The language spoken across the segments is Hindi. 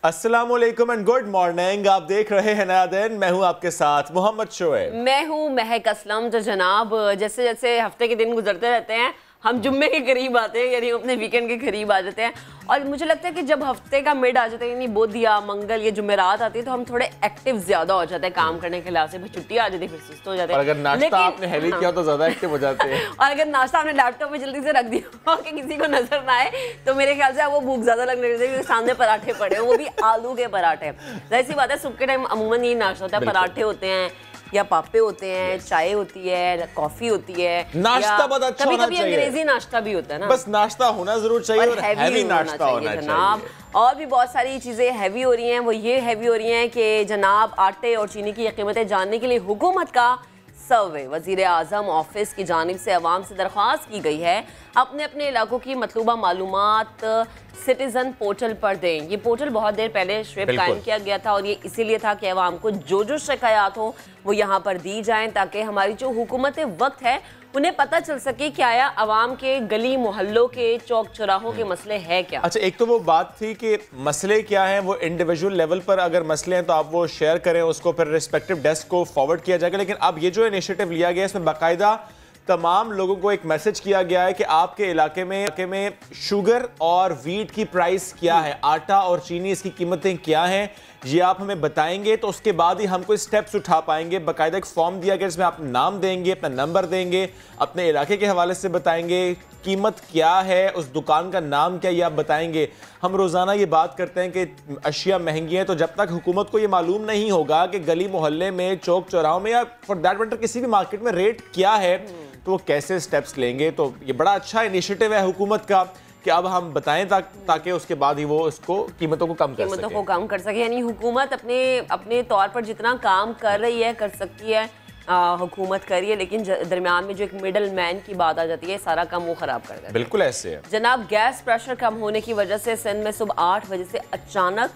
अस्सलामुअलैकुम एंड गुड मॉर्निंग। आप देख रहे हैं नया दिन। मैं हूं आपके साथ मोहम्मद शोएब। मैं हूं महक असलम। तो जनाब, जैसे जैसे हफ्ते के दिन गुजरते रहते हैं हम जुम्मे के करीब आते हैं, यानी अपने वीकेंड के करीब आ जाते हैं। और मुझे लगता है कि जब हफ्ते का मिड आ जाता है, यानी बुध या मंगल या जुमेरात आती है, तो हम थोड़े एक्टिव ज्यादा हो जाते हैं काम करने के लिहाज से। फिर छुट्टी आ जाती है, फिर सुस्त हो जाते हैं। और अगर नाश्ता आपने हैवी किया तो ज्यादा एक्टिव हो जाते हैं। और अगर नाश्ता आपने लैपटॉप में जल्दी से रख दिया कि किसी को नजर ना आए, तो मेरे ख्याल से आपको भूख ज्यादा लगने लगती है, क्योंकि सामने पराठे पड़े हैं, वो भी आलू के पराठे। जाहिर सी बात है, सुबह के टाइम अमूमन यही नाश्ता होता है, पराठे होते हैं या पापे होते हैं, चाय होती है, कॉफी होती है, नाश्ता बहुत अच्छा होना चाहिए। कभी अंग्रेजी नाश्ता भी होता है ना, बस नाश्ता होना जरूर चाहिए और हैवी नाश्ता होना चाहिए। और भी बहुत सारी चीजें हैवी हो रही हैं। वो ये हैवी हो रही हैं कि जनाब, आटे और चीनी की कीमतें जानने के लिए हुकूमत का सर्वे वज़ीर आज़म ऑफिस की जानिब से अवाम से दरख्वास्त की गई है अपने अपने इलाकों की मतलूबा मालूमात सिटीजन पोर्टल पर दें। ये पोर्टल बहुत देर पहले शुएब कायम किया गया था, और ये इसीलिए था कि अवाम को जो जो शिकायत हो वो यहाँ पर दी जाएं, ताकि हमारी जो हुकूमत वक्त है उन्हें पता चल सके कि आया अवाम के गली मोहल्लों के चौक चौराहों के मसले है क्या। अच्छा, एक तो वो बात थी कि मसले क्या हैं, वो इंडिविजुअल लेवल पर अगर मसले हैं तो आप वो शेयर करें, उसको फिर रिस्पेक्टिव डेस्क को फॉरवर्ड किया जाएगा। लेकिन अब ये जो इनिशिएटिव लिया गया है, इसमें बाकायदा तमाम लोगों को एक मैसेज किया गया है कि आपके इलाके में शुगर और वीट की प्राइस क्या है, आटा और चीनी इसकी कीमतें क्या हैं, ये आप हमें बताएंगे तो उसके बाद ही हम कोई स्टेप्स उठा पाएंगे। बाकायदा एक फॉर्म दिया गया जिसमें आप नाम देंगे, अपना नंबर देंगे, अपने इलाके के हवाले से बताएंगे, कीमत क्या है, उस दुकान का नाम क्या, ये आप बताएंगे। हम रोज़ाना ये बात करते हैं कि अशिया महंगी हैं, तो जब तक हुकूमत को ये मालूम नहीं होगा कि गली मोहल्ले में, चौक चौराहों में, या फॉर दैट मैटर किसी भी मार्केट में रेट क्या है, तो वो कैसे स्टेप्स लेंगे। तो ये बड़ा अच्छा इनिशिएटिव है हुकूमत का कि अब हम बताएं ताकि उसके बाद ही वो उसको कीमतों को कम कर सके। यानी हुकूमत अपने तौर पर जितना काम कर रही है, कर सकती है, हुकूमत कर रही है, लेकिन दरमियान में जो एक मिडल मैन की बात आ जाती है, सारा काम वो खराब कर देता है। बिल्कुल ऐसे है जनाब। गैस प्रेशर कम होने की वजह से सिंध में सुबह 8 बजे से अचानक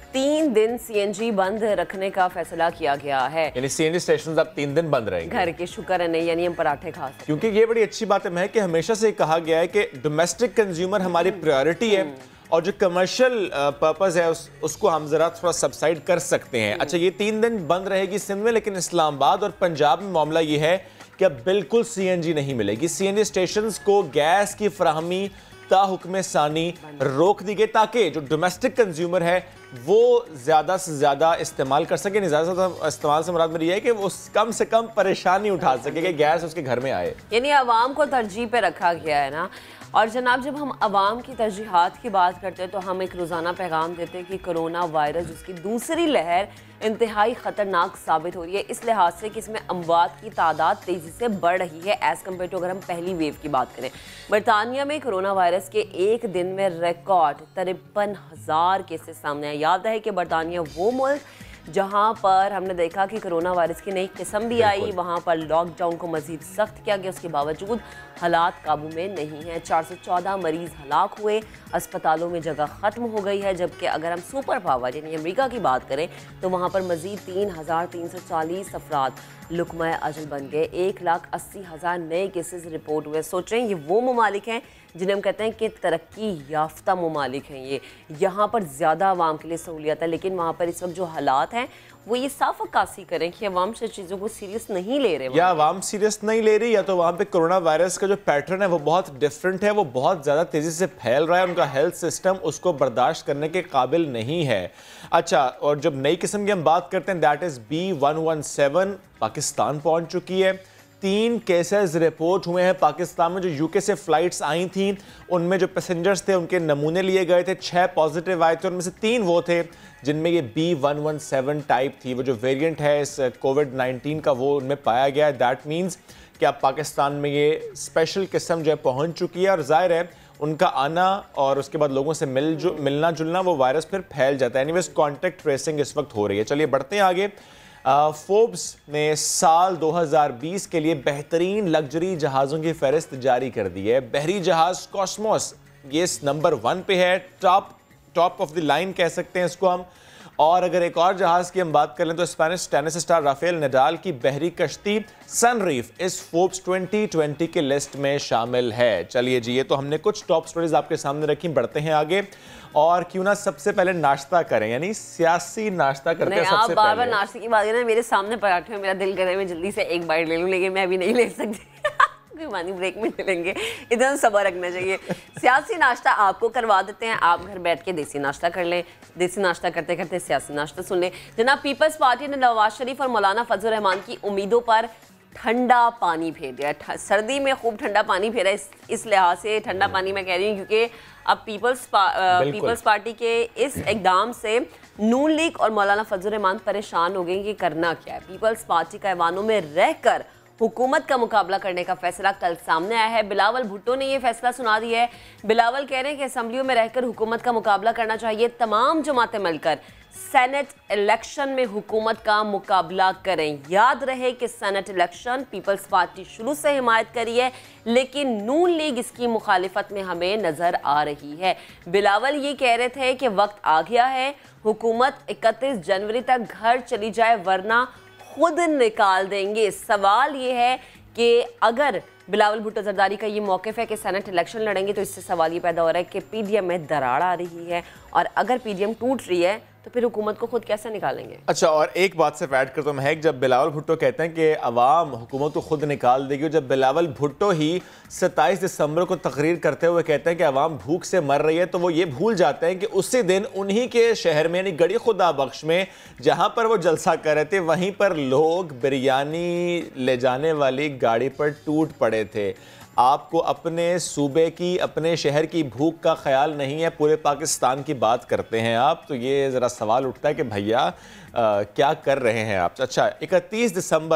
3 दिन सीएनजी बंद रखने का फैसला किया गया है। यानी सीएनजी स्टेशंस अब 3 दिन बंद रहेंगे। घर के शुक्र है, नहीं यानी हम पराठे खा सकते। क्योंकि ये बड़ी अच्छी बात है कि हमेशा से कहा गया है कि डोमेस्टिक कंज्यूमर हमारी प्रायोरिटी है, और जो कमर्शियल पर्पस है उसको हम जरा थोड़ा सब्साइड कर सकते हैं। अच्छा, ये 3 दिन बंद रहेगी सिंध में, लेकिन इस्लामाबाद और पंजाब में मामला ये है कि अब बिल्कुल सीएनजी नहीं मिलेगी। सीएनजी स्टेशंस को गैस की फराहमी ताहुक्म सानी रोक दी गई, ताकि जो डोमेस्टिक कंज्यूमर है वो ज्यादा से ज्यादा इस्तेमाल कर सके। नहीं, ज्यादा से ज्यादा इस्तेमाल से मुराद मेरी है कि वो कम से कम परेशानी उठा सके कि गैस उसके घर में आए। यानी आवाम को तरजीह पे रखा गया है ना। और जनाब, जब हम आवाम की तरजीहात की बात करते हैं तो हम एक रोज़ाना पैगाम देते हैं कि कोरोना वायरस उसकी दूसरी लहर इंतहाई ख़तरनाक साबित हो रही है, इस लिहाज से कि इसमें अमवात की तादाद तेज़ी से बढ़ रही है एज़ कम्पेयर टू अगर हम पहली वेव की बात करें। बरतानिया में कोरोना वायरस के एक दिन में रिकॉर्ड 53,000 केसेस सामने आए। याद है कि बरतानिया वो मुल्क जहाँ पर हमने देखा कि कोरोना वायरस की नई किस्म भी आई, वहाँ पर लॉकडाउन को मजीद सख्त किया गया, उसके बावजूद हालात काबू में नहीं हैं। 414 मरीज हलाक हुए, अस्पतालों में जगह ख़त्म हो गई है। जबकि अगर हम सुपर पावर यानी अमेरिका की बात करें तो वहाँ पर मजीद 3,340 अफराद लुकमा अजल बन गए। 1,80,000 नए केसेस रिपोर्ट हुए। सोच रहे हैं, ये वो ममालिक हैं जिन्हें हम कहते हैं कि तरक्की याफ्ता ममालिक हैं। ये यहाँ पर ज़्यादा आवाम के लिए सहूलियत है, लेकिन वहाँ पर इस वक्त जो हालात हैं वो ये साफ अक्कासी करें कि अवाम से चीज़ों को सीरियस नहीं ले रहे, या अवाम सीरियस नहीं ले रही, या तो वहाँ पे कोरोना वायरस का जो पैटर्न है वो बहुत डिफरेंट है, वो बहुत ज़्यादा तेज़ी से फैल रहा है, उनका हेल्थ सिस्टम उसको बर्दाश्त करने के काबिल नहीं है। अच्छा, और जब नई किस्म की हम बात करते हैं, दैट इज़ B117 पाकिस्तान पहुँच चुकी है। 3 केसेस रिपोर्ट हुए हैं पाकिस्तान में। जो यूके से फ्लाइट्स आई थी उनमें जो पैसेंजर्स थे उनके नमूने लिए गए थे, 6 पॉजिटिव आए थे, उनमें से 3 वो थे जिनमें ये B117 टाइप थी, वो जो वेरिएंट है इस कोविड-19 का, वो उनमें पाया गया है। दैट मीन्स कि अब पाकिस्तान में ये स्पेशल किस्म जो है पहुंच चुकी है, और जाहिर है उनका आना और उसके बाद लोगों से मिलना जुलना, वो वायरस फिर फैल जाता है। एनीवेज, कॉन्टैक्ट ट्रेसिंग इस वक्त हो रही है। चलिए बढ़ते हैं आगे। फोर्ब्स ने साल 2020 के लिए बेहतरीन लग्जरी जहाज़ों की फहरिस्त जारी कर दी है। बहरी जहाज़ कॉस्मोस ये नंबर 1 पे है, टॉप ऑफ द लाइन कह सकते हैं इसको हम। और अगर एक और जहाज की हम बात कर लें तो Spanish tennis star Rafael Nadal की बहरी कश्ती सनरीफ इस फोर्ब्स 2020 की लिस्ट में शामिल है। चलिए जी, ये तो हमने कुछ टॉप स्टोरीज आपके सामने रखी, बढ़ते हैं आगे। और क्यों ना सबसे पहले नाश्ता करें, यानी सियासी नाश्ता करते हैं सबसे बार बार नाश्ते की बात करें, मेरे सामने पराठे में मेरा दिल करे मैं जल्दी से एक बाइट ले लूं, लेकिन मैं अभी नहीं ले सकती। मानी ब्रेक में मिलेंगे, इधर सब्र रखना चाहिए। सियासी नाश्ता आपको करवा देते हैं, आप घर बैठ के देसी नाश्ता कर लें, देसी नाश्ता करते करते सियासी नाश्ता सुन लें। जनाब पीपल्स पार्टी ने नवाज शरीफ और मौलाना फजल रहमान की उम्मीदों पर ठंडा पानी फेर दिया। सर्दी में खूब ठंडा पानी फेरा, इस लिहाज से ठंडा पानी मैं कह रही हूँ क्योंकि अब पीपल्स पार्टी के इस इकदाम से नून लीग और मौलाना फजल रहमान परेशान हो गए कि करना क्या है। पीपल्स पार्टी का ऐवानों में रहकर हुकूमत का मुकाबला करने का फैसला कल सामने आया है। बिलावल भुट्टो ने यह फैसला सुना दिया है। बिलावल कह रहे हैं कि असेंबलियों में रहकर हुकूमत का मुकाबला करना चाहिए, तमाम जमातें मिलकर सेनेट इलेक्शन में हुकूमत का मुकाबला करें। याद रहे कि सेनेट इलेक्शन पीपल्स पार्टी शुरू से हिमायत करी है, लेकिन नून लीग इसकी मुखालिफत में हमें नजर आ रही है। बिलावल ये कह रहे थे कि वक्त आ गया है, हुकूमत 31 जनवरी तक घर चली जाए वरना खुद निकाल देंगे। सवाल ये है कि अगर बिलावल भुट्टो जरदारी का ये मौक़िफ़ है कि सेनेट इलेक्शन लड़ेंगे, तो इससे सवाल ये पैदा हो रहा है कि पीडीएम में दरार आ रही है, और अगर पीडीएम टूट रही है तो फिर हुकूमत को खुद कैसे निकालेंगे। अच्छा, और एक बात से ऐड करता हूँ महक, जब बिलावल भुट्टो कहते हैं कि अवाम हुकूमत को खुद निकाल देगी, जब बिलावल भुट्टो ही 27 दिसंबर को तकरीर करते हुए कहते हैं कि अवाम भूख से मर रही है, तो वो ये भूल जाते हैं कि उसी दिन उन्हीं के शहर में यानी गड़ी खुदा बख्श में जहाँ पर वो जलसा कर रहे थे, वहीं पर लोग बिरयानी ले जाने वाली गाड़ी पर टूट पड़े थे। आपको अपने सूबे की, अपने शहर की भूख का ख्याल नहीं है, पूरे पाकिस्तान की बात करते हैं आप, तो ये ज़रा सवाल उठता है कि भैया क्या कर रहे हैं आप। अच्छा, 31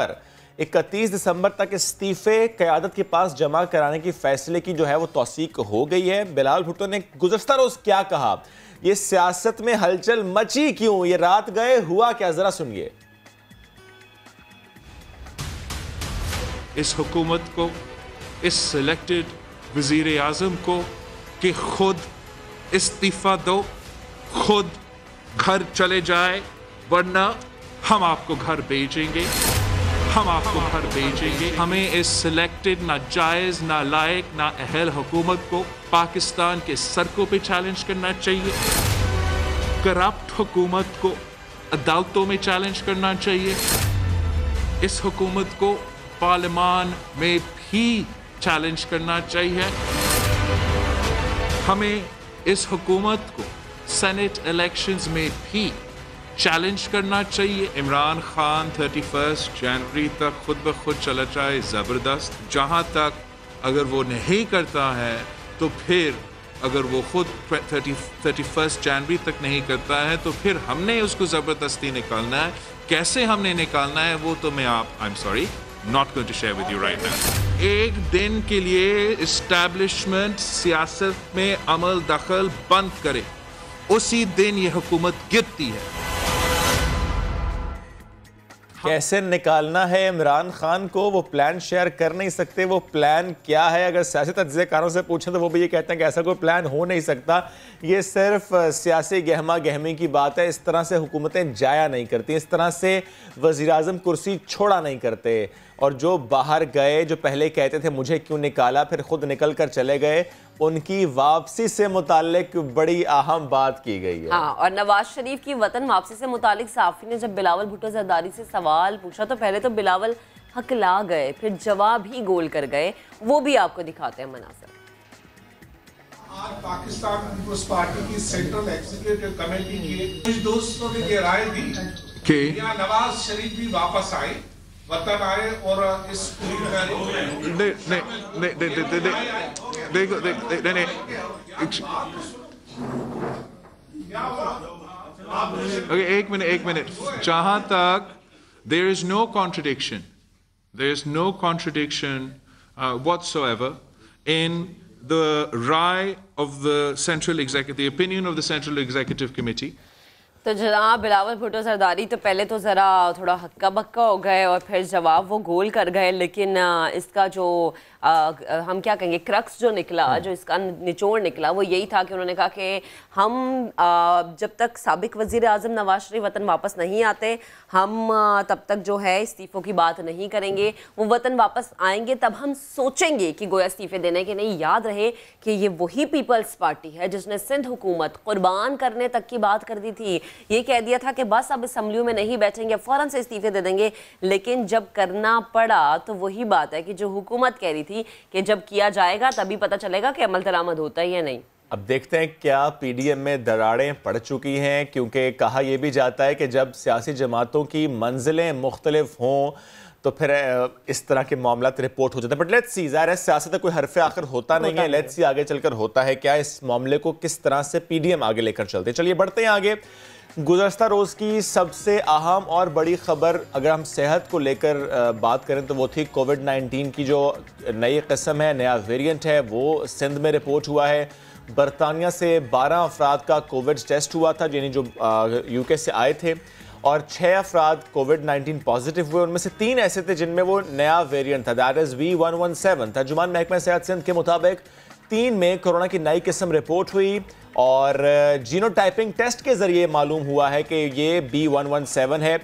दिसंबर तक इस्तीफ़े क़यादत के पास जमा कराने की फ़ैसले की जो है वो तौसीक हो गई है। बिलावल भुट्टो ने गुज़श्ता रोज़ क्या कहा, ये सियासत में हलचल मची क्यों, ये रात गए हुआ क्या, ज़रा सुनिए। इस हुकूमत को, इस सिलेक्टेड वज़ीर आज़म को कि खुद इस्तीफ़ा दो, खुद घर चले जाए वरना हम आपको घर भेजेंगे, हम आपको घर भेजेंगे। हमें इस सिलेक्टेड नाजायज़, नालायक, नाअहल हुकूमत को पाकिस्तान के सड़कों पे चैलेंज करना चाहिए, करप्ट हुकूमत को अदालतों में चैलेंज करना चाहिए, इस हुकूमत को पार्लियामान में भी चैलेंज करना चाहिए। हमें इस हुकूमत को सेनेट इलेक्शंस में भी चैलेंज करना चाहिए। इमरान खान 31 जनवरी तक खुद ब खुद चला जाए, ज़बरदस्त। जहाँ तक अगर वो नहीं करता है तो फिर अगर वो खुद 31 जनवरी तक नहीं करता है तो फिर हमने उसको ज़बरदस्ती निकालना है। कैसे हमने निकालना है वो तो मैं I am sorry not going to share with you right now. एक दिन के लिए इस्टेब्लिशमेंट सियासत में अमल दखल बंद करे, उसी दिन ये हुकूमत गिरती है। कैसे निकालना है इमरान खान को, वो प्लान शेयर कर नहीं सकते। वो प्लान क्या है, अगर सियासी तज्ज़ियाकारों से पूछें तो वो भी ये कहते हैं कि ऐसा कोई प्लान हो नहीं सकता, ये सिर्फ सियासी गहमा गहमी की बात है। इस तरह से हुकूमतें जाया नहीं करती, इस तरह से वज़ीर आज़म कुर्सी छोड़ा नहीं करते। और जो बाहर गए, जो पहले कहते थे मुझे क्यों निकाला, फिर खुद निकल कर चले गए, उनकी वापसी से मुताल्लिक बड़ी अहम बात की गई है। हाँ, और नवाज शरीफ की वतन वापसी से मुताल्लिक साफ़ी ने जब बिलावल भुट्टो जरदारी से सवाल पूछा तो पहले तो बिलावल हकला गए, फिर जवाब ही गोल कर गए। वो भी आपको दिखाते हैं मनाज़र। आज पाकिस्तान पीपल्स पार्टी की सेंट्रल एग्जीक्यूटिव कमेटी के कुछ दोस्तों ने ये राय दी कि नवाज शरीफ भी वापस आए, वतन आए और इस एक मिनट जहां तक there is no contradiction whatsoever in the rye of the central executive, the opinion of the central executive committee. तो जनाब बिलावल भुट्टो सरदारी तो पहले तो ज़रा थोड़ा हक्का बक्का हो गए और फिर जवाब वो गोल कर गए, लेकिन इसका जो हम क्या कहेंगे क्रक्स जो निकला, जो इसका निचोड़ निकला वो यही था कि उन्होंने कहा कि हम जब तक साबिक वज़ीर आज़म नवाज शरीफ वतन वापस नहीं आते हम तब तक जो है इस्तीफ़ों की बात नहीं करेंगे। वो वतन वापस आएंगे तब हम सोचेंगे कि गोया इस्तीफ़े देने के। नहीं, याद रहे कि ये वही पीपल्स पार्टी है जिसने सिंध हुकूमत कुर्बान करने तक की बात कर दी थी। ये कह दिया था कि बस अब असम्बलियों में नहीं बैठेंगे, फ़ौरन से इस्तीफ़े दे देंगे, लेकिन जब करना पड़ा तो वही बात है कि जो हुकूमत कह रही थी कि जब किया जाएगा तभी पता चलेगा कि अमल दरामद होता है या नहीं। अब देखते हैं क्या पीडीएम में दरारें पड़ चुकी हैं, क्योंकि कहा यह भी जाता है कि जब सियासी जमातों की मंजिलें मुख्तलिफ हों तो फिर इस तरह के मामला रिपोर्ट हो जाते हैं। बट लेट्स सी, ज़ाहिर है सियासत कोई हरफ आखिर होता नहीं है। लेट्स सी आगे चलकर होता है क्या, इस मामले को किस तरह से पीडीएम आगे लेकर चलते हैं। चलिए बढ़ते हैं आगे। गुज़श्ता रोज़ की सबसे अहम और बड़ी खबर अगर हम सेहत को लेकर बात करें तो वो थी कोविड-19 की जो नई किस्म है, नया वेरिएंट है, वो सिंध में रिपोर्ट हुआ है। बरतानिया से 12 अफराद का कोविड टेस्ट हुआ था, यानी जो यूके से आए थे, और 6 अफराद कोविड-19 पॉजिटिव हुए। उनमें से 3 ऐसे थे जिनमें वो नया वेरिएंट था, दैट इज़ V117। तर्जुमान महकमा सेहत सिंध के मुताबिक 3 में कोरोना की नई किस्म रिपोर्ट हुई और जीनोटाइपिंग टेस्ट के जरिए मालूम हुआ है कि ये B117 है।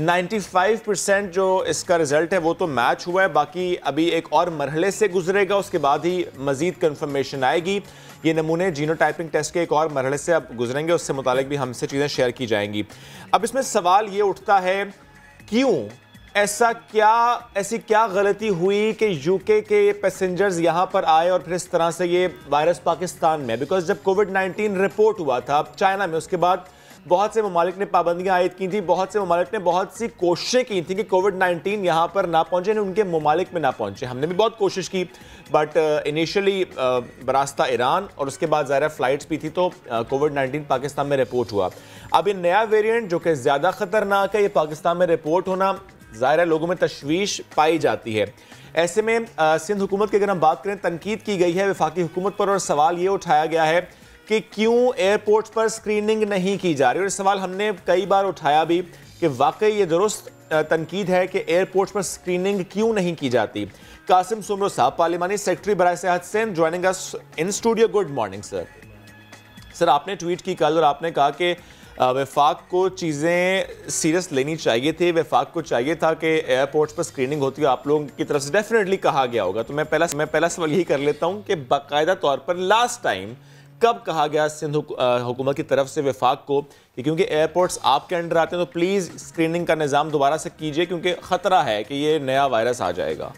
95% जो इसका रिजल्ट है वो तो मैच हुआ है, बाकी अभी एक और मरहले से गुजरेगा, उसके बाद ही मजीद कंफर्मेशन आएगी। ये नमूने जीनोटाइपिंग टेस्ट के एक और मरहले से अब गुजरेंगे, उससे मुतालिक भी हमसे चीज़ें शेयर की जाएंगी। अब इसमें सवाल ये उठता है, क्यों ऐसी क्या गलती हुई कि यूके के पैसेंजर्स यहाँ पर आए और फिर इस तरह से ये वायरस पाकिस्तान में। बिकॉज जब कोविड-19 रिपोर्ट हुआ था चाइना में, उसके बाद बहुत से ममालिक ने पाबंदियां आयद की थी, बहुत से ममालिक ने बहुत सी कोशिशें की थी कि कोविड-19 यहाँ पर ना पहुँचे, उनके ममालिक में ना पहुँचे। हमने भी बहुत कोशिश की, बट इनिशियली बरास्ता ईरान और उसके बाद ज़ाहिर फ़्लाइट्स भी थी, तो कोविड-19 पाकिस्तान में रिपोर्ट हुआ। अब ये नया वेरिएंट जो कि ज़्यादा ख़तरनाक है, ये पाकिस्तान में रिपोर्ट होना ज़ाहिर है लोगों में तशवीश पाई जाती है। ऐसे में सिंध हुकूमत की अगर हम बात करें, तनकीद की गई है वफाकी हुकूमत पर और सवाल ये उठाया गया है कि क्यों एयरपोर्ट्स पर स्क्रीनिंग नहीं की जा रही। और सवाल हमने कई बार उठाया भी कि वाकई ये दुरुस्त तनकीद है कि एयरपोर्ट्स पर स्क्रीनिंग क्यों नहीं की जाती। कासिम सुमरो साहब, पार्लिमानी सेक्रेटरी बराए सेहत Sindh, joining us in studio. Good morning sir. Sir, आपने ट्वीट की कल और आपने कहा कि वफाक को चीज़ें सीरियस लेनी चाहिए थी, वफाक को चाहिए था कि एयरपोर्ट्स पर स्क्रीनिंग होती है, आप लोगों की तरफ से डेफिनेटली कहा गया होगा। तो मैं पहला सवाल यही कर लेता हूँ कि बाकायदा तौर पर लास्ट टाइम कब कहा गया सिंध हुकूमत की तरफ से वफाक को कि क्योंकि एयरपोर्ट्स आपके अंडर आते हैं तो प्लीज़ स्क्रीनिंग का निज़ाम दोबारा से कीजिए, क्योंकि ख़तरा है कि ये नया वायरस आ जाएगा।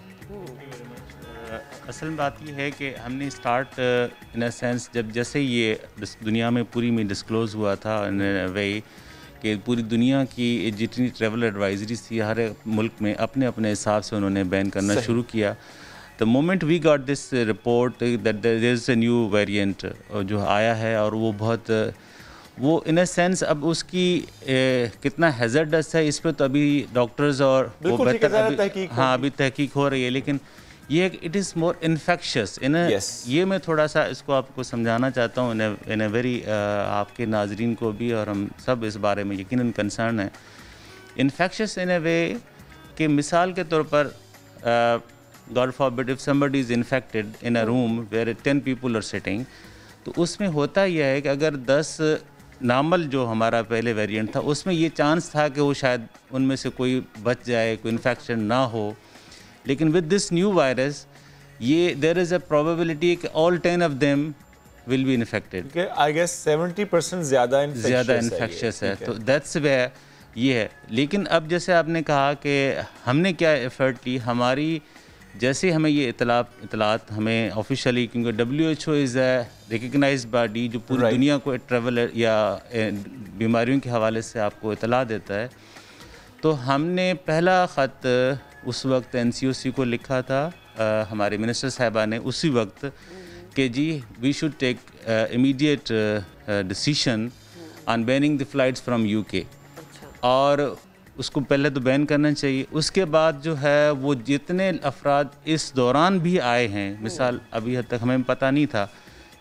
असल बात ये है कि हमने स्टार्ट इन अ सेंस जैसे ये दुनिया में पूरी में डिस्क्लोज़ हुआ था इन वे कि पूरी दुनिया की जितनी ट्रैवल एडवाइजरीज थी हर मुल्क में अपने अपने हिसाब से उन्होंने बैन करना शुरू किया। The moment we got this report that there is a new variant जो आया है, और वो इन अ सेंस अब उसकी कितना हैज़र्डस है इस पर तो अभी डॉक्टर्स और वो बेहतर अभी तहकीक हो रही है, लेकिन ये इट इज़ मोर इन्फेक्शस ये मैं थोड़ा सा इसको आपको समझाना चाहता हूँ इन ए वेरी आपके नाजरीन को भी, और हम सब इस बारे में यकीनन कंसर्न है। इन्फेक्शस इन ए वे कि मिसाल के तौर पर God forbid if somebody is infected in a room where 10 people are sitting, तो उसमें होता यह है कि अगर 10 नॉर्मल जो हमारा पहले वेरिएंट था उसमें ये चांस था कि वो शायद उनमें से कोई बच जाए, कोई इन्फेक्शन ना हो, लेकिन विद दिस न्यू वायरस ये देयर इज़ अ प्रोबेबिलिटी कि all 10 of them will be infected. I guess 70% ज़्यादा इन्फेक्शियस है, तो दैट्स वे ये है। लेकिन अब जैसे आपने कहा कि हमने क्या एफर्ट ली, हमारी जैसे हमें ये इतलात हमें ऑफिशियली, क्योंकि WHO is a recognised body जो पूरी दुनिया को ट्रैवल या बीमारियों के हवाले से आपको इतला देता है, तो हमने पहला ख़त उस वक्त NCOC को लिखा था हमारे मिनिस्टर साहिबा ने उसी वक्त कि जी we should take immediate decision on banning the flights from UK, और उसको पहले तो बैन करना चाहिए। उसके बाद जो है वो जितने अफराद इस दौरान भी आए हैं, मिसाल अभी हद तक हमें पता नहीं था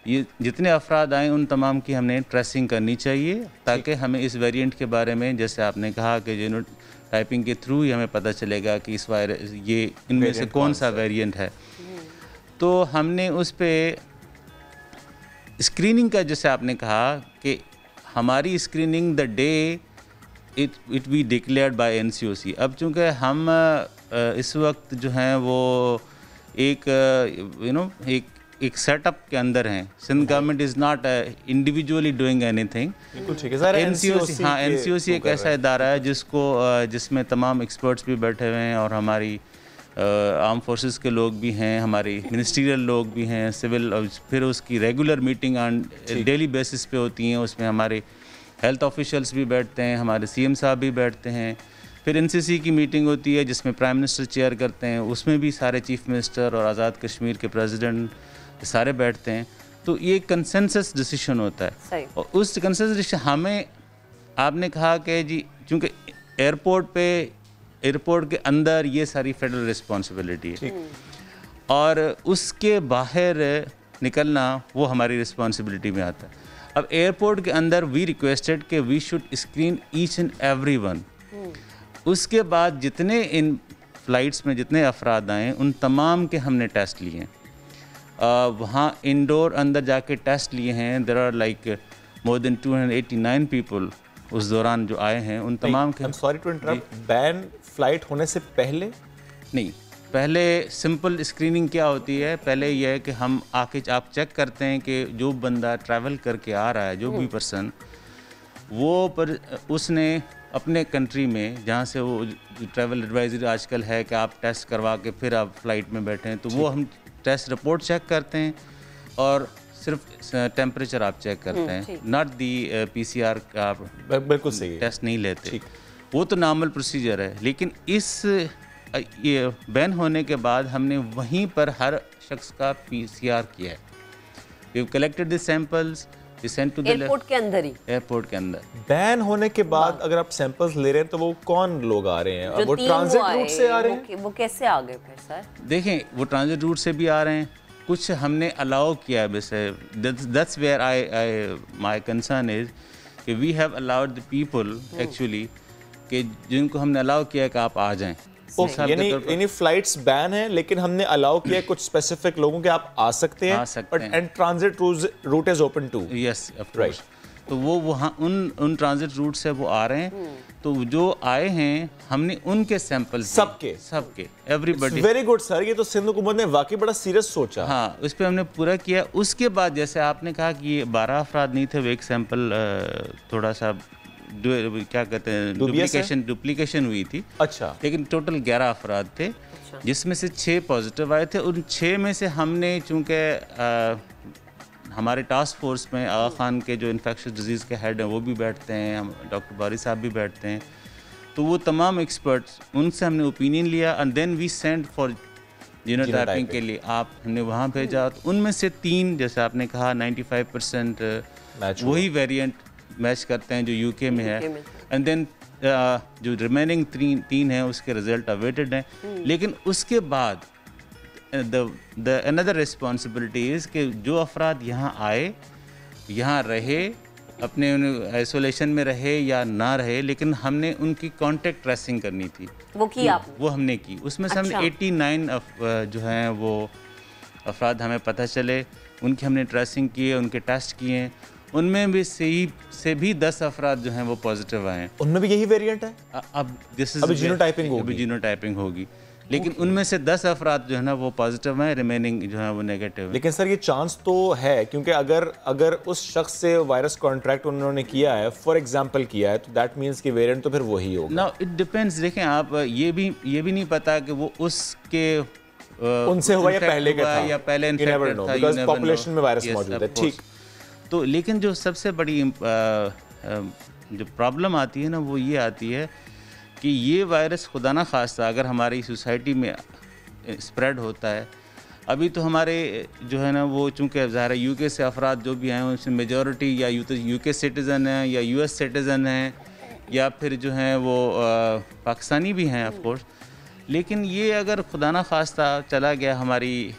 ये जितने अफराद आए उन तमाम की हमने ट्रेसिंग करनी चाहिए, ताकि हमें इस वेरिएंट के बारे में, जैसे आपने कहा कि जीनो टाइपिंग के थ्रू ही हमें पता चलेगा कि इस वायरस ये इनमें से कौन सा वेरिएंट है। तो हमने उस पर स्क्रीनिंग का, जैसे आपने कहा कि हमारी screening the day it be declared by NCOC। अब चूँकि हम इस वक्त जो हैं वो एक एक सेटअप के अंदर हैं। Sindh government is not individually doing anything. बिल्कुल ठीक है सर। NCOC, हाँ, NCOC एक ऐसा इदारा है जिसमें तमाम एक्सपर्ट्स भी बैठे हुए हैं, और हमारी आर्म फोर्सेस के लोग भी हैं, हमारी मिनिस्ट्रियल लोग भी हैं, सिविल, और फिर उसकी regular meeting on daily basis पे होती हैं। उसमें हमारे हेल्थ ऑफिशियल्स भी बैठते हैं, हमारे CM साहब भी बैठते हैं। फिर NCC की मीटिंग होती है जिसमें प्राइम मिनिस्टर चेयर करते हैं, उसमें भी सारे चीफ मिनिस्टर और आज़ाद कश्मीर के प्रेसिडेंट सारे बैठते हैं। तो ये कंसेंसस डिसीजन होता है, और उस कंसेंसस डिसीजन हमें, आपने कहा कि जी चूँकि एयरपोर्ट के अंदर ये सारी फेडरल रिस्पॉन्सिबिलिटी है, और उसके बाहर निकलना वो हमारी रिस्पॉन्सिबिलिटी में आता है। अब एयरपोर्ट के अंदर वी रिक्वेस्टेड कि we should screen each and every one. उसके बाद जितने इन फ्लाइट्स में जितने अफराद आए उन तमाम के हमने टेस्ट लिए हैं। वहाँ इंडोर अंदर जाके टेस्ट लिए हैं। There are like more than 289 people उस दौरान जो आए हैं, उन तमाम के। Sorry to interrupt, ban flight होने से पहले नहीं, पहले सिंपल स्क्रीनिंग क्या होती है, पहले यह है कि हम आके आप चेक करते हैं कि जो बंदा ट्रैवल करके आ रहा है, जो भी पर्सन, वो उसने अपने कंट्री में, जहाँ से वो ट्रैवल एडवाइजरी आजकल है कि आप टेस्ट करवा के फिर आप फ्लाइट में बैठें, तो वो हम टेस्ट रिपोर्ट चेक करते हैं और सिर्फ टेम्परेचर आप चेक करते हैं, नॉट दी PCR का आप बिल्कुल सही टेस्ट नहीं लेते। वो तो नॉर्मल प्रोसीजर है। लेकिन इस ये बैन होने के बाद हमने वहीं पर हर शख्स का PCR किया है। We collected the samples, we sent to the airport के अंदर ही। एयरपोर्ट के अंदर बैन होने के बाद अगर आप सैंपल्स ले रहे हैं तो वो कौन लोग आ रहे हैं? वो ट्रांजिट रूट से आ रहे हैं? वो कैसे आ गए फिर सर? देखें, वो ट्रांजिट रूट से भी आ रहे हैं, कुछ हमने अलाउ किया है। वैसे that's where my concern is कि we have allowed the people actually कि जिनको हमने अलाउ किया है कि आप आ जाएं। यानी फ्लाइट्स बैन है, लेकिन हमने अलाउ किया है कुछ स्पेसिफिक लोगों के आप आ सकते हैं, but and transit route is open to. Yes, of course. तो वो वहाँ उन ट्रांजिट रूट से वो आ रहे हैं। तो जो आए हैं हमने उनके सैंपल सबके एवरीबॉडी। वेरी गुड सर, ये तो सिंध हुकूमत ने वाकई बड़ा सीरियस सोचा। हाँ, उस पर हमने पूरा किया। उसके बाद जैसे आपने कहा कि ये 12 अफराद नहीं थे, वो एक सैंपल थोड़ा सा क्या कहते हैं डुप्लीकेशन हुई थी। अच्छा। लेकिन टोटल 11 अफराद थे। जिसमें से 6 पॉजिटिव आए थे। उन 6 में से हमने, चूँकि हमारे टास्क फोर्स में आगा खान के जो इन्फेक्शस डिजीज़ के हेड हैं वो भी बैठते हैं, हम डॉक्टर बारी साहब भी बैठते हैं, तो वो तमाम एक्सपर्ट्स, उनसे हमने ओपिनियन लिया and then we send for genotyping के लिए। आप हमने वहाँ भेजा। तो उनमें से 3, जैसे आपने कहा 95% वही वेरिएंट मैच करते हैं जो यूके में है, एंड देन जो रिमेनिंग 3 हैं उसके रिजल्ट अवेटेड हैं। लेकिन उसके बाद the another responsibility is कि जो अफराद यहाँ आए, यहाँ रहे, अपने आइसोलेशन में रहे या ना रहे, लेकिन हमने उनकी कॉन्टेक्ट ट्रेसिंग करनी थी। वो की आपने? वो हमने की। उसमें से हमने 89 जो हैं वो अफराद हमें पता चले, उनकी हमने ट्रेसिंग की है, उनके टेस्ट किए हैं। उनमें भी से भी 10 अफराद जो हैं वो पॉजिटिव आए हैं। उनमें भी यही वेरिएंट है? अब जीनोटाइपिंग होगी। लेकिन उनमें से 10 अफराद जो है ना वो पॉजिटिव हैं, रिमेनिंग जो है वो नेगेटिव है। लेकिन सर ये चांस तो है, क्योंकि अगर उस शख्स से वायरस कॉन्ट्रैक्ट उन्होंने किया है, फॉर एग्जांपल किया है, तो दैट मींस कि वेरिएंट तो फिर वही होगा। Now it depends. देखें, आप ये भी नहीं पता कि वो उसके उनसे हुआ या पहले का था, या पहले इन्फेक्टेड था, बिकॉज़ पॉपुलेशन में वायरस मौजूद है। ठीक। तो लेकिन जो सबसे बड़ी जो प्रॉब्लम आती है ना वो ये आती है कि ये वायरस खुदा ना खास्ता अगर हमारी सोसाइटी में स्प्रेड होता है। अभी तो हमारे जो है ना वो चूँकि ज़ाहिर यूके से अफराद जो भी हैं उसमें मेजॉरिटी या यूके सिटीज़न हैं या US सिटीज़न हैं या फिर जो हैं वो पाकिस्तानी भी हैं ऑफ कोर्स। लेकिन ये अगर खुदा ना खास्ता चला गया हमारी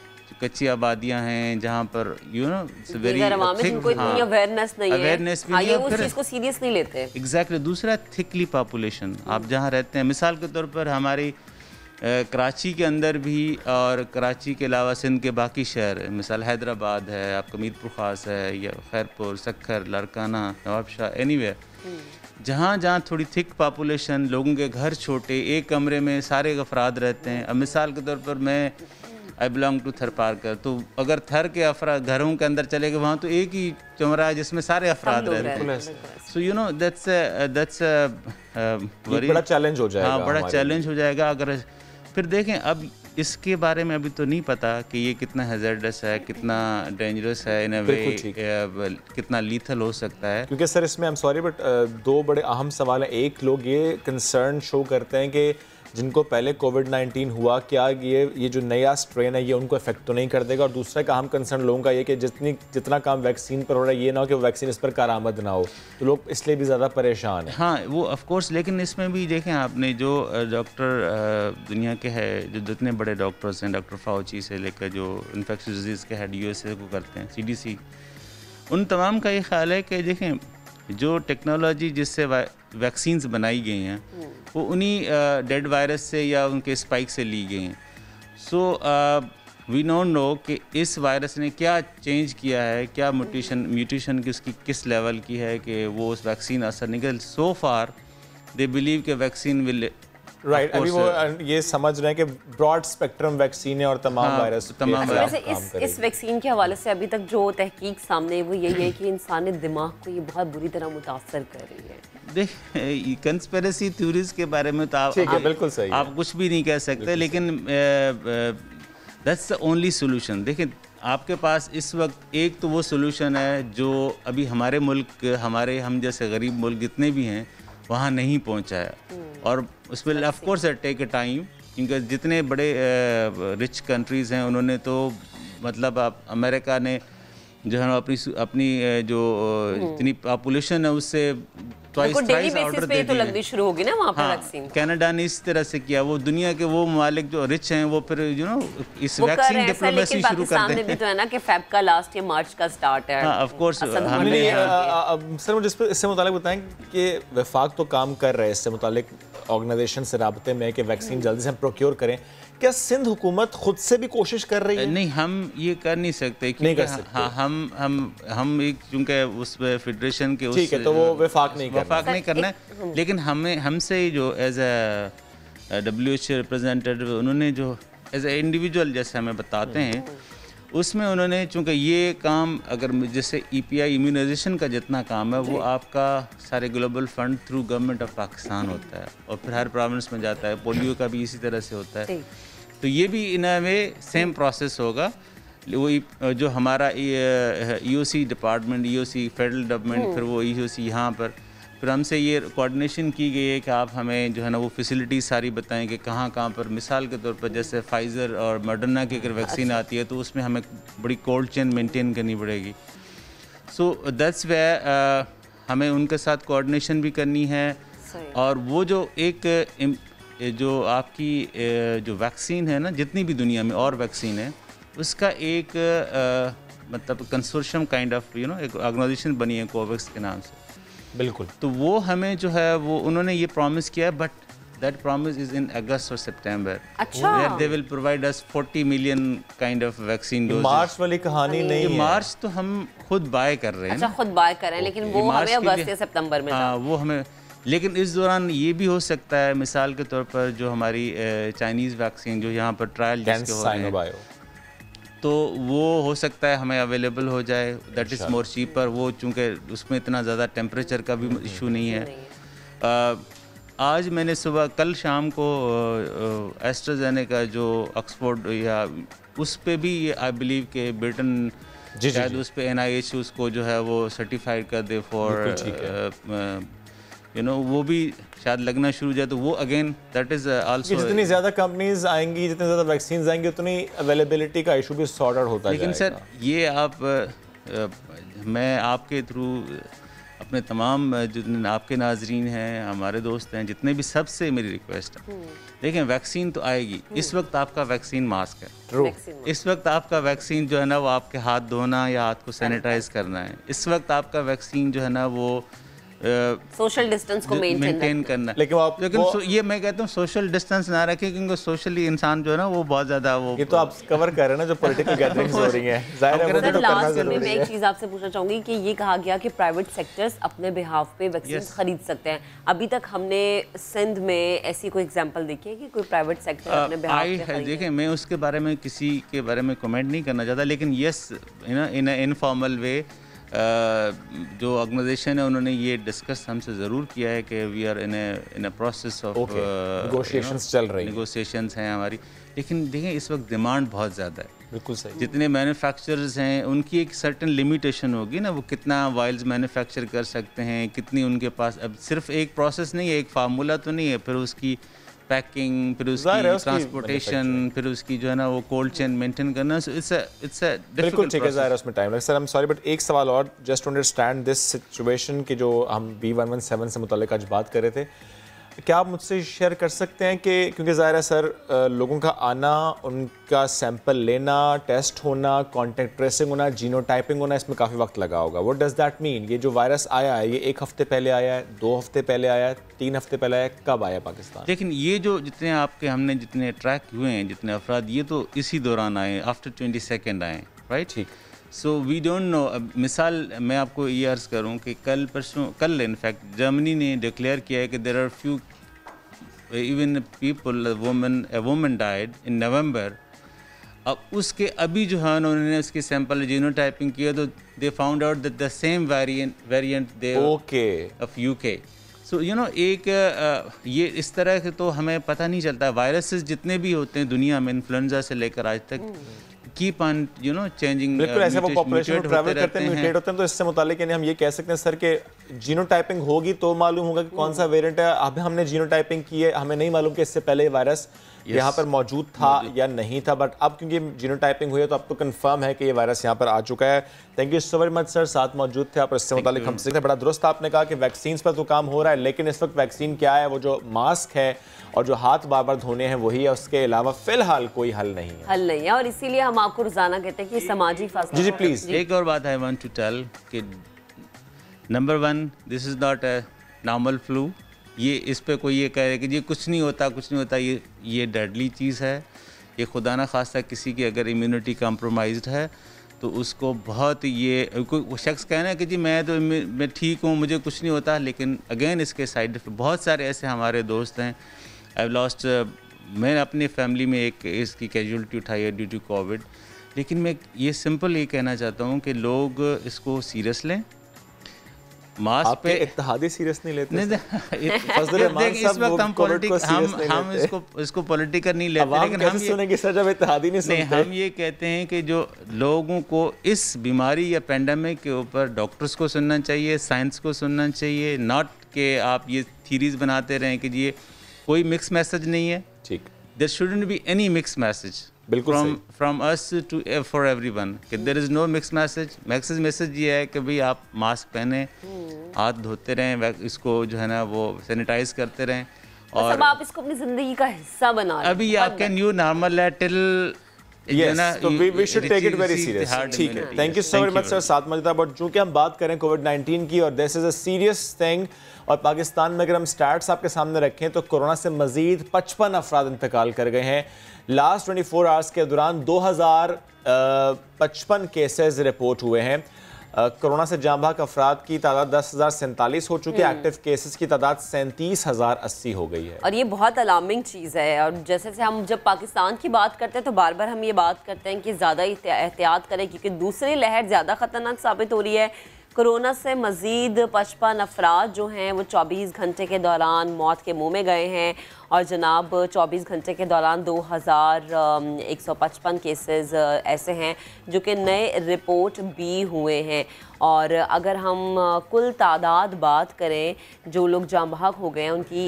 कच्ची आबादियां हैं जहाँ पर वेरी अवेयरनेस नहीं है, ये उस चीज़ को सीरियस नहीं लेते। एग्जैक्टली। दूसरा थिकली पॉपुलेशन, आप जहाँ रहते हैं, मिसाल के तौर पर हमारी कराची के अंदर भी और कराची के अलावा सिंध के बाकी शहर, मिसाल हैदराबाद है, आपका मीरपुर ख़ास है, या खैरपुर, सक्खर, लारकाना, नवाबशाह, एनीवेयर, जहाँ जहाँ थोड़ी थिक पॉपुलेशन, लोगों के घर छोटे, एक कमरे में सारे अफराद रहते हैं। अब मिसाल के तौर पर मैं I belong to Tharparkar, तो अगर थर के अफराद घरों के अंदर चले गए, वहाँ तो एक ही कमरा है जिसमें सारे अफराद रहते हैं। सो दैट्स बड़ा चैलेंज हो जाएगा। हाँ, बड़ा चैलेंज हो जाएगा। अगर फिर देखें, अब इसके बारे में अभी तो नहीं पता कि ये कितना हैजर्डस है, कितना डेंजरस है, इन अ वे कितना लीथल हो सकता है। क्योंकि सर इसमें आई एम सॉरी बट दो बड़े अहम सवाल हैं। एक, लोग ये कंसर्न शो करते हैं कि जिनको पहले कोविड-19 हुआ, क्या ये जो नया स्ट्रेन है ये उनको इफेक्ट तो नहीं कर देगा। और दूसरा एक अहम कंसर्न लोगों का ये कि जितना काम वैक्सीन पर हो रहा है, ये ना हो कि वैक्सीन इस पर कारआमद ना हो, तो लोग इसलिए भी ज़्यादा परेशान हैं। हाँ, वो ऑफ कोर्स, लेकिन इसमें भी देखें आपने, जो डॉक्टर दुनिया के है, जो जितने बड़े डॉक्टर्स हैं, डॉक्टर फाउची से लेकर जो इन्फेक्शियस डिजीज़ के हेड USA को करते हैं, CDC, उन तमाम का ये ख्याल है कि देखें, जो टेक्नोलॉजी जिससे वैक्सीन्स बनाई गई हैं वो उन्हीं डेड वायरस से या उनके स्पाइक से ली गई हैं। सो वी डोंट नो कि इस वायरस ने क्या चेंज किया है, क्या म्यूटेशन की उसकी किस लेवल की है कि वो उस वैक्सीन असर निकल। सो फार दे बिलीव कि वैक्सीन विल राइट। अभी वो ये समझ रहे हैं कि ब्रॉड स्पेक्ट्रम वैक्सीन है और तमाम वायरस इस वैक्सीन के हवाले से अभी तक जो तहकीक सामने है वो यही है कि इंसानी दिमाग को ये बहुत बुरी तरह मुतासर कर रही है। देख, कंस्पिरेसी थ्योरीज के बारे में तो आप बिल्कुल सही आप कुछ भी नहीं कह सकते, लेकिन दैट्स द ओनली सोल्यूशन। देखें, आपके पास इस वक्त एक तो वो सोल्यूशन है जो अभी हमारे मुल्क, हम जैसे गरीब मुल्क जितने भी हैं वहाँ नहीं पहुँचा है, और उसमें of course take a time, क्योंकि जितने बड़े रिच कंट्रीज़ हैं उन्होंने तो मतलब अमेरिका ने जो है अपनी जो इतनी पॉपुलेशन है उससे ट्वाइस ऑर्डर दे तो लगनी शुरू होगी ना वहाँ पे वैक्सीन। कनाडा ने इस तरह से किया, वो दुनिया के वो ममालिक जो रिच हैं वो फिर इस वैक्सीन डिप्लोमेसी शुरू कर दें। भी तो है ना कि फेब का लास्ट या मार्च का स्टार्ट है। हाँ, ऑफ कोर्स। हमने सर मुझे इससे मुतालिक बताएं कि वफाक तो काम कर रहे हैं इससे मुतालिक ऑर्गेनाइजेशन से राब्ते में कि वैक्सीन जल्दी से हम प्रोक्योर करें। क्या सिंध हुकूमत खुद से भी कोशिश कर रही है? नहीं, हम ये कर नहीं सकते, नहीं कर सकते। हाँ, हम एक चूँकि उस फेडरेशन के ठीक है, तो वो वफाक नहीं करना है, लेकिन हमसे जो एज ए WHO रिप्रेजेंटेटिव उन्होंने जो एज ए इंडिविजुअल जैसे हमें बताते हैं, उसमें उन्होंने चूँकि ये काम अगर जैसे EPI इम्यूनाइजेशन का जितना काम है वो आपका सारे global fund through government of Pakistan होता है और फिर हर प्रोविंस में जाता है। पोलियो का भी इसी तरह से होता है, तो ये भी इन में सेम प्रोसेस होगा। वो जो हमारा EOC department, EOC federal government, फिर वो EOC यहाँ पर, फिर हमसे ये कोऑर्डिनेशन की गई है कि आप हमें जो है ना वो फैसिलिटीज़ सारी बताएं कि कहाँ पर, मिसाल के तौर पर जैसे फाइज़र और मॉडर्ना की अगर वैक्सीन आती है तो उसमें हमें बड़ी कोल्ड चेन मेंटेन करनी पड़ेगी। सो दैट्स वे हमें उनके साथ कोऑर्डिनेशन भी करनी है। और वो जो एक जो आपकी जो वैक्सीन है ना, जितनी भी दुनिया में और वैक्सीन है, उसका एक मतलब कंसोर्शियम काइंड ऑफ एक ऑर्गेनाइजेशन बनी है कोवैक्स के नाम से। बिल्कुल। तो वो हमें जो है वो उन्होंने ये प्रॉमिस किया है, but that promise is in August और सितंबर। अच्छा। They will provide us 40 million kind of vaccine doses. मार्च वाली कहानी नहीं है। मार्च तो हम खुद बाय कर रहे हैं। अच्छा, खुद बाय कर रहे हैं, लेकिन वो हमें अगस्त या सितंबर में। हाँ, वो हमें, लेकिन इस दौरान ये भी हो सकता है, मिसाल के तौर पर जो हमारी चाइनीज़ वैक्सीन जो यहाँ पर ट्रायल जिसके हो रहे हैं, तो वो हो सकता है हमें अवेलेबल हो जाए, दैट इज़ मोर चीपर। वो चूँकि उसमें इतना ज़्यादा टेम्परेचर का भी इशू नहीं है। आज मैंने कल शाम को एस्ट्राजेनेका जो ऑक्सफोर्ड या उस पे भी आई बिलीव के ब्रिटेन शायद उस पे NIH उसको जो है वो सर्टिफाइड कर दे फॉर वो भी शायद लगना शुरू हो जाए, तो वो अगेन दैट इज आल्सो, जितनी ज़्यादा कंपनीज आएंगी, जितनी ज़्यादा वैक्सीन आएंगी, उतनी अवेलेबिलिटी का इशू भी सॉर्ट आउट होता जाएगा। लेकिन सर ये आप मैं आपके थ्रू अपने तमाम जितने आपके नाजरीन हैं, हमारे दोस्त हैं, जितने भी, सबसे मेरी रिक्वेस्ट है, देखें वैक्सीन तो आएगी, इस वक्त आपका वैक्सीन मास्क है, इस वक्त आपका वैक्सीन जो है ना वो आपके हाथ धोना या हाथ को सैनिटाइज करना है, इस वक्त आपका वैक्सीन जो है ना वो सोशल डिस्टेंस को मेंटेन करना। लेकिन ये मैं कहता हूँ सोशल डिस्टेंस ना रखें, क्योंकि सोशली इंसान जो है ना वो बहुत ज़्यादा वो ये तो आप कवर कर रहे हैं ना जो पॉलिटिकल गैदरिंग्स हो रही हैं, जाहिर है वो तो करना जरूरी है। मैं एक चीज़ आपसे पूछना चाहूँगी कि ये कहा गया कि प्राइवेट सेक्टर्स अपने बिहाफ पे वैक्सीन खरीद सकते हैं, अभी तक हमने सिंध में ऐसी कोई एग्जांपल देखी है कि कोई प्राइवेट सेक्टर अपने बिहाफ पे खरीदे? देखें, मैं उसके बारे में किसी के बारे में कमेंट नहीं करना चाहता, लेकिन यस इन इनफॉर्मल वे जो ऑर्गेनाइजेशन है उन्होंने ये डिस्कस हमसे ज़रूर किया है कि we are in a process of negotiations चल रही हैं, नेगोशिएशंस हैं हमारी। लेकिन देखें इस वक्त डिमांड बहुत ज़्यादा है, बिल्कुल सही। जितने मैन्युफैक्चरर्स हैं उनकी एक सर्टेन लिमिटेशन होगी ना, वो कितना वाइल्स मैन्युफैक्चर कर सकते हैं, कितनी उनके पास, अब सिर्फ एक प्रोसेस नहीं है, एक फार्मूला तो नहीं है, फिर उसकी पैकिंग, फिर उसकी ट्रांसपोर्टेशन, फिर उसकी जो है ना वो कोल्ड चेन मेंटेन करना, इट्स अ बिल्कुल ठीक है, ज़ाहिर है उसमें टाइम लगता है। Sir I am sorry but एक सवाल और, just to understand this situation की जो हम B117 से मुताल्लिक आज बात कर रहे थे, क्या आप मुझसे शेयर कर सकते हैं कि क्योंकि ज़ाहिर है सर लोगों का आना, उनका सैंपल लेना, टेस्ट होना, कॉन्टैक्ट ट्रेसिंग होना, जीनोटाइपिंग होना, इसमें काफ़ी वक्त लगा होगा। What does that mean? ये जो वायरस आया है ये 1 हफ्ते पहले आया है, 2 हफ्ते पहले आया है, 3 हफ्ते पहले आया है, कब आया पाकिस्तान? लेकिन ये जो जितने आपके हमने जितने ट्रैक हुए हैं, जितने अफराद, ये तो इसी दौरान आए, आफ्टर 22 आए, राइट? ठीक। So we don't know. मिसाल मैं आपको ये अर्ज़ करूँ कि कल इनफैक्ट जर्मनी ने डिक्लेयर किया है कि there are few even people, a woman died in November. अब उसके अभी जो है उन्होंने उसके सैंपल जीनोटाइपिंग किया तो they found out that the same variant they of UK. So you know एक ये इस तरह के तो हमें पता नहीं चलता। वायरसेस जितने भी होते हैं दुनिया में, इन्फ्लुएंजा से लेकर आज तक, keep on you know changing. बिल्कुल ऐसे वो पॉपुलेशन में ट्रैवल करते हैं, म्यूटेट होते हैं, तो इससे मुतालिक यानी हम ये कह सकते हैं सर कि जीनोटाइपिंग होगी तो मालूम होगा कि कौन सा वेरिएंट है। अब हमने जीनोटाइपिंग की है, हमें नहीं मालूम कि इससे पहले वायरस यहाँ पर मौजूद था या नहीं था, बट अब क्योंकि जीनोटाइपिंग हुई है तो अब तो कंफर्म है कि ये वायरस यहाँ पर आ चुका है। Thank you so very much sir, साथ मौजूद थे आप, इससे मुतालिक हमसे बड़ा दुरुस्त आपने कहा कि वैक्सीन पर तो काम हो रहा है, लेकिन इस वक्त वैक्सीन क्या है, वो जो मास्क है और जो हाथ बार बार धोने हैं वही है, उसके अलावा फिलहाल कोई हल नहीं है। और इसीलिए हम आपको रोजाना कहते हैं कि समाजी फासला। जी प्लीज। एक और बात आई वांट टू टेल कि number 1, this is not a normal flu. ये इस पे कोई ये कह रहे कि ये कुछ नहीं होता, ये डेडली चीज़ है। ये खुदा ना खास्ता किसी की अगर इम्यूनिटी कॉम्प्रोमाइज्ड है तो उसको बहुत, ये कोई शख्स कहना है कि जी मैं ठीक हूँ, मुझे कुछ नहीं होता, लेकिन अगेन इसके साइड इफेक्ट बहुत सारे ऐसे हमारे दोस्त हैं। आई लॉस्ट, मैंने अपनी फैमिली में एक इसकी कैजुअलिटी उठाई है ड्यू टू कोविड। लेकिन मैं ये सिंपल ये कहना चाहता हूँ कि लोग इसको सीरियस लें। मास्क पे इत्तेहादी सीरियस नहीं लेते। इस वक्त हम इसको पॉलिटिकल नहीं लेते, लेकिन हम ये कहते हैं कि जो लोगों को इस बीमारी या पेंडेमिक के ऊपर डॉक्टर्स को सुनना चाहिए, साइंस को सुनना चाहिए, नॉट कि आप ये थीरीज बनाते रहें कि ये कोई मिक्स मैसेज नहीं है। ठीक, there shouldn't be any mix message from us to for everyone, कि there is no mix message ये है कि भाई आप मास्क पहने, हाथ धोते रहें, इसको जो है ना वो सैनिटाइज करते रहें, और अब आप इसको अपनी जिंदगी का हिस्सा बना रहे हैं। अभी आपका न्यू नॉर्मल है till Yes, so we should take it very serious. ठीक है, thank you so very much sir, साथ मौजूदा। बट चूंकि हम बात करें कोविड-19 की और this is a serious thing, और पाकिस्तान में अगर हम स्टैट्स आपके सामने रखें तो कोरोना से मजीद 55 अफराद इंतकाल कर गए हैं। लास्ट 24 आवर्स के दौरान 2055 केसेस रिपोर्ट हुए हैं। कोरोना से जाँ बहक अफराद की तादाद 10,047 हो चुकी है। एक्टिव केसेस की तादाद 37,080 हो गई है, और ये बहुत अलार्मिंग चीज़ है। और जैसे से हम जब पाकिस्तान की बात करते हैं तो बार बार हम ये बात करते हैं कि ज़्यादा एहतियात करें, क्योंकि दूसरी लहर ज़्यादा ख़तरनाक साबित हो रही है। कोरोना से मज़ीद 55 अफराद जो हैं वो 24 घंटे के दौरान मौत के मुंह में गए हैं, और जनाब 24 घंटे के दौरान 2155 केसेस ऐसे हैं जो कि नए रिपोर्ट भी हुए हैं। और अगर हम कुल तादाद बात करें जो लोग जाँ बहक हो गए हैं उनकी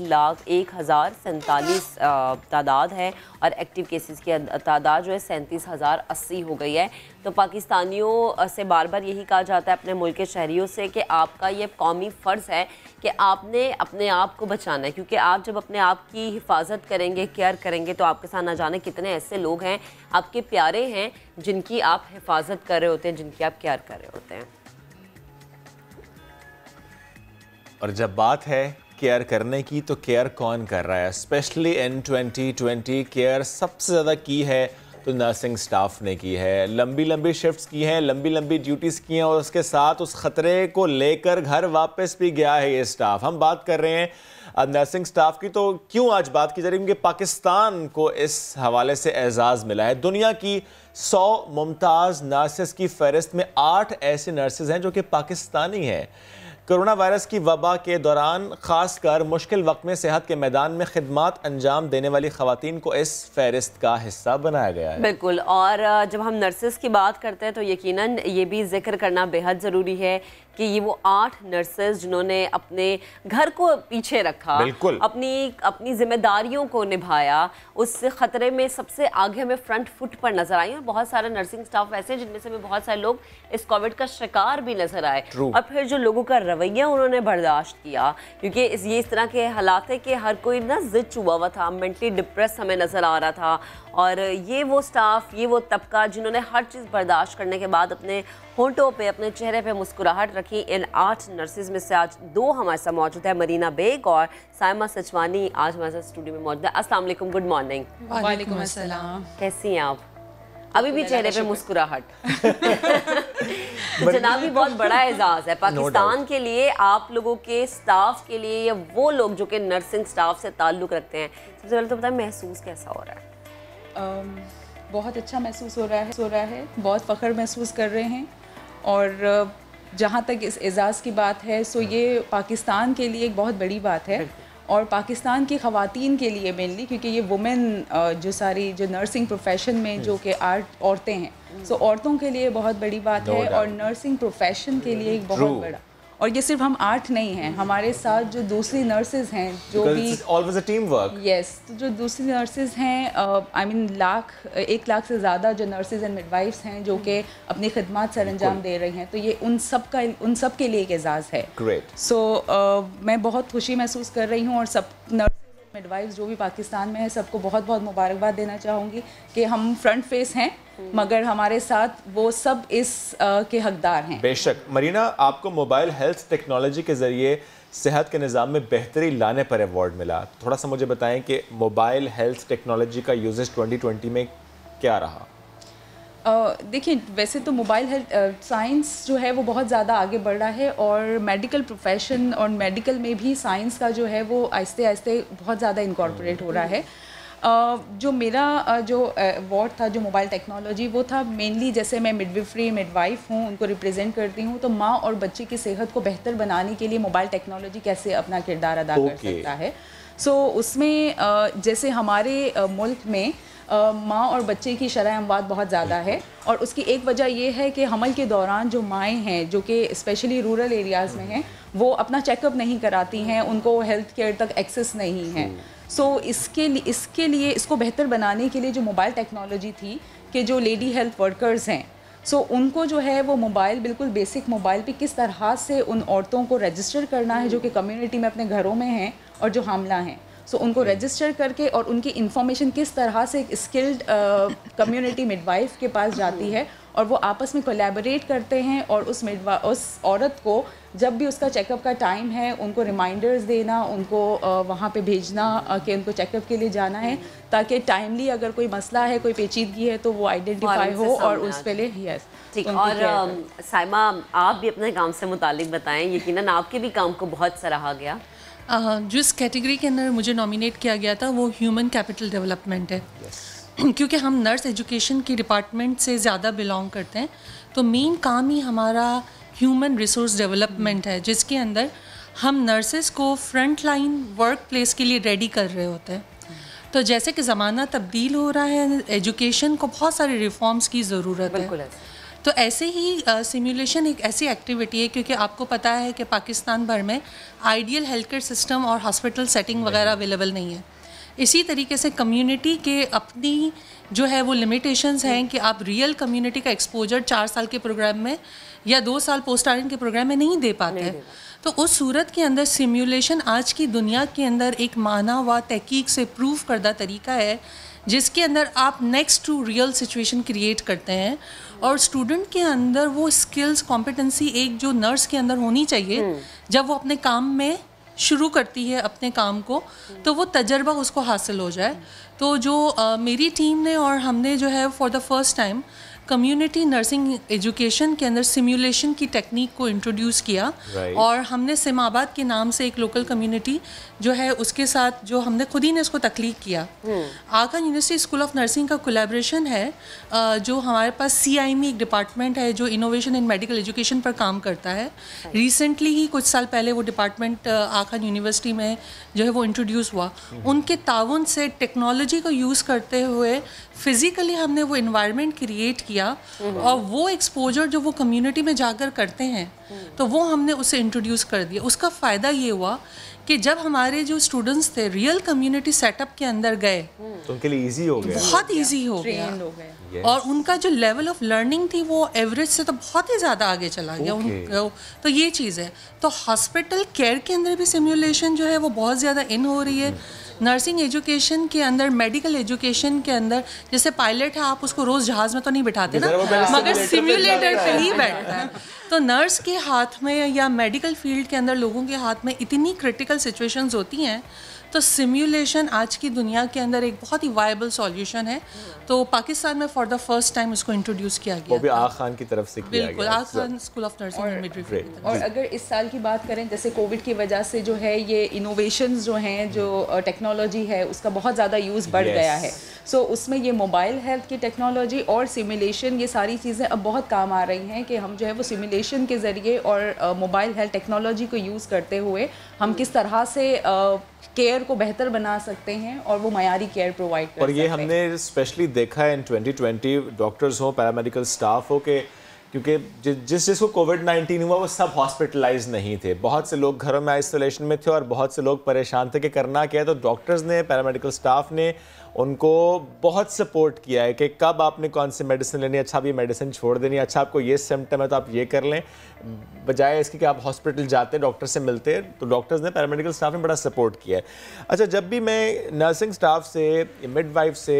1,01,47 तादाद है और एक्टिव केसेस की तादाद जो है 37,080 हो गई है। तो पाकिस्तानियों से बार बार यही कहा जाता है अपने मुल्क के शहरियों से कि आपका ये कौमी फ़र्ज़ है कि आपने अपने आप को बचाना है, क्योंकि आप जब अपने आप की हिफाजत करेंगे, केयर करेंगे, तो आपके साथ ना जाने कितने ऐसे लोग हैं आपके प्यारे हैं जिनकी आप हिफाजत कर रहे होते हैं, जिनकी आप केयर कर रहे होते हैं। और जब बात है केयर करने की तो केयर कौन कर रहा है? स्पेशली इन 2020 केयर सबसे ज़्यादा की है तो नर्सिंग स्टाफ ने की है। लंबी लंबी शिफ्ट्स की हैं, लंबी लंबी ड्यूटीज़ की हैं और उसके साथ उस ख़तरे को लेकर घर वापस भी गया है ये स्टाफ। हम बात कर रहे हैं नर्सिंग स्टाफ की, तो क्यों आज बात की जा रही है? क्योंकि पाकिस्तान को इस हवाले से एजाज़ मिला है। दुनिया की 100 मुमताज़ नर्सेस की फहरिस्त में 8 ऐसे नर्सेज हैं जो कि पाकिस्तानी हैं। कोरोना वायरस की वबा के दौरान खासकर मुश्किल वक्त में सेहत के मैदान में खिदमात अंजाम देने वाली खवातीन को इस फहरिस्त का हिस्सा बनाया गया है। बिल्कुल। और जब हम नर्सेस की बात करते हैं तो यकीनन ये भी जिक्र करना बेहद ज़रूरी है कि ये वो 8 नर्सेस जिन्होंने अपने घर को पीछे रखा, अपनी जिम्मेदारियों को निभाया, उस खतरे में सबसे आगे हमें फ्रंट फुट पर नजर आई। और बहुत सारे नर्सिंग स्टाफ ऐसे जिनमें से बहुत सारे लोग इस कोविड का शिकार भी नजर आए। और फिर जो लोगों का रवैया उन्होंने बर्दाश्त किया, क्योंकि ये इस तरह के हालात है कि हर कोई ना जिद चुबा हुआ था, मेंटली डिप्रेस हमें नजर आ रहा था। और ये वो स्टाफ, ये वो तबका जिन्होंने हर चीज़ बर्दाश्त करने के बाद अपने होंठों पे, अपने चेहरे पे मुस्कुराहट रखी। इन 8 नर्सेज में से आज 2 हमारे साथ मौजूद है, मरीना बेग और साइमा सचवानी आज हमारे साथ स्टूडियो में मौजूद है। अस्सलाम वालेकुम, गुड मॉर्निंग। वालेकुम अस्सलाम। कैसी हैं आप? अभी भी चेहरे पे मुस्कुराहट। जनाब, ये बहुत बड़ा एजाज़ है पाकिस्तान के लिए, आप लोगों के स्टाफ के लिए, या वो लोग जो कि नर्सिंग स्टाफ से ताल्लुक़ रखते हैं। सबसे पहले तो बताएं महसूस कैसा हो रहा है? बहुत अच्छा महसूस हो रहा है, बहुत फ़ख्र महसूस कर रहे हैं। और जहाँ तक इस एजाज़ की बात है सो ये पाकिस्तान के लिए एक बहुत बड़ी बात है और पाकिस्तान की ख़वातीन के लिए मेनली, क्योंकि ये वुमेन जो सारी जो नर्सिंग प्रोफेशन में जो कि औरतें हैं, सो औरतों के लिए बहुत बड़ी बात है और नर्सिंग प्रोफेशन के लिए एक बहुत बड़ा। और ये सिर्फ हम 8 नहीं हैं, हमारे साथ जो दूसरी नर्सेज हैं जो भी always a teamwork. Yes, तो जो दूसरी नर्सेज हैं, I mean 1 लाख से ज़्यादा जो नर्सेज एंड मिडवाइफ्स हैं जो कि अपनी खिदमत सर अंजाम दे रही हैं, तो ये उन सब के लिए एक एजाज़ है। Great. So मैं बहुत खुशी महसूस कर रही हूँ और सब नर्सेज मिडवाइफ्स जो भी पाकिस्तान में है सबको बहुत बहुत मुबारकबाद देना चाहूँगी कि हम फ्रंट फेस हैं मगर हमारे साथ वो सब इस के हकदार हैं। बेशक। मरीना, आपको मोबाइल हेल्थ टेक्नोलॉजी के ज़रिए सेहत के निज़ाम में बेहतरी लाने पर अवार्ड मिला। थोड़ा सा मुझे बताएं कि मोबाइल हेल्थ टेक्नोलॉजी का यूजेज 2020 में क्या रहा? देखिए, वैसे तो मोबाइल हेल्थ साइंस जो है वो बहुत ज़्यादा आगे बढ़ रहा है और मेडिकल प्रोफेशन और मेडिकल में भी साइंस का जो है वो आहिस्ते आहिस्ते बहुत ज़्यादा इनकॉर्पोरेट हो रहा है। जो मेरा जो अवार्ड था जो मोबाइल टेक्नोलॉजी, वो था मेनली, जैसे मैं मिडवाइफ हूँ, उनको रिप्रेजेंट करती हूँ, तो माँ और बच्चे की सेहत को बेहतर बनाने के लिए मोबाइल टेक्नोलॉजी कैसे अपना किरदार अदा कर सकता है। सो उसमें जैसे हमारे मुल्क में माँ और बच्चे की शरह अमवात बहुत ज़्यादा है और उसकी एक वजह ये है कि हमल के दौरान जो माएँ हैं जो कि स्पेशली रूरल एरियाज़ में हैं, वो अपना चेकअप नहीं कराती हैं, उनको हेल्थ केयर तक एक्सेस नहीं है। सो इसके लिए इसको बेहतर बनाने के लिए जो मोबाइल टेक्नोलॉजी थी कि जो लेडी हेल्थ वर्कर्स हैं, सो उनको जो है वो मोबाइल, बिल्कुल बेसिक मोबाइल पे किस तरह से उन औरतों को रजिस्टर करना है जो कि कम्युनिटी में अपने घरों में हैं और जो हामला हैं, सो उनको रजिस्टर करके और उनकी इंफॉर्मेशन किस तरह से एक स्किल्ड कम्युनिटी मिडवाइफ के पास जाती है और वो आपस में कोलैबोरेट करते हैं और उस औरत को जब भी उसका चेकअप का टाइम है उनको रिमाइंडर्स देना, उनको वहाँ पे भेजना कि उनको चेकअप के लिए जाना है, ताकि टाइमली अगर कोई मसला है, कोई पेचीदगी है तो वो आइडेंटिफाई हो और उस पे ले। यस, ठीक। और साइमा, आप भी अपने काम से मुतालिक बताएं, यकीनन आपके भी काम को बहुत सराहा गया। जिस कैटेगरी के अंदर मुझे नॉमिनेट किया गया था वो ह्यूमन कैपिटल डेवलपमेंट है। क्योंकि हम नर्स एजुकेशन की डिपार्टमेंट से ज़्यादा बिलोंग करते हैं, तो मेन काम ही हमारा ह्यूमन रिसोर्स डेवलपमेंट है, जिसके अंदर हम नर्सेस को फ्रंट लाइन वर्क प्लेस के लिए रेडी कर रहे होते हैं। तो जैसे कि ज़माना तब्दील हो रहा है, एजुकेशन को बहुत सारे रिफॉर्म्स की ज़रूरत है। तो ऐसे ही सिमुलेशन एक ऐसी एक्टिविटी है, क्योंकि आपको पता है कि पाकिस्तान भर में आइडियल हेल्थ केयर सिस्टम और हॉस्पिटल सेटिंग वगैरह अवेलेबल नहीं है। इसी तरीके से कम्युनिटी के अपनी जो है वो लिमिटेशंस हैं कि आप रियल कम्युनिटी का एक्सपोजर 4 साल के प्रोग्राम में या 2 साल पोस्ट आर्यन के प्रोग्राम में नहीं दे पाते। तो उस सूरत के अंदर सिमुलेशन आज की दुनिया के अंदर एक माना व तहकीक से प्रूव करदा तरीका है, जिसके अंदर आप next to real situation create करते हैं और स्टूडेंट के अंदर वो स्किल्स कॉम्पिटेंसी एक जो नर्स के अंदर होनी चाहिए जब वो अपने काम में शुरू करती है अपने काम को, तो वो तजर्बा उसको हासिल हो जाए। तो जो मेरी टीम ने और हमने जो है for the first time community nursing education के अंदर सिमुलेशन की टेक्निक को इंट्रोड्यूस किया और हमने सिमाबाद के नाम से एक लोकल कम्युनिटी जो है उसके साथ जो हमने खुद ही ने इसको तख्लीक किया। Aga university school of nursing का कोलैबोरेशन है, जो हमारे पास CIME एक डिपार्टमेंट है जो इनोवेशन इन मेडिकल एजुकेशन पर काम करता है। रिसेंटली ही कुछ साल पहले वो डिपार्टमेंट आका यूनिवर्सिटी में जो है वो इंट्रोड्यूस हुआ। उनके ताउन से टेक्नोलॉजी को यूज़ करते हुए फिज़िकली हमने वो इन्वायरमेंट क्रिएट किया और वो एक्सपोजर जो वो कम्युनिटी में जाकर करते हैं तो वो हमने उसे इंट्रोड्यूस कर दिया। उसका फ़ायदा ये हुआ कि जब हमारे जो स्टूडेंट्स थे रियल कम्युनिटी सेटअप के अंदर गए तो उनके लिए इजी हो गया, बहुत इजी हो गया और उनका जो लेवल ऑफ लर्निंग थी वो एवरेज से तो बहुत ही ज़्यादा आगे चला गया। तो ये चीज़ है। तो हॉस्पिटल केयर के अंदर भी सिमुलेशन जो है वो बहुत ज़्यादा इन हो रही है। नर्सिंग एजुकेशन के अंदर, मेडिकल एजुकेशन के अंदर, जैसे पायलट है आप उसको रोज़ जहाज़ में तो नहीं बिठाते ना, मगर सिम्युलेटर पे ही बैठता है। तो नर्स के हाथ में या मेडिकल फील्ड के अंदर लोगों के हाथ में इतनी क्रिटिकल सिचुएशंस होती हैं, तो सिम्युलेशन आज की दुनिया के अंदर एक बहुत ही वायबल सॉल्यूशन है। तो पाकिस्तान में फॉर द फर्स्ट टाइम उसको इंट्रोड्यूस किया गया, वो भी आगा खान की तरफ से किया गया। बिल्कुल, Aga Khan school of nursing and midwifery. और अगर इस साल की बात करें, जैसे कोविड की वजह से जो है ये इनोवेशंस जो हैं, जो टेक्नोलॉजी है उसका बहुत ज़्यादा यूज़ बढ़ गया है। सो उसमें ये मोबाइल हेल्थ की टेक्नोलॉजी और सिमुलेशन, ये सारी चीज़ें अब बहुत काम आ रही हैं कि हम जो है वो सिमुलेशन के ज़रिए और मोबाइल हेल्थ टेक्नोलॉजी को यूज़ करते हुए हम किस तरह से केयर को बेहतर बना सकते हैं और वो मयारी केयर प्रोवाइड कर सकते हैं। और ये हमने स्पेशली देखा है इन 2020, डॉक्टर्स हो, पैरामेडिकल स्टाफ हो, के क्योंकि जिसको कोविड-19 हुआ वो सब हॉस्पिटलाइज नहीं थे। बहुत से लोग घरों में आइसोलेशन में थे और बहुत से लोग परेशान थे कि करना क्या है। तो डॉक्टर्स ने, पैरामेडिकल स्टाफ ने उनको बहुत सपोर्ट किया है कि कब आपने कौन सी मेडिसिन लेनी है, अच्छा आप ये मेडिसिन छोड़ देनी है, अच्छा आपको ये सिम्टम है तो आप ये कर लें, बजाय इसके कि आप हॉस्पिटल जाते डॉक्टर से मिलते। तो डॉक्टर्स ने, पैरामेडिकल स्टाफ ने बड़ा सपोर्ट किया है। अच्छा, जब भी मैं नर्सिंग स्टाफ से, मिडवाइफ से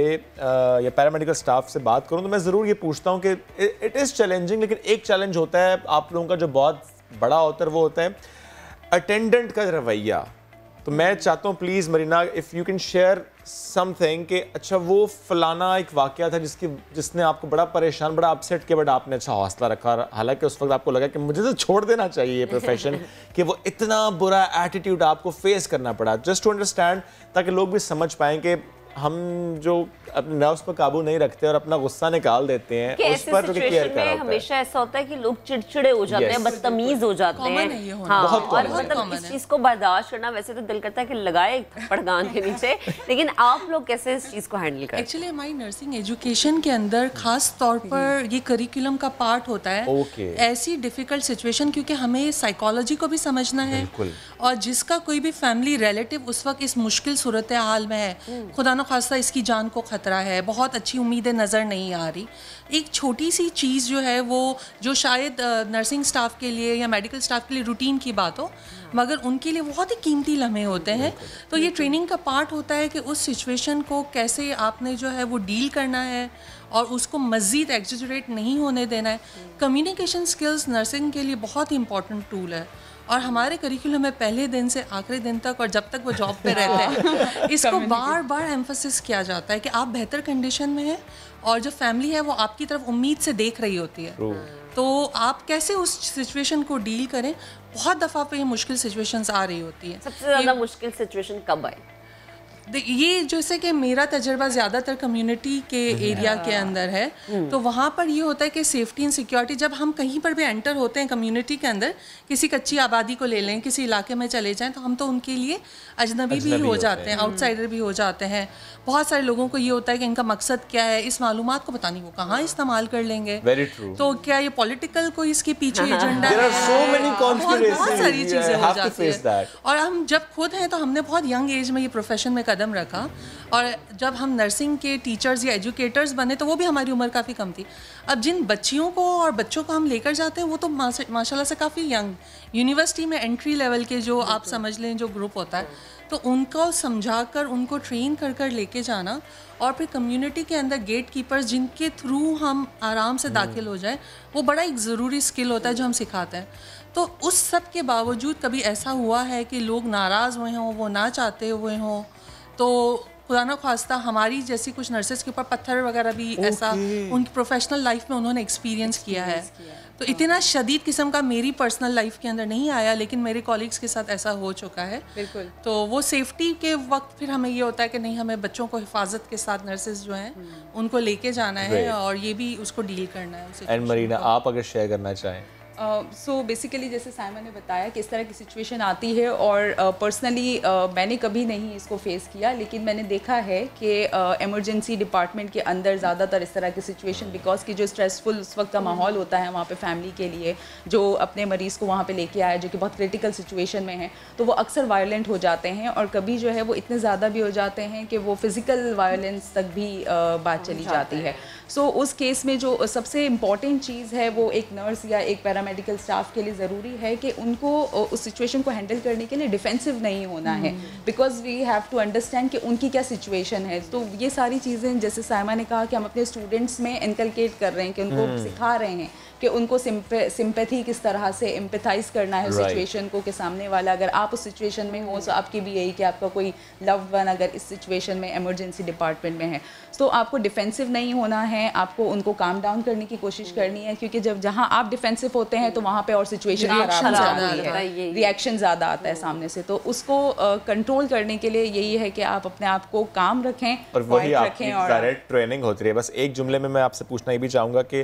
या पैरामेडिकल स्टाफ से बात करूँ तो मैं ज़रूर ये पूछता हूँ कि इट इज़ चैलेंजिंग, लेकिन एक चैलेंज होता है आप लोगों का जो बहुत बड़ा होता है, वो होता है अटेंडेंट का रवैया। तो मैं चाहता हूँ please Marina, if you can share something कि अच्छा वो फलाना एक वाक़या था जिसने आपको बड़ा परेशान, बड़ा अपसेट किया, बट आपने अच्छा हौसला रखा, हालांकि उस वक्त आपको लगा कि मुझे तो छोड़ देना चाहिए ये प्रोफेशन कि वो इतना बुरा एटीट्यूड आपको फेस करना पड़ा। जस्ट टू अंडरस्टैंड, ताकि लोग भी समझ पाएँ कि हम जो अपने नर्व्स पर काबू नहीं रखते और अपना गुस्सा निकाल देते हैं उस पर जो केयर कर रहा होता है। हमेशा ऐसा होता है कि लोग चिड़चिड़े हो जाते हैं, बदतमीज हो जाते हैं। हाँ, और मतलब इस चीज को बर्दाश्त करना, वैसे तो दिल करता है कि लगाए थप्पड़ गान के नीचे, लेकिन आप लोग कैसे इस चीज को हैंडल करते हैं? एक्चुअली हमारी नर्सिंग एजुकेशन के अंदर खास तौर पर ये करिकुलम का पार्ट होता है ऐसी डिफिकल्ट सिचुएशन, क्योंकि हमें साइकोलॉजी को भी समझना है और जिसका कोई भी फैमिली रिलेटिव उस वक्त इस मुश्किल सूरत हाल में है, खुदा न खास्ता इसकी जान को खतरा है, बहुत अच्छी उम्मीदें नज़र नहीं आ रही, एक छोटी सी चीज़ जो है वो जो शायद नर्सिंग स्टाफ के लिए या मेडिकल स्टाफ के लिए रूटीन की बात हो, मगर उनके लिए बहुत ही कीमती लम्हे होते हैं। तो ये ट्रेनिंग का पार्ट होता है कि उस सिचुएशन को कैसे आपने जो है वो डील करना है और उसको मज़ीद एग्जैजरेट नहीं होने देना है। कम्युनिकेशन स्किल्स नर्सिंग के लिए बहुत ही इंपॉर्टेंट टूल है और हमारे करिकुलम में पहले दिन से आखिरी दिन तक और जब तक वो जॉब पे रहते हैं इसको बार बार एम्फसिस किया जाता है कि आप बेहतर कंडीशन में हैं और जो फैमिली है वो आपकी तरफ उम्मीद से देख रही होती है, तो आप कैसे उस सिचुएशन को डील करें। बहुत दफ़ा पे ये मुश्किल सिचुएशंस आ रही होती है। सबसे ज़्यादा मुश्किल सिचुएशन कब आई? ये जैसे कि मेरा तजर्बा ज़्यादातर कम्युनिटी के एरिया के अंदर है, तो वहाँ पर ये होता है कि सेफ्टी एंड सिक्योरिटी, जब हम कहीं पर भी एंटर होते हैं कम्युनिटी के अंदर, किसी कच्ची आबादी को ले लें, किसी इलाके में चले जाएं, तो हम तो उनके लिए अजनबी भी हो जाते हैं, आउटसाइडर भी हो जाते हैं। बहुत सारे लोगों को ये होता है कि इनका मकसद क्या है, इस मालूमात को पता नहीं वो कहाँ इस्तेमाल कर लेंगे। तो क्या ये पॉलिटिकल कोई इसके पीछे एजेंडा है? बहुत सारी चीज़ें हो जाती है। और हम जब खुद हैं तो हमने बहुत यंग एज में ये प्रोफेशन में कदम रखा, और जब हम नर्सिंग के टीचर्स या एजुकेटर्स बने तो वो भी हमारी उम्र काफ़ी कम थी। अब जिन बच्चियों को और बच्चों को हम लेकर जाते हैं वो तो माशाल्लाह से काफ़ी यंग, यूनिवर्सिटी में एंट्री लेवल के जो आप समझ लें जो ग्रुप होता है, तो उनको समझा कर उनको ट्रेन कर कर लेके जाना, और फिर कम्युनिटी के अंदर गेट कीपर्स जिनके थ्रू हम आराम से दाखिल हो जाए, वो बड़ा एक ज़रूरी स्किल होता है जो हम सिखाते हैं। तो उस सब के बावजूद कभी ऐसा हुआ है कि लोग नाराज़ हुए हों, वो ना चाहते हुए हों, तो खुदा न ख्वास्ता हमारी जैसी कुछ नर्सेज के ऊपर पत्थर वगैरह भी ऐसा उनकी प्रोफेशनल लाइफ में उन्होंने एक्सपीरियंस किया है। तो इतना शदीद किस्म का मेरी पर्सनल लाइफ के अंदर नहीं आया, लेकिन मेरे कॉलीग्स के साथ ऐसा हो चुका है। बिल्कुल। तो वो सेफ्टी के वक्त फिर हमें ये होता है कि नहीं, हमें बच्चों को हिफाजत के साथ नर्सेज जो हैं उनको लेके जाना है, और ये भी उसको डील करना है। एंड मरीना, आप अगर शेयर करना चाहें। सो बेसिकली जैसे साइमन ने बताया कि इस तरह की सिचुएशन आती है, और पर्सनली मैंने कभी नहीं इसको फेस किया, लेकिन मैंने देखा है कि इमरजेंसी डिपार्टमेंट के अंदर ज़्यादातर इस तरह की सिचुएशन, बिकॉज की जो स्ट्रेसफुल उस वक्त का माहौल होता है वहाँ पे फैमिली के लिए, जो अपने मरीज़ को वहाँ पे लेके आया जो कि बहुत क्रिटिकल सिचुएशन में है, तो वो अक्सर वायलेंट हो जाते हैं, और कभी जो है वो इतने ज़्यादा भी हो जाते हैं कि वो फिज़िकल वायलेंस तक भी बात चली जाती है। सो उस केस में जो सबसे इम्पॉर्टेंट चीज़ है वो एक नर्स या एक पैरामेडिकल स्टाफ के लिए ज़रूरी है कि उनको उस सिचुएशन को हैंडल करने के लिए डिफेंसिव नहीं होना है, because we have to understand कि उनकी क्या सिचुएशन है। तो ये सारी चीज़ें जैसे साइमा ने कहा कि हम अपने स्टूडेंट्स में इनकलकेट कर रहे हैं, कि उनको सिखा रहे हैं कि उनको सिंपैथी किस तरह से एम्पैथाइज करना है सिचुएशन को, कि सामने वाला अगर आप उस सिचुएशन में हो, तो आपकी भी यही कि आपका कोई लव्ड वन अगर इस सिचुएशन में इमरजेंसी डिपार्टमेंट में है, तो आपको डिफेंसिव नहीं होना है, आपको उनको काम डाउन करने की कोशिश करनी है, क्योंकि जब जहाँ आप डिफेंसिव होते हैं तो वहाँ पे और सिचुएशन खराब हो जाती है, रिएक्शन ज़्यादा आता है सामने से। तो उसको कंट्रोल करने के लिए यही है कि आप अपने आप को काम रखें और वही आपकी डायरेक्ट ट्रेनिंग होती है। बस एक जुमले में मैं आपसे पूछना ये भी चाहूँगा कि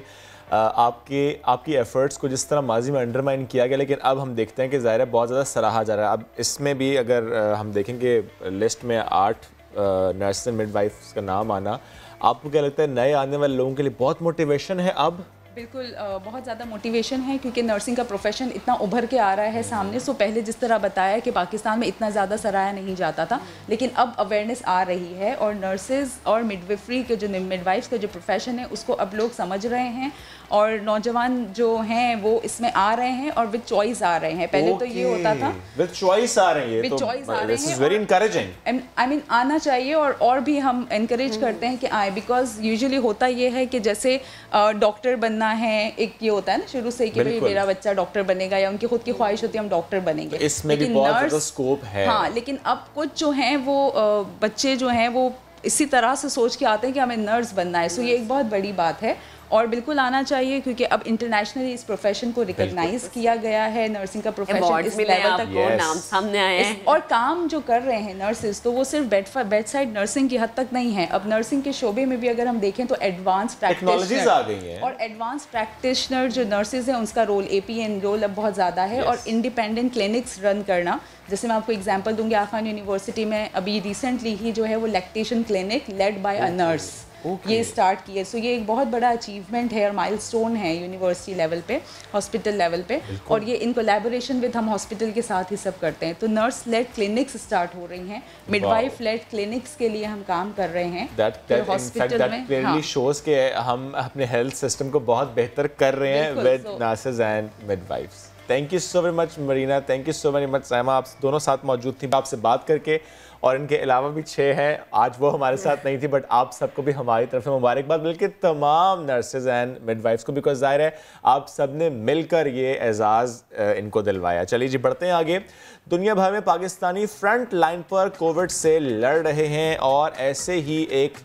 आपकी एफर्ट्स को जिस तरह माजी में अंडरमाइन किया गया, लेकिन अब हम देखते हैं कि ज़ाहिर है बहुत ज़्यादा सराहा जा रहा है। अब इसमें भी अगर हम देखेंगे लिस्ट में 8 नर्स एंड मिडवाइफ्स का नाम आना, आपको क्या लगता है नए आने वाले लोगों के लिए बहुत मोटिवेशन है? अब बिल्कुल बहुत ज़्यादा मोटिवेशन है, क्योंकि नर्सिंग का प्रोफेशन इतना उभर के आ रहा है सामने। सो पहले जिस तरह बताया कि पाकिस्तान में इतना ज़्यादा सराहा नहीं जाता था, लेकिन अब अवेयरनेस आ रही है, और नर्सेज और मिडवाइफरी के जो मिडवाइफ्स का जो प्रोफेशन है उसको अब लोग समझ रहे हैं, और नौजवान जो हैं वो इसमें आ रहे हैं और विद चॉइस आ रहे हैं। पहले तो ये होता था विद चॉइस आ रहे हैं, विद चॉइस आ रहे हैं, this is very encouraging. I mean आना चाहिए, और भी हम एनकरेज करते हैं कि आए, बिकॉज यूजुअली होता ये है कि जैसे डॉक्टर बनना है, एक ये होता है ना शुरू से कि भाई मेरा बच्चा डॉक्टर बनेगा, या उनकी खुद की ख्वाहिश होती है हम डॉक्टर बनेंगे, इसमें भी बहुत ज़्यादा स्कोप है। हाँ, लेकिन अब कुछ जो हैं वो बच्चे जो हैं वो इसी तरह से सोच के आते हैं कि हमें नर्स बनना है। सो ये एक बहुत बड़ी बात है, और बिल्कुल आना चाहिए, क्योंकि अब इंटरनेशनली इस प्रोफेशन को रिकॉग्नाइज किया गया है। नर्सिंग का प्रोफेशन इस लेवल तक नाम सामने आए हैं, और काम जो कर रहे हैं नर्सेज, तो वो सिर्फ बेड साइड नर्सिंग की हद तक नहीं है। अब नर्सिंग के शोबे में भी अगर हम देखें तो एडवांस प्रैक्टिशनर आ गई हैं, और एडवांस प्रैक्टिशनर जो नर्सेज हैं उनका रोल, APN रोल अब बहुत ज़्यादा है। और इंडिपेंडेंट क्लिनिक्स रन करना, जैसे मैं आपको एग्जांपल दूंगी, आखान यूनिवर्सिटी में अभी रिसेंटली ही जो है वो lactation clinic led by a nurse ये स्टार्ट किए। सो ये एक बहुत बड़ा अचीवमेंट है और माइलस्टोन है यूनिवर्सिटी लेवल पे, हॉस्पिटल लेवल पे, और ये इन कोलैबोरेशन विद हम हॉस्पिटल के साथ ही सब करते हैं। तो नर्स लेड क्लिनिक्स स्टार्ट हो रही हैं, मिडवाइफ लेड क्लिनिक्स के लिए हम काम कर रहे हैं हॉस्पिटल में। क्लियरली शोज के हम अपने हेल्थ सिस्टम को बहुत बेहतर कर रहे हैं with nurses and midwives. Thank you so very much Marina, thank you so very much Saima, आप दोनों साथ मौजूद थी आपसे बात करके। और इनके अलावा भी 6 हैं, आज वो हमारे साथ नहीं थी, बट आप सबको भी हमारी तरफ से मुबारकबाद, बल्कि तमाम नर्सेज एंड मिडवाइफ्स को, बिकॉज ज़ाहिर है आप सब ने मिलकर ये एजाज़ इनको दिलवाया। चलिए जी बढ़ते हैं आगे। दुनिया भर में पाकिस्तानी फ्रंट लाइन पर कोविड से लड़ रहे हैं, और ऐसे ही एक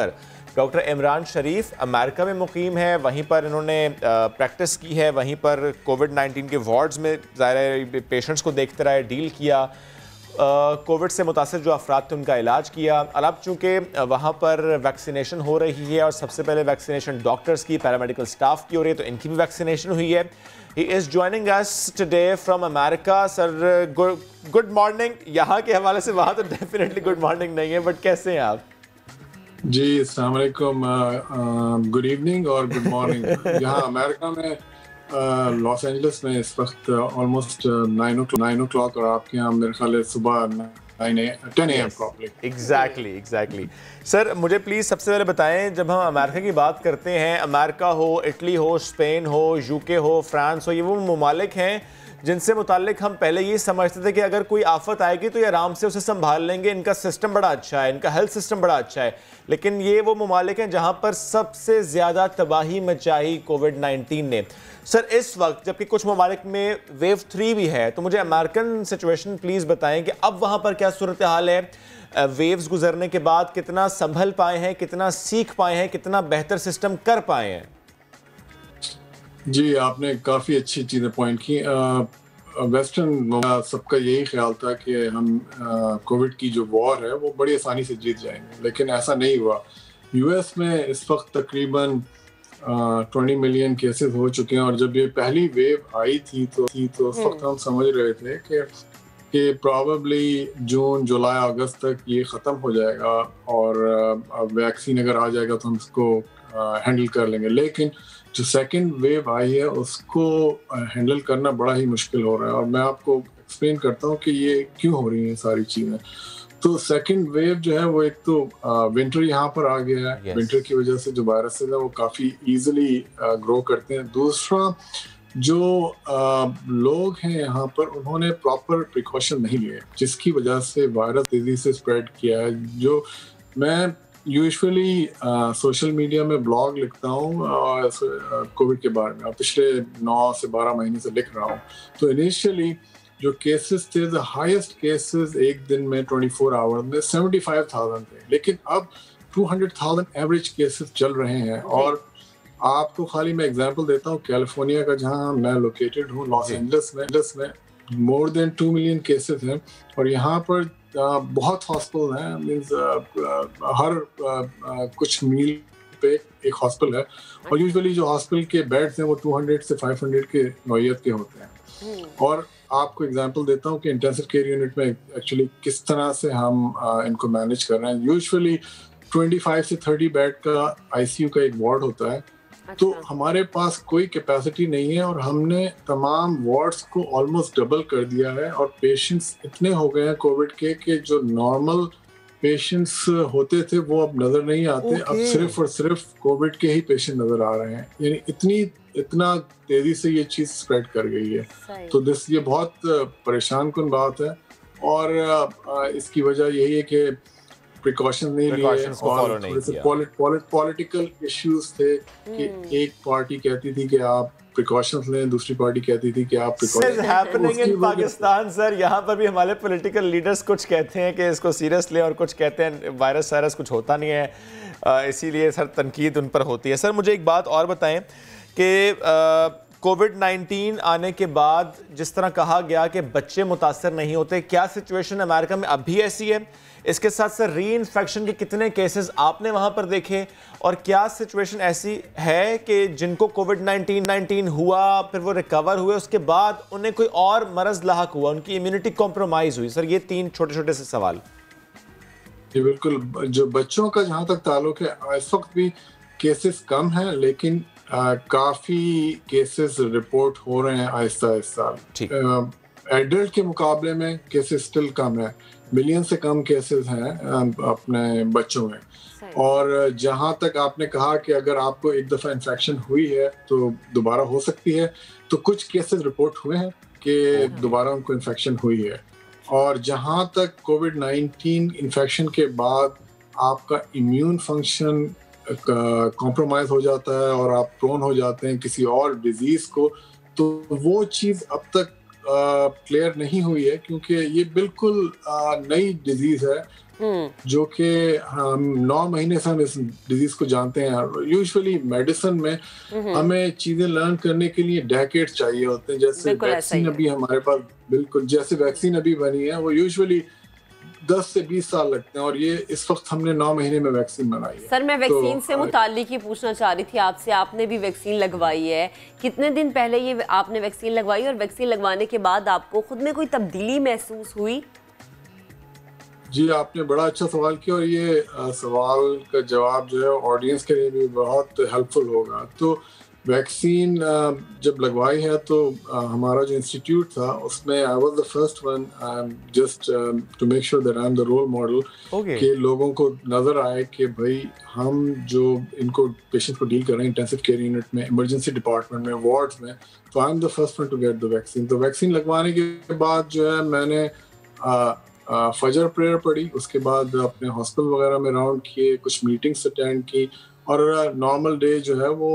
डॉक्टर इमरान शरीफ अमेरिका में मुकीम है, वहीं पर इन्होंने प्रैक्टिस की है, वहीं पर कोविड-19 के वार्ड्स में ज़ाहिर पेशेंट्स को देखते रहे, डील किया। कोविड से मुतासर जो अफराद थे उनका इलाज किया। अब चूँकि वहाँ पर वैक्सीनेशन हो रही है और सबसे पहले वैक्सीनेशन डॉक्टर्स की, पैरामेडिकल स्टाफ की हो रही है, तो इनकी भी वैक्सीनेशन हुई है। He is joining us today from America. Sir good morning. यहाँ के हवाले से वहाँ तो डेफिनेटली गुड मॉर्निंग नहीं है, बट कैसे हैं आप? जी अस्सलाम वालेकुम, गुड इवनिंग और गुड मॉर्निंग। यहाँ अमेरिका में लॉस एंजलिस में इस वक्त ऑलमोस्ट 9 o'clock और आपके यहाँ मेरे ख्याल है सुबह 10 AM प्रॉब्ली। एग्जैक्टली। सर मुझे प्लीज़ सबसे पहले बताएं, जब हम अमेरिका की बात करते हैं, अमेरिका हो, इटली हो, स्पेन हो, यूके हो, फ्रांस हो, ये वो ममालिक हैं जिनसे मुतालिक हम पहले ये समझते थे कि अगर कोई आफत आएगी तो ये आराम से उसे संभाल लेंगे, इनका सिस्टम बड़ा अच्छा है, इनका हेल्थ सिस्टम बड़ा अच्छा है। लेकिन ये वो ममालिक हैं जहाँ पर सबसे ज़्यादा तबाही मचाई कोविड-19 ने। सर इस वक्त जबकि कुछ ममालिक में वेव 3 भी है, तो मुझे अमेरिकन सिचुएशन प्लीज़ बताएं कि अब वहाँ पर क्या सूरत हाल है, वेव्स गुजरने के बाद कितना संभल पाए हैं, कितना सीख पाए हैं, कितना बेहतर सिस्टम कर पाए हैं? जी आपने काफ़ी अच्छी चीज़ें पॉइंट की। वेस्टर्न सबका यही ख्याल था कि हम कोविड की जो वॉर है वो बड़ी आसानी से जीत जाएंगे, लेकिन ऐसा नहीं हुआ। यूएस में इस वक्त तकरीबन 20 मिलियन केसेस हो चुके हैं और जब ये पहली वेव आई थी तो उस वक्त हम समझ रहे थे कि प्रॉबेबली जून, जुलाई, अगस्त तक ये ख़त्म हो जाएगा और वैक्सीन अगर आ जाएगा तो हम इसको हैंडल कर लेंगे। लेकिन जो सेकंड वेव आई है उसको हैंडल करना बड़ा ही मुश्किल हो रहा है और मैं आपको एक्सप्लेन करता हूँ कि ये क्यों हो रही हैं सारी चीज़ें। तो सेकंड वेव जो है वो एक तो विंटर यहाँ पर आ गया है। विंटर की वजह से जो वायरसेस है वो काफ़ी ईजिली ग्रो करते हैं। दूसरा जो लोग हैं यहाँ पर उन्होंने प्रॉपर प्रिकॉशन नहीं लिए, जिसकी वजह से वायरस तेज़ी से स्प्रेड किया है। जो मैं यूजुअली सोशल मीडिया में ब्लॉग लिखता हूँ कोविड के बारे में, और पिछले 9 से 12 महीने से लिख रहा हूँ। तो इनिशियली जो केसेस थे, द हाईएस्ट केसेस एक दिन में 24 आवर्स में 75,000 थे, लेकिन अब 200,000 एवरेज केसेस चल रहे हैं। और आपको खाली मैं एग्जांपल देता हूँ कैलिफोर्निया का, जहाँ मैं लोकेटेड हूँ, लॉस एंजलिस में मोर देन 2 मिलियन केसेस हैं और यहाँ पर बहुत हॉस्पिटल हैं। मीन्स हर कुछ मील पे एक हॉस्पिटल है और यूजुअली जो हॉस्पिटल के बेड्स हैं वो 200 से 500 के नौयत के होते हैं। और आपको एग्जांपल देता हूँ कि इंटेंसिव केयर यूनिट में एक्चुअली किस तरह से हम इनको मैनेज कर रहे हैं। यूजुअली 25 से 30 बेड का आईसीयू का एक वार्ड होता है। तो हमारे पास कोई कैपेसिटी नहीं है और हमने तमाम वार्ड्स को ऑलमोस्ट डबल कर दिया है और पेशेंट्स इतने हो गए हैं कोविड के कि जो नॉर्मल पेशेंट्स होते थे वो अब नज़र नहीं आते। अब सिर्फ और सिर्फ कोविड के ही पेशेंट नज़र आ रहे हैं। यानी इतना तेज़ी से ये चीज़ स्प्रेड कर गई है। तो ये बहुत परेशान कुन बात है और इसकी वजह यही है कि प्रिकॉशन नहीं लिए और थोड़े से पॉलिटिकल इश्यूज थे कि एक पार्टी कहती थी कि आप प्रिकॉशंस लें, दूसरी पार्टी कहती थी कि आप precautions happening in Pakistan. Sir यहाँ पर भी हमारे पॉलिटिकल लीडर्स कुछ कहते हैं कि इसको सीरियस लें और कुछ कहते हैं वायरस कुछ होता नहीं है, इसीलिए सर तनकीद उन पर होती है। सर मुझे एक बात और बताएं कि कोविड-19 आने के बाद जिस तरह कहा गया कि बच्चे मुतासर नहीं होते, क्या सिचुएशन अमेरिका में अब भी ऐसी है? इसके साथ साथ री इन्फेक्शन के कितने केसेस आपने वहां पर देखे और क्या सिचुएशन ऐसी है कि जिनको कोविड-19 हुआ फिर वो रिकवर हुए, उसके बाद उन्हें कोई और मरज लाहक हुआ, उनकी इम्यूनिटी कॉम्प्रोमाइज हुई? सर ये 3 छोटे छोटे से सवाल। जी बिल्कुल। जो बच्चों का जहाँ तक ताल्लुक है, इस वक्त भी केसेस कम हैं, लेकिन काफ़ी केसेस रिपोर्ट हो रहे हैं आहिस्ता आहिस्ता। एडल्ट के मुकाबले में केसेस स्टिल कम है, मिलियन से कम केसेस हैं अपने बच्चों में। और जहाँ तक आपने कहा कि अगर आपको एक दफ़ा इन्फेक्शन हुई है तो दोबारा हो सकती है, तो कुछ केसेस रिपोर्ट हुए हैं कि दोबारा उनको इन्फेक्शन हुई है। और जहाँ तक कोविड-19 इन्फेक्शन के बाद आपका इम्यून फंक्शन कॉम्प्रोमाइज हो जाता है और आप प्रोन हो जाते हैं किसी और डिजीज को, तो वो चीज़ अब तक क्लियर नहीं हुई है क्योंकि ये बिल्कुल नई डिजीज है जो कि हम 9 महीने से हम इस डिजीज को जानते हैं। यूजुअली मेडिसिन में हमें चीजें लर्न करने के लिए डेकेड्स चाहिए होते हैं। जैसे वैक्सीन अभी हमारे पास बिल्कुल जैसे वैक्सीन अभी बनी है वो यूजुअली 10 से 20 साल लगते हैं, और ये इस वक्त हमने 9 महीने में वैक्सीन बनाई है। सर मैं वैक्सीन से मुताल्लिक ही पूछना चाह रही थी आपसे, आपने भी वैक्सीन लगवाई है, कितने दिन पहले ये आपने वैक्सीन लगवाई और वैक्सीन लगवाने के बाद आपको खुद में कोई तब्दीली महसूस हुई? जी, आपने बड़ा अच्छा सवाल किया, और ये सवाल का जवाब जो है ऑडियंस के लिए भी बहुत हेल्पफुल होगा। तो वैक्सीन जब लगवाई है तो हमारा जो इंस्टीट्यूट था उसमें I was the first one just to make sure that I am the role model, कि लोगों को नज़र आए कि भाई हम जो इनको पेशेंट्स को डील कर रहे हैं इंटेंसिव केयर यूनिट में, इमरजेंसी डिपार्टमेंट में, वार्ड्स में, तो I am the first one to get the vaccine. तो वैक्सीन लगवाने के बाद जो है मैंने फजर प्रेयर पढ़ी, उसके बाद अपने हॉस्पिटल वगैरह में राउंड किए, कुछ मीटिंग्स अटेंड की, और नॉर्मल डे जो है वो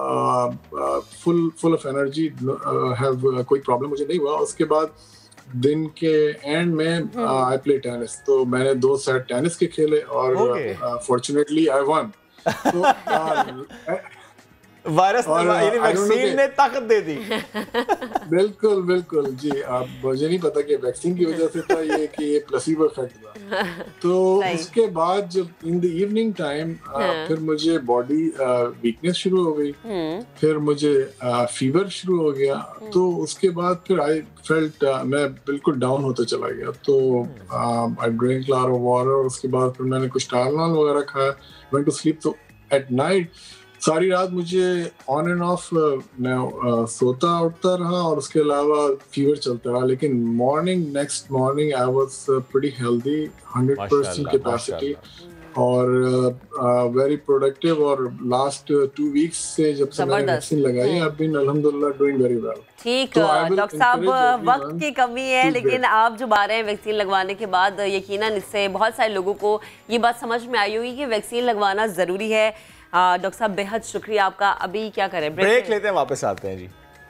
फुल ऑफ एनर्जी, हैव कोई प्रॉब्लम मुझे नहीं हुआ। उसके बाद दिन के एंड में आई प्ले टेनिस, तो मैंने 2 सेट टेनिस के खेले और फॉर्चुनेटली आई वन। तो वायरस यानी वैक्सीन ने ताकत दे दी। बिल्कुल बिल्कुल जी, आप मुझे नहीं पता कि वैक्सीन की वजह से था ये कि ये प्लेसिबो इफेक्ट था। तो उसके बाद जब इन द इवनिंग टाइम फिर मुझे बॉडी वीकनेस शुरू हो गई, फिर मुझे फीवर शुरू हो गया, तो उसके बाद फिर आई फेल्ट मैं बिल्कुल डाउन होता चला गया। तो I drink lot of water, उसके बाद फिर मैंने कुछ टाइलनॉल वगैरह खाया, वेंट टू स्लीप। तो एट नाइट सारी रात मुझे ऑन एंड ऑफ मैं सोता उठता रहा, और उसके अलावा फीवर चलता रहा, लेकिन next morning I was pretty healthy, 100% capacity और वेरी प्रोडक्टिव। और लास्ट 2 वीक्स से जब से मैंने वैक्सीन लगाई आई हैव बीन अल्हम्दुलिल्लाह डूइंग वेरी वेल। ठीक, डॉक्टर साहब वक्त की कमी है, लेकिन आप जो बात रहे हैं वैक्सीन लगवाने के बाद, यकीनन इससे बहुत सारे लोगों को ये बात समझ में आई होगी कि वैक्सीन लगवाना ज़रूरी है। डॉक्टर साहब बेहद शुक्रिया आपका। अभी क्या करें, ब्रेक लेते हैं, वापस आते हैं जी।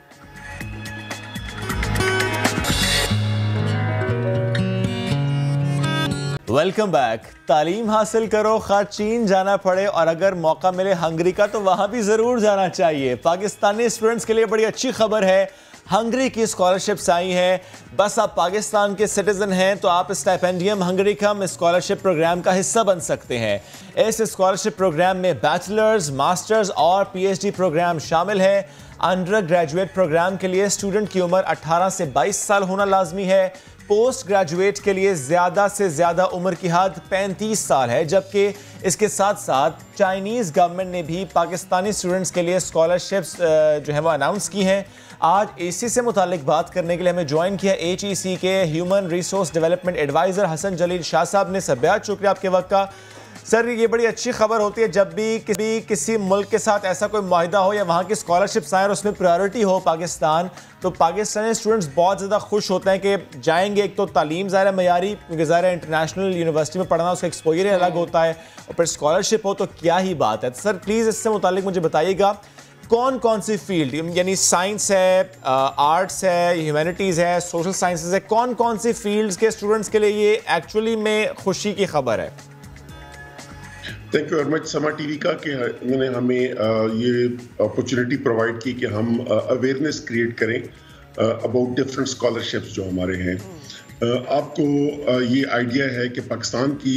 Welcome back. तालीम हासिल करो, खा चीन जाना पड़े और अगर मौका मिले हंगरी का तो वहां भी जरूर जाना चाहिए। पाकिस्तानी स्टूडेंट्स के लिए बड़ी अच्छी खबर है, हंगरी की स्कॉलरशिप्स आई हैं। बस आप पाकिस्तान के सिटीजन हैं तो आप Stipendium Hungaricum scholarship program का हिस्सा बन सकते हैं। इस स्कॉलरशिप प्रोग्राम में बैचलर्स, मास्टर्स और पीएचडी प्रोग्राम शामिल है। अंडर ग्रेजुएट प्रोग्राम के लिए स्टूडेंट की उम्र 18 से 22 साल होना लाजमी है। पोस्ट ग्रेजुएट के लिए ज़्यादा से ज़्यादा उम्र की हद 35 साल है, जबकि इसके साथ साथ चाइनीज़ गवर्नमेंट ने भी पाकिस्तानी स्टूडेंट्स के लिए स्कॉलरशिप्स जो है वो अनाउंस की हैं। आज इसी से मुतालिक बात करने के लिए हमें ज्वाइन किया HEC के human resource development adviser Hasan Jalil Shah साहब ने। सब बेहद शुक्रिया आपके वक्त का। सर, ये बड़ी अच्छी खबर होती है जब भी किसी मुल्क के साथ ऐसा कोई मुआहिदा हो या वहाँ की स्कॉलरशिप्स आए और उसमें प्रायोरिटी हो पाकिस्तान, तो पाकिस्तानी स्टूडेंट्स बहुत ज़्यादा खुश होते हैं कि जाएंगे। एक तो तालीम ज़ाहिर है मयारी, क्योंकि ज़ाहिर है इंटरनेशनल यूनिवर्सिटी में पढ़ना उसका एक्सपोजर अलग होता है, और फिर स्कॉलरशिप हो तो क्या ही बात है। तो सर प्लीज़ इससे मुतालिक मुझे बताइएगा कौन कौन सी फील्ड, यानी साइंस है, आर्ट्स है, ह्यूमैनिटीज़ है, सोशल साइंसेज है, कौन कौन सी फील्ड्स के स्टूडेंट्स के लिए ये एक्चुअली में खुशी की खबर है? Thank you very much Samaa TV का कि उन्होंने हमें ये अपॉर्चुनिटी प्रोवाइड की कि हम अवेयरनेस क्रिएट करें अबाउट डिफरेंट स्कॉलरशिप्स जो हमारे हैं। आपको ये आइडिया है कि पाकिस्तान की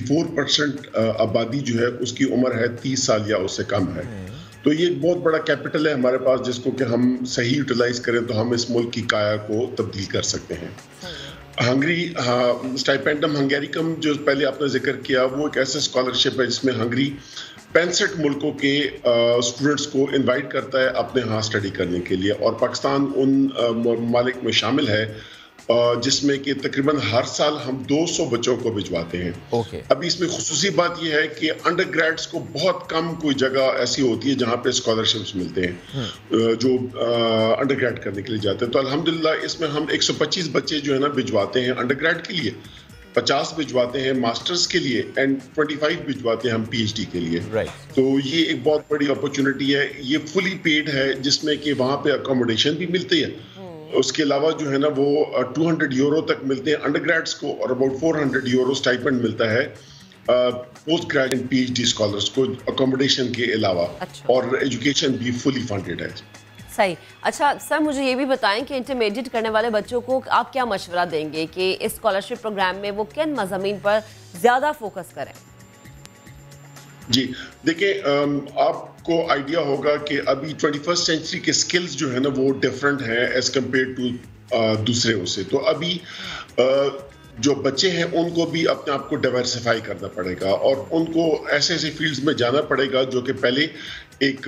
64% आबादी जो है उसकी उम्र है 30 साल या उससे कम है। तो ये एक बहुत बड़ा कैपिटल है हमारे पास, जिसको कि हम सही यूटिलाइज करें तो हम इस मुल्क की काया को तब्दील कर सकते हैं। हंगरी स्टाइपेंडम हंगेरिकम जो पहले आपने जिक्र किया, वो एक ऐसा स्कॉलरशिप है जिसमें हंगरी 65 मुल्कों के स्टूडेंट्स को इनवाइट करता है अपने यहाँ स्टडी करने के लिए, और पाकिस्तान उन ममालिक में शामिल है जिसमें कि तकरीबन हर साल हम 200 बच्चों को भिजवाते हैं। अभी इसमें खुसूसी बात यह है कि अंडर ग्रेड्स को बहुत कम कोई जगह ऐसी होती है जहाँ पे स्कॉलरशिप्स मिलते हैं जो अंडर ग्रेड करने के लिए जाते हैं। तो अल्हम्दुलिल्लाह इसमें हम 125 बच्चे जो है ना भिजवाते हैं अंडर ग्रेड के लिए, 50 भिजवाते हैं मास्टर्स के लिए एंड 25 भिजवाते हैं हम PhD के लिए। तो ये एक बहुत बड़ी अपॉर्चुनिटी है। ये फुली पेड है जिसमें कि वहाँ पे अकोमोडेशन भी मिलती है उसके अलावा जो है ना वो 200 यूरो तक मिलते हैं अंडरग्रेड्स को और अबाउट 400 यूरो स्टाइपेंड मिलता है पोस्ट ग्रेजुएट PhD स्कॉलर्स को अकोमोडेशन के अलावा। अच्छा। और एजुकेशन भी फुली फंडेड है। सही। अच्छा सर, मुझे ये भी बताएं कि इंटरमीडिएट करने वाले बच्चों को आप क्या मशवरा देंगे कि इस स्कॉलरशिप प्रोग्राम में वो किन मज़ामीन पर ज़्यादा फोकस करें? जी देखिए, आपको आइडिया होगा कि अभी 21st सेंचुरी के स्किल्स जो है ना वो डिफरेंट हैं एज कम्पेयर टू दूसरे उससे। तो अभी जो बच्चे हैं उनको भी अपने आप को डाइवर्सिफाई करना पड़ेगा और उनको ऐसे ऐसे फील्ड्स में जाना पड़ेगा जो कि पहले एक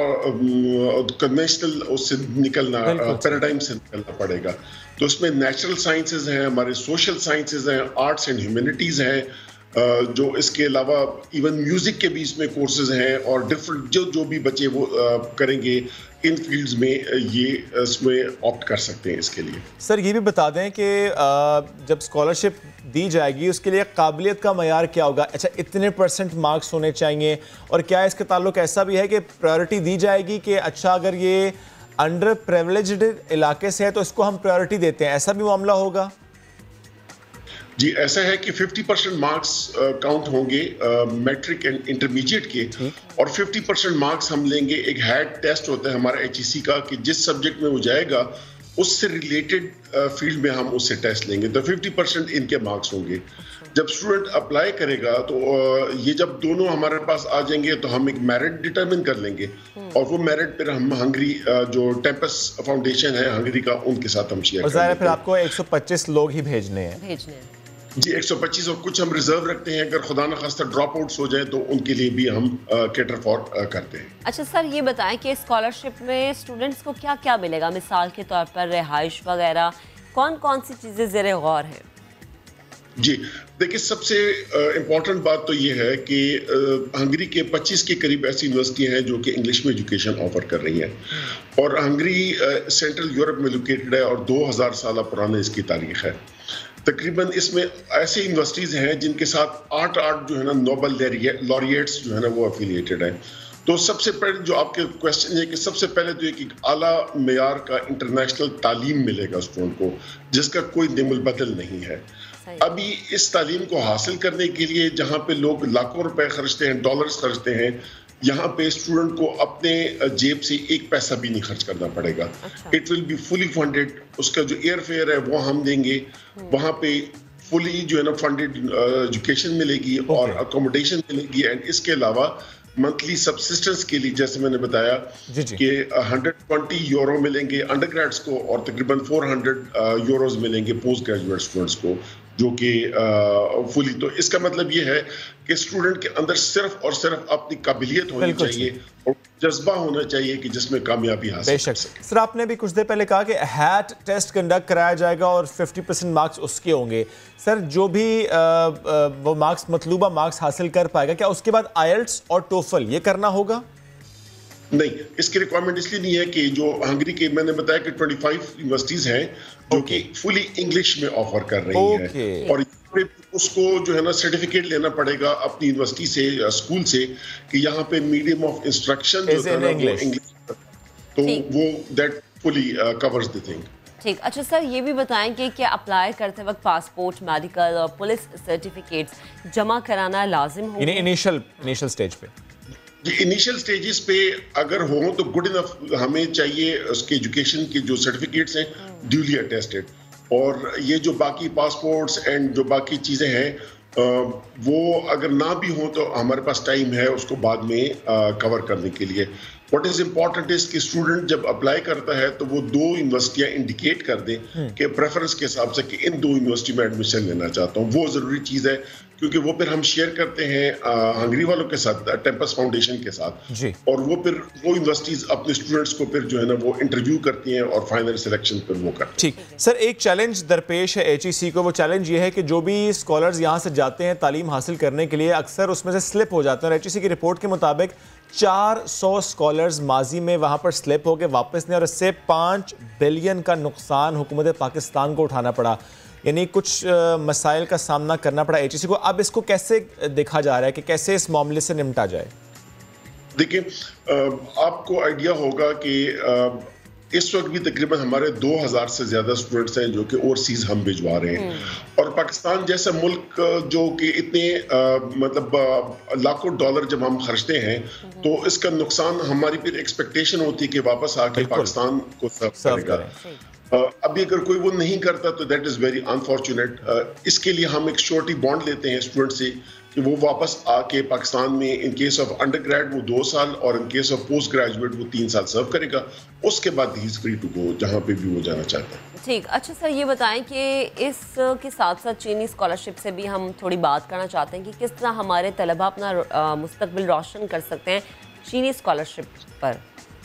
और कन्वेंशनल उससे निकलना, पैराडाइम से निकलना पड़ेगा। तो उसमें नेचुरल साइंसेज हैं, हमारे सोशल साइंसेज हैं, आर्ट्स एंड ह्यूमैनिटीज़ हैं, जो इसके अलावा इवन म्यूजिक के भी इसमें कोर्सेज हैं और डिफरेंट जो भी बच्चे वो करेंगे इन फील्ड्स में ये इसमें ऑप्ट कर सकते हैं इसके लिए। सर ये भी बता दें कि जब स्कॉलरशिप दी जाएगी उसके लिए काबिलियत का मयार क्या होगा? अच्छा, इतने % मार्क्स होने चाहिए और क्या इसके ताल्लुक ऐसा भी है कि प्रायोरिटी दी जाएगी कि अच्छा अगर ये अंडर प्रिविलेज्ड इलाके से है तो इसको हम प्रायोरिटी देते हैं, ऐसा भी मामला होगा? जी ऐसा है कि 50% मार्क्स काउंट होंगे मैट्रिक एंड इंटरमीडिएट के और 50% मार्क्स हम लेंगे। एक हेड टेस्ट होता है हमारा HEC का कि जिस सब्जेक्ट में वो जाएगा उससे रिलेटेड फील्ड में हम उससे टेस्ट लेंगे, तो 50% इनके मार्क्स होंगे। जब स्टूडेंट अप्लाई करेगा तो ये जब दोनों हमारे पास आ जाएंगे तो हम एक मेरिट डिटरमिन कर लेंगे और वो मेरिट फिर हम हंगरी जो टेम्पस फाउंडेशन है हंगरी का उनके साथ हम शेयर करेंगे। फिर आपको 125 लोग ही भेजने हैं। जी 125 और कुछ हम रिजर्व रखते हैं, अगर खुदा न खास्ता ड्रॉप आउट्स हो जाए तो उनके लिए भी हम कैटर फॉर करते हैं। अच्छा सर ये बताएं कि स्कॉलरशिप में स्टूडेंट्स को क्या क्या मिलेगा? मिसाल के तौर पर रिहाइश वगैरह कौन कौन सी चीज़ें ज़ेरे गौर हैं? जी देखिए, सबसे इम्पोर्टेंट बात तो ये है कि हंगरी के 25 के करीब ऐसी यूनिवर्सिटियां हैं जो कि इंग्लिश में एजुकेशन ऑफर कर रही हैं और हंगरी सेंट्रल यूरोप में लोकेटेड है और 2000 साल पुराने इसकी तारीख है। तकरीबन इसमें ऐसी यूनिवर्सिटीज़ हैं जिनके साथ 8 जो है ना नोबल लॉरिएट्स जो है ना वो एफिलिएटेड हैं। तो सबसे पहले जो आपके क्वेश्चन है कि सबसे पहले तो एक आला मेयार का इंटरनेशनल तालीम मिलेगा स्टूडेंट को जिसका कोई निमुल बदल नहीं है। अभी इस तालीम को हासिल करने के लिए जहाँ पे लोग लाखों रुपए खर्चते हैं, डॉलर्स खर्चते हैं, यहाँ पे स्टूडेंट को अपने जेब से एक पैसा भी नहीं खर्च करना पड़ेगा। It will be fully funded. उसका जो एयर फेयर है वो हम देंगे, वहाँ पे फुली जो है ना फंडेड एजुकेशन मिलेगी और अकोमोडेशन मिलेगी एंड इसके अलावा मंथली सब्सिस्टेंस के लिए जैसे मैंने बताया कि 120 यूरो मिलेंगे अंडरग्रेड्स को और तकरीबन 400 यूरोज मिलेंगे पोस्ट ग्रेजुएट स्टूडेंट्स को जो कि फुली। तो इसका मतलब ये है कि स्टूडेंट के अंदर सिर्फ और सिर्फ अपनी काबिलियत होनी चाहिए और जज्बा होना चाहिए कि जिसमें कामयाबी हासिल कर सके। सर आपने भी कुछ देर पहले कहा कि हैट टेस्ट कंडक्ट कराया जाएगा और 50% मार्क्स उसके होंगे। सर जो भी वो मार्क्स मतलूबा मार्क्स हासिल कर पाएगा क्या उसके बाद आईएलटीएस और टोफल ये करना होगा? नहीं, इसकी रिक्वायरमेंट इसलिए नहीं है कि जो हंगरी के मैंने बताया कि 25 यूनिवर्सिटीज हैं जो कि फुली इंग्लिश में ऑफर कर रही हैं और उसको जो है ना सर्टिफिकेट लेना पड़ेगा अपनी यूनिवर्सिटी से स्कूल से कि यहाँ पे मीडियम ऑफ इंस्ट्रक्शन जो है ना वो इंग्लिश, तो वो that fully covers the thing. ठीक। अच्छा सर ये भी बताएं कि क्या अप्लाई करते वक्त पासपोर्ट, मेडिकल और पुलिस सर्टिफिकेट्स जमा कराना लाजिम होगा? इनिशियल स्टेज पे इनिशियल स्टेजेस पे अगर हो तो गुड इनफ हमें चाहिए उसके एजुकेशन के जो सर्टिफिकेट्स हैं ड्यूली अटेस्टेड और ये जो बाकी पासपोर्ट्स एंड जो बाकी चीज़ें हैं वो अगर ना भी हो तो हमारे पास टाइम है उसको बाद में कवर करने के लिए। व्हाट इज इम्पॉर्टेंट इज कि स्टूडेंट जब अप्लाई करता है तो वो 2 यूनिवर्सिटियां इंडिकेट कर दें कि प्रेफरेंस के हिसाब से कि इन 2 यूनिवर्सिटी में एडमिशन लेना चाहता हूँ। वो ज़रूरी चीज़ है क्योंकि वो फिर हम शेयर करते हैं हंगरी वालों के साथ, टेम्पस फाउंडेशन के साथ जी। और वो फिर वो यूनिवर्सिटीज अपने स्टूडेंट्स को फिर जो है ना वो इंटरव्यू करती हैं और फाइनल सिलेक्शन फिर वो करते हैं। ठीक सर, एक चैलेंज दरपेश है HEC को। वो चैलेंज ये है कि जो भी स्कॉलर्स यहाँ से जाते हैं तालीम हासिल करने के लिए अक्सर उसमें से स्लिप हो जाते हैं। HEC की रिपोर्ट के मुताबिक 400 स्कॉलर्स माजी में वहाँ पर स्लिप हो गए, वापस नहीं, और इससे 5 बिलियन का नुकसान हुकूमत पाकिस्तान को उठाना पड़ा। यानी कुछ मसाइल का सामना करना पड़ा HEC को। अब इसको कैसे देखा जा रहा है कि कैसे इस मामले से निपटा जाए? देखिए आपको आइडिया होगा कि इस वक्त भी तकरीबन हमारे 2000 से ज्यादा स्टूडेंट्स हैं जो कि ओवरसीज हम भिजवा रहे हैं। और पाकिस्तान जैसा मुल्क जो कि इतने मतलब लाखों डॉलर जब हम खर्चते हैं तो इसका नुकसान हमारी फिर एक्सपेक्टेशन होती है कि वापस आके पाकिस्तान को सर्व करेगा। अभी अगर कोई वो नहीं करता तो दैट इज वेरी अनफॉर्चुनेट। इसके लिए हम एक श्योरिटी बॉन्ड लेते हैं स्टूडेंट से कि वो वापस आके पाकिस्तान में in case of under grade वो 2 साल और in case of post graduate वो 3 साल सर्व करेगा। उसके बाद he is free to go जहाँ पे भी वो जाना चाहता है। ठीक, अच्छा सर ये बताएं कि इस के साथ साथ चीनी स्कॉलरशिप से भी हम थोड़ी बात करना चाहते हैं कि किस तरह हमारे तलबा अपना मुस्तकबिल रोशन कर सकते हैं चीनी स्कॉलरशिप पर।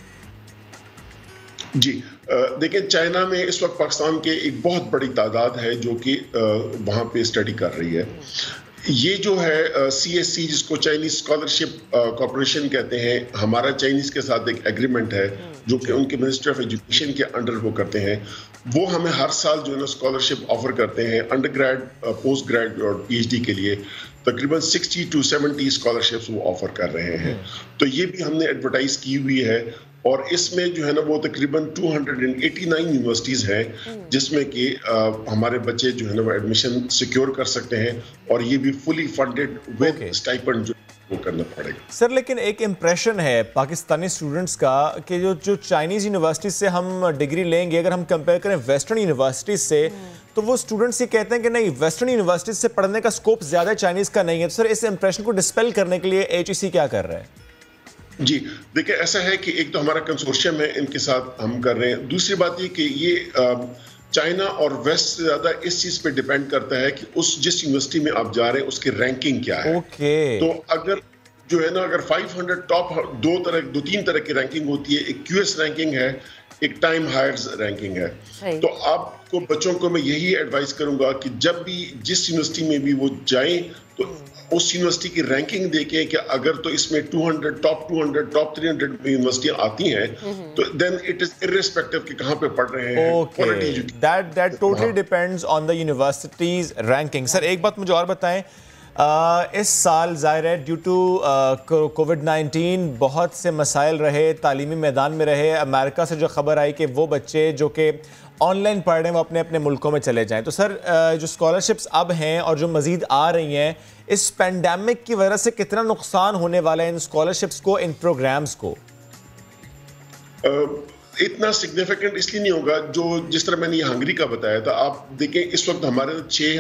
जी देखिए, चाइना में इस वक्त पाकिस्तान के एक बहुत बड़ी तादाद है जो कि वहाँ पे स्टडी कर रही है। ये जो है CSC जिसको चाइनीज स्कॉलरशिप कॉर्पोरेशन कहते हैं, हमारा चाइनीज के साथ एक एग्रीमेंट है जो कि उनके मिनिस्ट्री ऑफ एजुकेशन के अंडर वो करते हैं। वो हमें हर साल जो है ना स्कॉलरशिप ऑफर करते हैं अंडर ग्रेड, पोस्ट ग्रेड और PhD के लिए। तकरीबन 60 to 70 स्कॉलरशिप्स वो ऑफर कर रहे हैं। तो ये भी हमने एडवर्टाइज की हुई है और इसमें जो है ना वो तकरीबन 289 यूनिवर्सिटीज़ हैं जिसमें कि हमारे बच्चे जो है ना वो एडमिशन सिक्योर कर सकते हैं और ये भी फुली फंडेड विद स्टाइपेंड जो वो करना पड़ेगा। सर लेकिन एक इम्प्रेशन है पाकिस्तानी स्टूडेंट्स का कि जो चाइनीज़ यूनिवर्सिटी से हम डिग्री लेंगे, अगर हम कंपेयर करें वेस्टर्न यूनिवर्सिटीज़ से, तो वो स्टूडेंट्स ये कहते हैं कि नहीं, वेस्टर्न यूनिवर्सिटी से पढ़ने का स्कोप ज़्यादा चाइनीज़ का नहीं है। तो सर इस इम्प्रेशन को डिस्पेल करने के लिए HEC क्या कर रहा है? जी देखिए, ऐसा है कि एक तो हमारा कंसोर्शियम है, इनके साथ हम कर रहे हैं। दूसरी बात ये कि ये चाइना और वेस्ट से ज्यादा इस चीज पे डिपेंड करता है कि उस जिस यूनिवर्सिटी में आप जा रहे हैं उसकी रैंकिंग क्या है। तो अगर जो है ना, अगर 500 टॉप दो तीन तरह की रैंकिंग होती है, एक QS रैंकिंग है, एक टाइम हायर्स रैंकिंग है। तो आपको बच्चों को मैं यही एडवाइस करूंगा कि जब भी जिस यूनिवर्सिटी में भी वो जाएं तो उस यूनिवर्सिटी की रैंकिंग देखें कि अगर तो इसमें 200 टॉप 300 में यूनिवर्सिटियां आती हैं तो देन इट इज इररिस्पेक्टिव कि कहां पे पढ़ रहे हैं। That totally depends on the universities ranking. Sir एक बात मुझे और बताएं, इस साल ज़ाहिर है ड्यू टू कोविड-19 बहुत से मसाइल रहे, तालीमी मैदान में रहे। अमेरिका से जो खबर आई कि वो बच्चे जो कि ऑनलाइन पढ़ रहे हैं वो अपने अपने मुल्कों में चले जाएं। तो सर जो स्कॉलरशिप्स अब हैं और जो मज़ीद आ रही हैं, इस पेंडेमिक की वजह से कितना नुकसान होने वाला है इन स्कॉलरशिप्स को, इन प्रोग्राम्स को? इतना सिग्निफिकेंट इसलिए नहीं होगा जो जिस तरह मैंने ये हंगरी का बताया था। आप देखें इस वक्त हमारे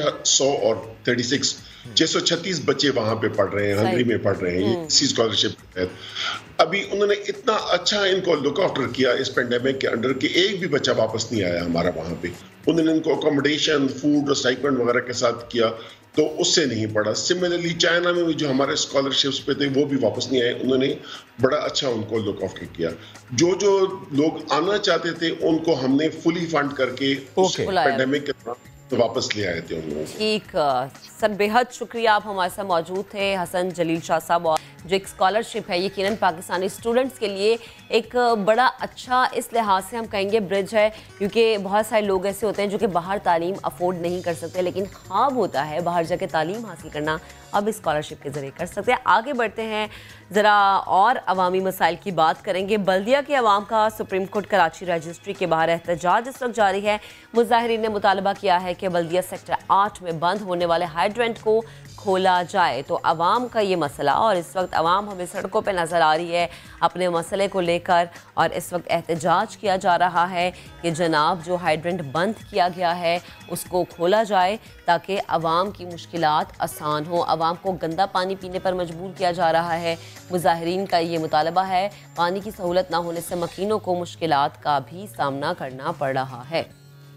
636 बच्चे वहां पे पढ़ रहे हैं, हंगरी में पढ़ रहे हैं इसी स्कॉलरशिप के तहत। अभी उन्होंने इतना अच्छा इनको लुक आफ्टर किया इस पेंडेमिक के अंडर कि एक भी बच्चा वापस नहीं आया हमारा वहां पे। उन्होंने इनको अकोमोडेशन, फूड और स्टाइपेंड वगैरह के साथ किया तो उससे नहीं पड़ा। सिमिलरली चाइना में भी जो हमारे स्कॉलरशिप्स पे थे वो भी वापस नहीं आए, उन्होंने बड़ा अच्छा उनको लुक आफ्टर किया। जो लोग आना चाहते थे उनको हमने फुली फंड करके उस पेंडेमिक के दौरान तो वापस ले आए थे उन लोगों को। ठीक सर, बेहद शुक्रिया आप हमारे साथ मौजूद थे। हसन जलील शाह साहब, और जो एक स्कॉलरशिप है यकीनन पाकिस्तानी स्टूडेंट्स के लिए एक बड़ा अच्छा, इस लिहाज से हम कहेंगे ब्रिज है, क्योंकि बहुत सारे लोग ऐसे होते हैं जो कि बाहर तालीम अफोर्ड नहीं कर सकते, लेकिन ख्वाब होता है बाहर जाके तालीम हासिल करना, अब इस स्कॉलरशिप के ज़रिए कर सकते हैं। आगे बढ़ते हैं, ज़रा और अवामी मसाइल की बात करेंगे। बल्दिया के अवाम का सुप्रीम कोर्ट कराची रजिस्ट्री के बाहर एहतजाज इस वक्त जारी है। मुजाहिरीन ने मुतालबा किया है कि बल्दिया सेक्टर 8 में बंद होने वाले हाइड्रेंट को खोला जाए। तो अवाम का ये मसला, और इस वक्त अवाम हमें सड़कों पे नज़र आ रही है अपने मसले को लेकर, और इस वक्त एहतजाज किया जा रहा है कि जनाब जो हाइड्रेंट बंद किया गया है उसको खोला जाए ताकि अवाम की मुश्किलात आसान हो। अवाम को गंदा पानी पीने पर मजबूर किया जा रहा है। मुजाहिरीन का ये मुतालबा है, पानी की सहूलत ना होने से मकीनों को मुश्किलात का भी सामना करना पड़ रहा है।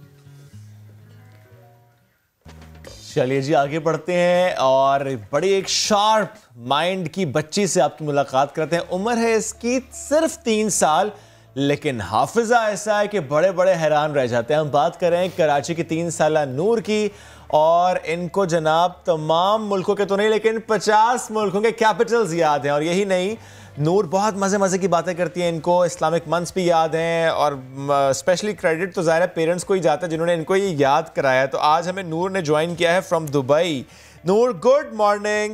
चलिए जी आगे बढ़ते हैं और बड़ी एक शार्प माइंड की बच्ची से आपकी मुलाकात करते हैं। उम्र है इसकी सिर्फ 3 साल, लेकिन हाफिजा ऐसा है कि बड़े बड़े हैरान रह जाते हैं। हम बात कर रहे हैं कराची की 3 साला नूर की, और इनको जनाब तमाम मुल्कों के तो नहीं लेकिन 50 मुल्कों के कैपिटल्स याद हैं। और यही नहीं, नूर बहुत मज़े मज़े की बातें करती हैं, इनको इस्लामिक मंथ्स भी याद हैं, और स्पेशली क्रेडिट तो ज़ाहिर है पेरेंट्स को ही जाता है जिन्होंने इनको ये याद कराया। तो आज हमें नूर ने ज्वाइन किया है from Dubai. Noor, good morning.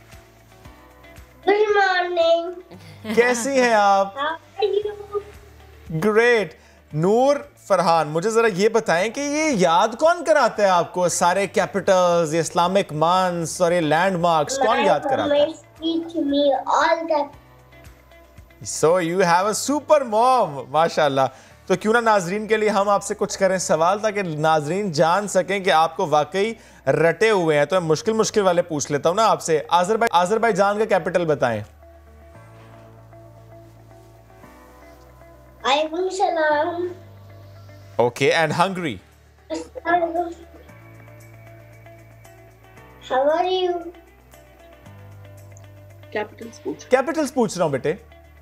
Good morning. कैसी हैं आप? ग्रेट। नूर फरहान, मुझे जरा ये बताएं कि ये याद कौन कराता है आपको सारे कैपिटल्स, ये इस्लामिक मंथ्स और ये लैंडमार्क्स, कौन याद कराता है? So you have a super mom, माशाल्लाह। तो क्यों ना नाजरीन के लिए हम आपसे कुछ करें सवाल, ताकि नाजरीन जान सकें कि आपको वाकई रटे हुए हैं। तो मैं मुश्किल मुश्किल वाले पूछ लेता हूं ना आपसे। आज़रबाईजान का कैपिटल बताएं। Okay, and Hungary? How are you? Capitals पूछ रहा हूं बेटे।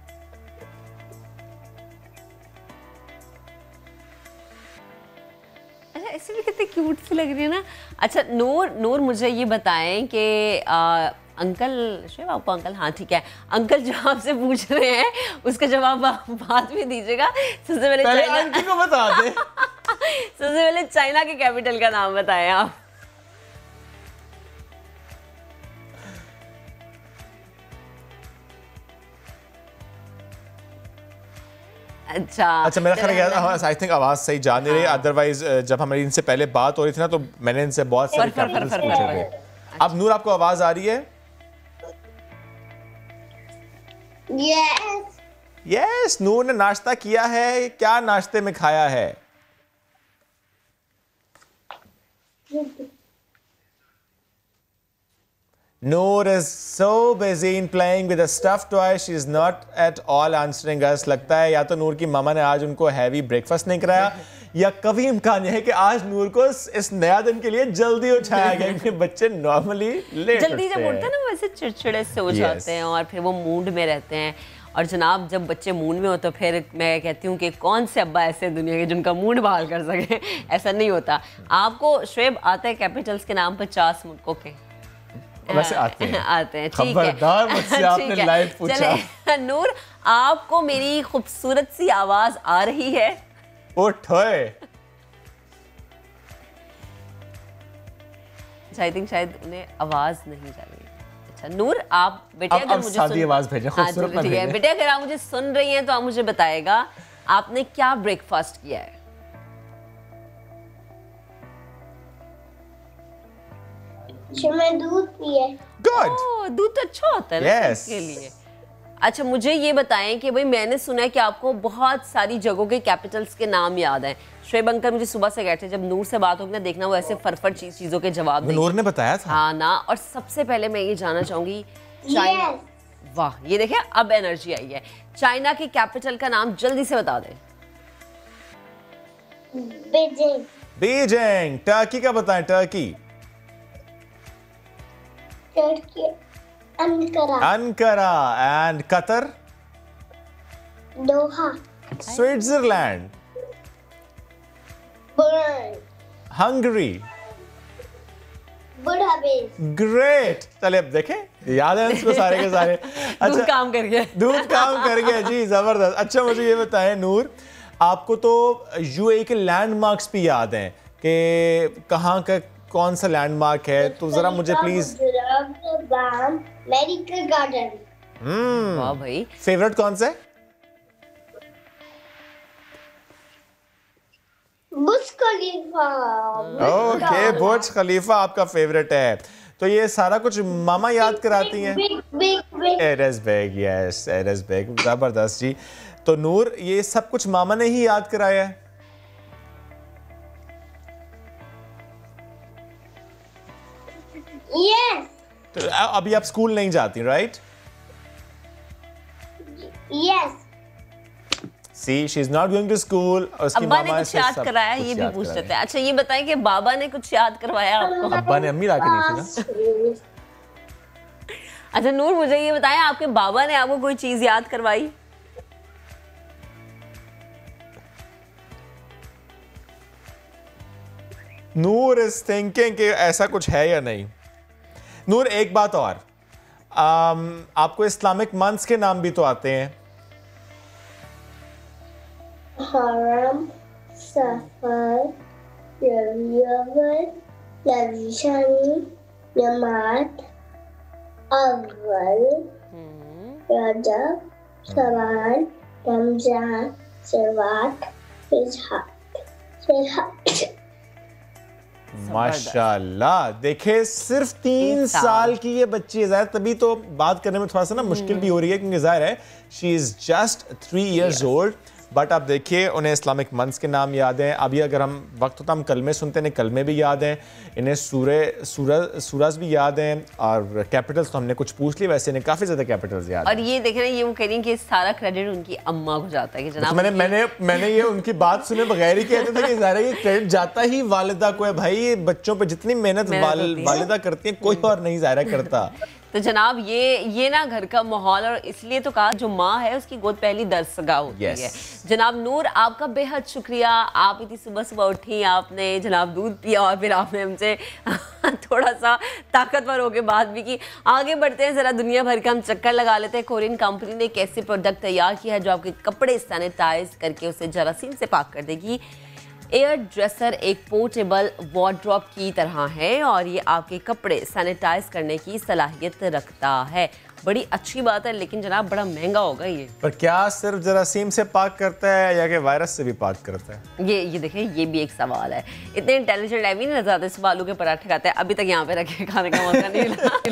ऐसे भी कितनी क्यूट सी लग रही है ना। अच्छा नूर मुझे ये बताएं कि अंकल, शिव आपको अंकल, हाँ ठीक है, अंकल जो आपसे पूछ रहे हैं उसका जवाब बाद में दीजिएगा। सबसे पहले चाइना को बता दे। सबसे पहले चाइना के कैपिटल का नाम बताएं आप। अच्छा, मेरा ख्याल आई थिंक आवाज सही जा नहीं रही। अदरवाइज जब हमारी इनसे पहले बात हो रही थी ना, तो मैंने इनसे बहुत सारे कैपिटल्स पूछे थे। अब नूर आपको आवाज आ रही है? यस, नूर ने नाश्ता किया है। क्या नाश्ते में खाया है? Noor is so busy in playing with a stuffed toy. She is not at all answering us. लगता है या तो नूर की मामा ने आज उनको हैवी ब्रेकफास्ट नहीं कराया, या कभी इम्कान है कि आज नूर को इस नया दिन के लिए जल्दी उठाया गया, क्योंकि बच्चे नॉर्मली लेट जल्दी जब उठते हैं ना वैसे चिड़चिड़े से हो जाते हैं और फिर वो मूड में रहते हैं। और जनाब जब बच्चे मूड में हो तो फिर मैं कहती हूँ कि कौन से अब्बा ऐसे दुनिया के जिनका मूड बहाल कर सके। ऐसा नहीं होता। आपको शुएब आते हैं कैपिटल्स के नाम 50 मुल्कों के? वैसे आते हैं ठीक है। खबरदार मुझसे आपने लाइव पूछा। चले नूर, आपको मेरी खूबसूरत सी आवाज आ रही है? उठोए। आई थिंक शायद उन्हें आवाज नहीं जा रही। अच्छा नूर, आप बेटे अगर मुझे सादी आवाज भेजें, खूबसूरत ना भेजें। बेटे अगर आप मुझे सुन रही हैं तो आप मुझे बताएगा आपने क्या ब्रेकफास्ट किया है? मैं दूध पिए। गुड। दूध तो अच्छा होता है ना इसके लिए। अच्छा मुझे ये बताएं कि भाई मैंने सुना है कि आपको बहुत सारी जगहों के कैपिटल्स के नाम याद हैं। शुएब अंकल मुझे सुबह से कहते हैं जब नूर से बात होगी ना, देखना वो ऐसे फरफर चीजों के जवाब देंगे। नूर ने बताया था। हाँ ना। और सबसे पहले मैं ये जानना चाहूंगी चाइना। वाह, ये देखें अब एनर्जी आई है। चाइना की कैपिटल का नाम जल्दी से बता दें। बीजिंग। टर्की का बताएं। Turkey Ankara. And Qatar? Doha. Switzerland. Hungary. Great. चले अब देखें, याद है इसको सारे के सारे। अच्छा, दूध काम कर गया जी, जबरदस्त। अच्छा मुझे ये बताएं नूर, आपको तो यूएई के लैंडमार्क्स भी याद हैं कि कहाँ का कौन सा लैंडमार्क है, तो जरा मुझे प्लीज। Medical garden. वाह भाई। फेवरेट कौन सा है? बुर्ज खलीफा। ओके, बुर्ज खलीफा आपका फेवरेट है। तो ये सारा कुछ मामा याद कराती हैं? It is big, yes it is big. जबरदस्त जी। तो नूर, ये सब कुछ मामा ने ही याद कराया है? Yes. तो अभी आप स्कूल नहीं जाती, right? Yes. See, she's not going to school. उसकी अब्बा ने कुछ याद कराया, ये भी पूछ लेते हैं। अच्छा ये बताएं कि बाबा ने कुछ याद करवाया आपको? अब्बा ने अम्मी लाके दी थी ना। अच्छा नूर, मुझे ये बताएं आपके बाबा ने आपको कोई चीज याद करवाई? नूर इज थिंकिंग कि ऐसा कुछ है या नहीं। नूर एक बात और, आपको इस्लामिक मंथ्स के नाम भी तो आते हैं? हरम, सफर, रबीउल अव्वल, रबीउल शानी, जमात, अव्वल, रजब, शवाल, रमजान, Salwat, Filhat. माशाल्लाह, देखे सिर्फ 3 साल की ये बच्ची है, ज़ाहिर तभी तो बात करने में थोड़ा सा ना मुश्किल भी हो रही है, क्योंकि ज़ाहिर है she is just 3 years old। But आप देखिए उन्हें इस्लामिक मंथ्स के नाम याद हैं, अभी अगर हम वक्त होता हम कलमे सुनते हैं, कलमे भी याद हैं, इन्हें सूरज भी याद हैं, और कैपिटल्स तो हमने कुछ पूछ ली, वैसे इन्हें काफ़ी ज़्यादा कैपिटल्स याद हैं। और ये देखें ना, ये वो कह रही हैं कि सारा क्रेडिट उनकी अम्मा को जाता है कि जनाब, तो मैंने ये उनकी बात सुने बगैर ही कहते थे कि ज़ाहिर है ये क्रेडिट जाता ही वालिदा को है। भाई ये बच्चों पे जितनी मेहनत वालिदा करती है कोई और नहीं ज़ाहिर करता। तो जनाब ये ना घर का माहौल, और इसलिए तो कहा जो माँ है उसकी गोद पहली दरसगाह होती है। जनाब नूर, आपका बेहद शुक्रिया, आप इतनी सुबह सुबह उठी, आपने जनाब दूध पिया और फिर आपने हमसे थोड़ा सा ताकतवर होकर बात भी की। आगे बढ़ते हैं, ज़रा दुनिया भर का हम चक्कर लगा लेते हैं। कोरियन कंपनी ने एक ऐसे प्रोडक्ट तैयार किया है जो आपके कपड़े सैनिटाइज करके उसे जरासीम से पाक कर देगी। एयर ड्रेसर एक पोर्टेबल वार्डरोब की तरह है और ये आपके कपड़े सैनिटाइज करने की सलाहियत रखता है। बड़ी अच्छी बात है, लेकिन जनाब बड़ा महंगा होगा ये। पर क्या सिर्फ जरासीम से पाक करता है या कि वायरस से भी पाक करता है? ये देखें, ये भी एक सवाल है। इतने इंटेलिजेंट है भी नहीं नजर आते, सुबह आलू के पराठे खाते हैं, अभी तक यहाँ पे रखे खाने का मौका नहीं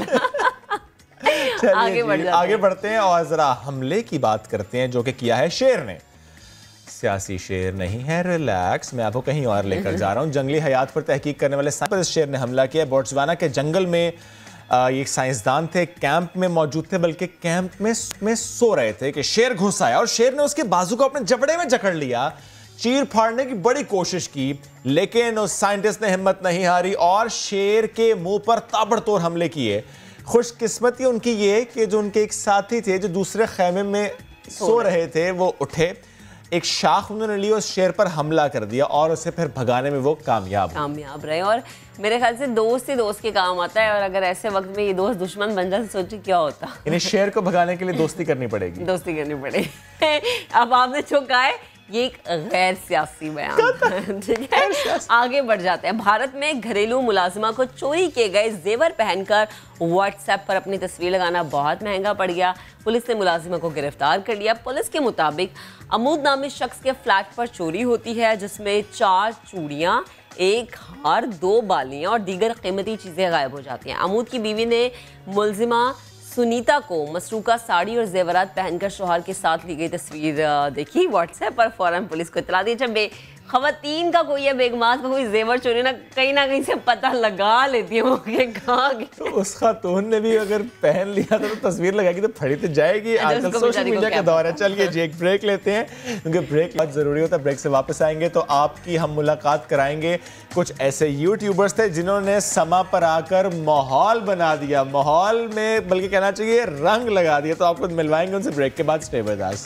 मिला। आगे बढ़ते हैं और जरा हमले की बात करते हैं जो कि किया है शेर ने। सियासी शेर नहीं है, रिलैक्स, मैं आपको कहीं और लेकर जा रहा हूं। जंगली हयात पर तहकीक करने वाले साइंस पर इस शेर ने हमला किया। बोट्सवाना के जंगल में ये साइंसदान थे, कैंप में मौजूद थे, बल्कि कैंप में सो रहे थे कि शेर घुस आया और शेर ने उसके बाजू को अपने जबड़े में जकड़ लिया। चीर फाड़ने की बड़ी कोशिश की, लेकिन उस साइंटिस्ट ने हिम्मत नहीं हारी और शेर के मुंह पर ताबड़तोड़ हमले किए। खुशकिस्मती उनकी ये कि जो उनके एक साथी थे जो दूसरे खैमे में सो रहे थे, वो उठे, एक शाख उन्होंने ली, उस शेर पर हमला कर दिया और उसे फिर भगाने में वो कामयाब रहे। और मेरे ख्याल से दोस्त ही दोस्त के काम आता है, और अगर ऐसे वक्त में ये दोस्त दुश्मन बन जाए, सोचिए क्या होता। इन्हें शेर को भगाने के लिए दोस्ती करनी पड़ेगी। अब आपने जो कहा है ये एक गैर सियासी बयान, ठीक है। आगे बढ़ जाते हैं। भारत में घरेलू मुलाजिमा को चोरी किए गए जेवर पहनकर व्हाट्सएप पर अपनी तस्वीर लगाना बहुत महंगा पड़ गया। पुलिस ने मुलाजिमा को गिरफ्तार कर लिया। पुलिस के मुताबिक अमूद नामी शख्स के फ्लैट पर चोरी होती है, जिसमें 4 चूड़ियां, 1 हार, 2 बालियां और दीगर कीमती चीजें गायब हो जाती हैं। अमूद की बीवी ने मुलजिमा सुनीता को मसरूका साड़ी और जेवरात पहनकर शौहर के साथ ली गई तस्वीर देखी व्हाट्सएप पर, फौरन पुलिस को इतला दी। जब खवातीन का कोई है बेगमात का कोई जेवर चोरी ना कहीं से पता लगा लेती है वो कि कहाँ गई। तो उस खातून ने भी अगर पहन लिया था तो तस्वीर लगाएगी तो फड़ी तो जाएगी। आजकल सोशल मीडिया का दौर है। चलिए जी एक ब्रेक लेते हैं, क्योंकि ब्रेक बहुत ज़रूरी होता है। ब्रेक से वापस आएंगे तो आपकी हम मुलाकात कराएंगे कुछ ऐसे यूट्यूबर्स थे जिन्होंने समा पर आकर माहौल बना दिया, माहौल में बल्कि कहना चाहिए रंग लगा दिया। तो आपको मिलवाएंगे उनसे ब्रेक के बाद। Stay with us.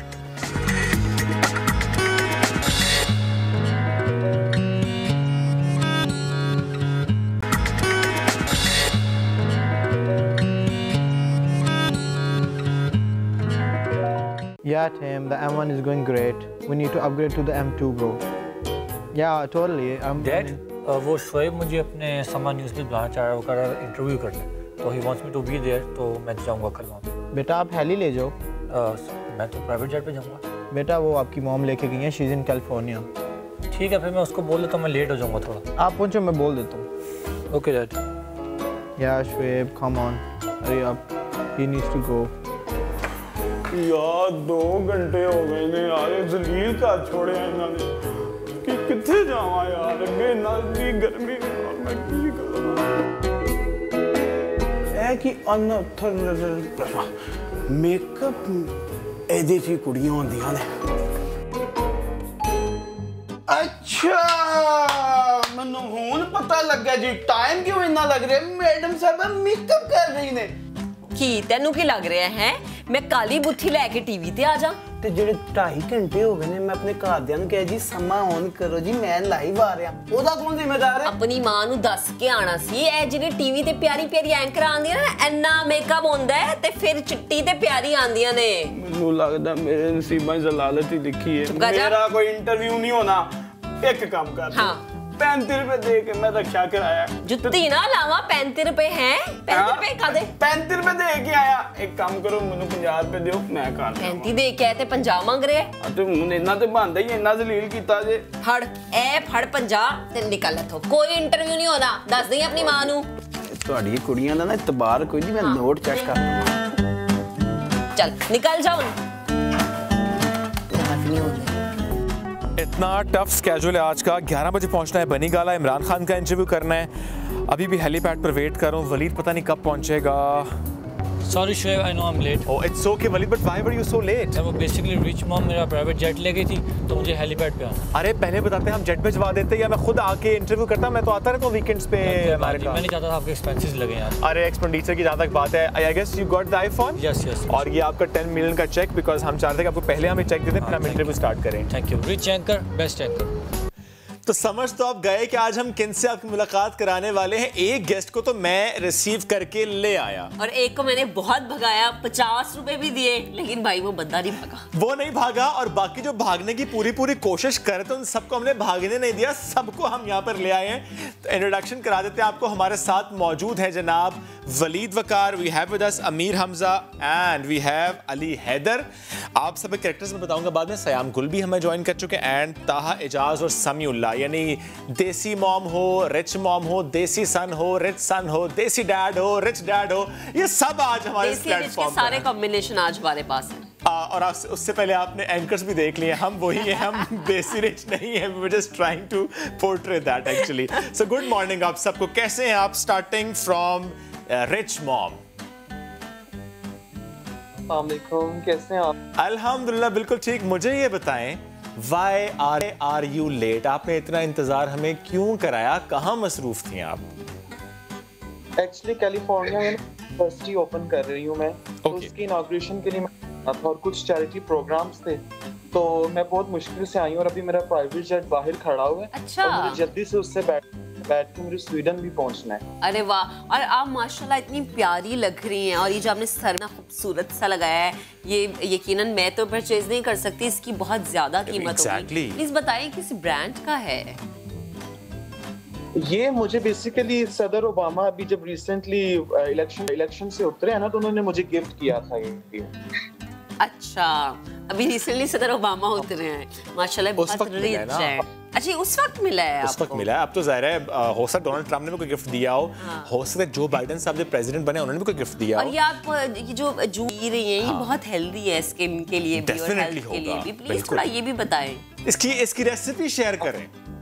Yeah, Tim, the M1 is going great. We need to upgrade to the M2, bro. Yeah, totally. Dad, वो शोएब मुझे अपने समा न्यूज़ में बुलाना चाह रहा है, वो कर रहा है इंटरव्यू करने, तो he wants me to be there, तो मैं जाऊँगा कल वहाँ पे। बेटा आप हेली ले जाओ। मैं तो प्राइवेट जेट पे जाऊँगा। बेटा वो आपकी मॉम लेके गई है, शी इज़ इन कैलिफोर्निया। ठीक है, फिर मैं उसको बोल देता हूँ मैं लेट हो जाऊँगा थोड़ा। आप पहुँचो, मैं बोल देता हूँ। Okay dad. Yeah, Shoaib, come on, hurry up. He needs to go. यार 2 घंटे हो गए ने यार, जलील का छोड़े इन्होंने कि किथे जावा यार, अगे ना दी गर्मी और मैं की करूं। ए कि अनथर मेकअप एदे ची कुड़ियां होंदियां ने। अच्छा मैनू हुन पता लगा जी, टाइम क्यों इतना लग रहा है। मैडम साहब मेकअप कर रही ने। की तेनू की लग रहा है मैं काली बुत्थी लैके टीवी ते आ जा। ते जेडे 2.5 घंटे हो गए ने मैं अपने घरदियां नूं कहा जी समा ऑन करो जी, मैं लाइव आ रहा। ओदा कौन जिम्मेदार है? अपनी मां नूं दस के आना सी। ए जेडे टीवी ते प्यारी प्यारी एंकर आंदियां ना, एना मेकअप होंदा है ते फिर चिट्टी ते प्यारी आंदियां ने। मैनू लगदा मेरे नसीबां च जलालत ही लिखी है। मेरा कोई इंटरव्यू नहीं होना। एक काम कर, हां 35 रुपए दे के मैं रक्षा कराया। जुत्ती ना लावा 35 रुपए हैं, 35 रुपए का दे। 35 रुपए दे के आया। एक काम करो मैंने 50 रुपए दियो मैं कर 35 दे के आए ते 50 मंग रहे। ते मुझे इन्ना ते बनदा ही इन्ना जलील कीता जे। फड़ ए फड़ 50 ते निकल इथों। कोई इंटरव्यू नहीं होना, दस दई अपनी मां नू। ਤੁਹਾਡੀ ਕੁੜੀਆਂ ਦਾ ਨਾ ਇਤਬਾਰ ਕੋਈ ਨਹੀਂ, ਮੈਂ ਨੋਟ ਚੈੱਕ ਕਰ ਲਵਾਂ। चल निकल जाओ। इतना टफ स्केड्यूल है आज का। 11 बजे पहुंचना है बनी गाला, इमरान खान का इंटरव्यू करना है। अभी भी हेलीपैड पर वेट कर रहा हूँ। वलीद पता नहीं कब पहुंचेगा। Sorry Shoaib, I know I'm late. Oh, it's okay Waleed, but why were you so late? वो basically rich mom मेरा प्राइवेट जेट ले गई थी तो मुझे हेलीपैड पे आना। अरे पहले बताते हम जेट भिजवा देते या मैं खुद आके इंटरव्यू करता। मैं तो आता रहता हूँ वीकेंड्स पे अमेरिका। मैं नहीं चाहता था आपके एक्सपेंसेस लगे यार। अरे एक्सपेंडिचर की जहाँ तक बात है, I guess you got the iPhone? Yes, yes. और ये आपका 10 मिलियन का चेक, बिकॉज हम चाहते हैं कि आपको पहले हमें चेक देते फिर हम इंटरव्यू स्टार्ट करें। Thank you. Rich anchor, best anchor. तो समझ तो आप गए कि आज हम किन से आपकी मुलाकात कराने वाले हैं। एक गेस्ट को तो मैं रिसीव करके ले आया और एक को मैंने बहुत भगाया, 50 रुपए भी दिए, लेकिन भाई वो बंदा नहीं भागा। वो नहीं भागा और बाकी जो भागने की पूरी कोशिश करे तो उन सबको हमने भागने नहीं दिया, सबको हम यहाँ पर ले आए हैं। तो इंट्रोडक्शन करा देते हैं आपको। हमारे साथ मौजूद है जनाब Waleed Waqar, we have with us Ameer Hamza and we have Ali Haider. आप सब कैरेक्टर्स में बताऊंगा बाद में। सयाम गुल भी हमें ज्वाइन कर चुके हैं एंड ताहा एजाज और समीउल्लाह, यानी देसी मॉम हो, रिच मॉम हो, देसी सन हो, रिच सन हो, देसी डैड हो, रिच डैड हो, ये सब आज हमारे प्लेटफॉर्म पे सारे कॉम्बिनेशन आज हमारे पास हैं। और उससे पहले आपने एंकर्स भी देख लिए। हम वही हैं, हम देसी रिच नहीं हैं। We were just trying to portray that actually. So good morning आप सबको, कैसे हैं आप? Starting from rich mom. अस्सलामुअलैकुम, कैसे हैं आप? अल्हम्दुलिल्लाह बिल्कुल ठीक। मुझे ये बताएं, Why are you late? आपने इतना इंतजार हमें क्यों कराया? कहाँ मसरूफ थी आप? एक्चुअली कैलिफोर्निया में यूनिवर्सिटी ओपन कर रही हूँ मैं, तो उसकी इनॉग्रेशन के लिए मैं था और कुछ चैरिटी प्रोग्राम्स थे, तो मैं बहुत मुश्किल से आई हूँ और अभी मेरा प्राइवेट जेट बाहर खड़ा हुआ है। अच्छा। और मुझे जल्दी से उससे बैठ के मुझे स्वीडन भी पहुंचना है। अरे वाह, और आप माशाल्लाह इतनी प्यारी लग रही हैं, और ये जो आपने सर ना खूबसूरत सा लगाया है, ये यकीनन मैं तो परचेज नहीं कर सकती, इसकी बहुत ज्यादा कीमत होगी। प्लीज बताइए किस ब्रांड का है? ये मुझे बेसिकली सदर ओबामा अभी जब रिसेंटली इलेक्शन से उतरे हैं ना, तो उन्होंने मुझे गिफ्ट किया था ये। अच्छा, अभी रिसेंटली सदर ओबामा उतरे हैं, माशाल्लाह बहुत रिच है। अच्छा, उस वक्त मिला है आपको? उस वक्त मिला है। अब तो जाहिर है हो सकता है डोनाल्ड ट्रम्प ने भी कोई गिफ्ट दिया हो, हो सकता है जो बाइडेन साहब जब प्रेसिडेंट बने उन्होंने भी कोई गिफ्ट दिया हो। और ये आप ये जो जूस पी रही हैं, ये बहुत हेल्दी है स्किन के लिए भी और हेल्थ के लिए भी। प्लीज थोड़ा ये भी बताएं। इसकी रेसिपी शेयर करें।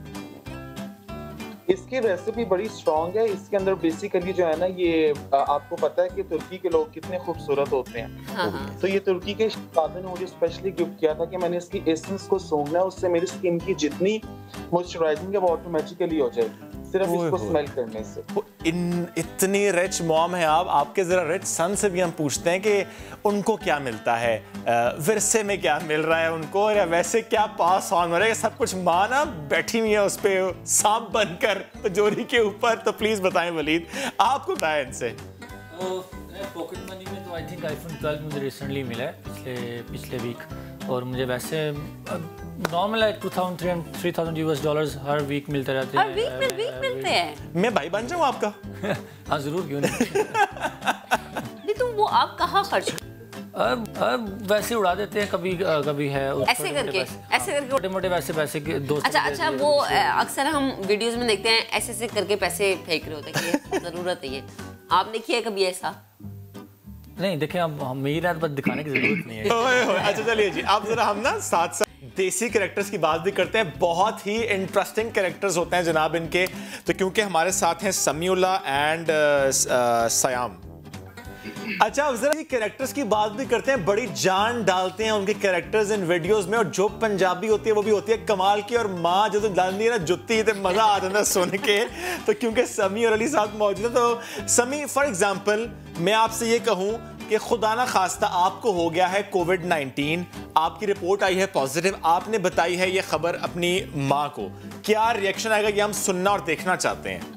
इसकी रेसिपी बड़ी स्ट्रॉन्ग है। इसके अंदर बेसिकली जो है ना, ये आपको पता है कि तुर्की के लोग कितने खूबसूरत होते हैं। हाँ। तो ये तुर्की के शादी ने मुझे स्पेशली गिफ्ट किया था कि मैंने इसकी एसेंस को सूंघना है, उससे मेरी स्किन की जितनी मॉइस्चराइजिंग है वो ऑटोमेटिकली हो जाएगी सिर्फ इसको स्मेल करने से। इतनी रिच मॉम है आप, आपके जरा रिच सन से भी हम पूछते हैं कि उनको क्या मिलता है, विरसे में क्या मिल रहा है उनको, या वैसे क्या पास ऑन हो रहा है? सब कुछ माँ ना बैठी हुई है उस पे सांप बनकर तिजोरी के ऊपर। तो प्लीज बताएं वलीद, आपको बताएं इनसे। पॉकेट मनी में तो आई थिंक आईफोन 12 मुझे रिसेंटली मिला है पिछले वीक, और मुझे वैसे नॉर्मल है 2,000-3,000 US डॉलर्स हर वीक मिलते रहते हैं। हर वीक मिलते हैं? मैं भाई बन जाऊँ आपका? हाँ जरूर, क्यों नहीं। तो वो आप कहाँ खर्च वैसे उड़ा देते हैं, कभी है ऐसे करके मोटे वैसे पैसे के दोस्त। अच्छा, वो अक्सर हम वीडियोस में देखते हैं ऐसे करके पैसे फेंक रहे होते हैं कि जरूरत है। ये आपने किया कभी ऐसा? नहीं, देखें अब हम अमीर हैं, बस दिखाने की जरूरत नहीं है। अच्छा चलिए जी, अब जरा हम ना साथ देसी कैरेक्टर्स की बात भी करते हैं। बहुत ही इंटरेस्टिंग कैरेक्टर्स होते हैं जनाब इनके। तो क्योंकि हमारे साथ हैं समीउल्लाह एंड सयाम। अच्छा, अब जरा कैरेक्टर्स की बात भी करते हैं। बड़ी जान डालते हैं उनके कैरेक्टर्स इन वीडियोस में, और जो पंजाबी होती है वो भी होती है कमाल की। और माँ जो तो डालती है ना जुत्ती, तो मजा आ जाता है सुन के। तो क्योंकि समी और अली साथ मौजूद है, तो समी फॉर एग्जाम्पल मैं आपसे ये कहूँ कि खुदा ना खास्ता आपको हो गया है कोविड-19, आपकी रिपोर्ट आई है पॉजिटिव, आपने बताई है ये खबर अपनी माँ को, क्या रिएक्शन आएगा ये हम सुनना और देखना चाहते हैं।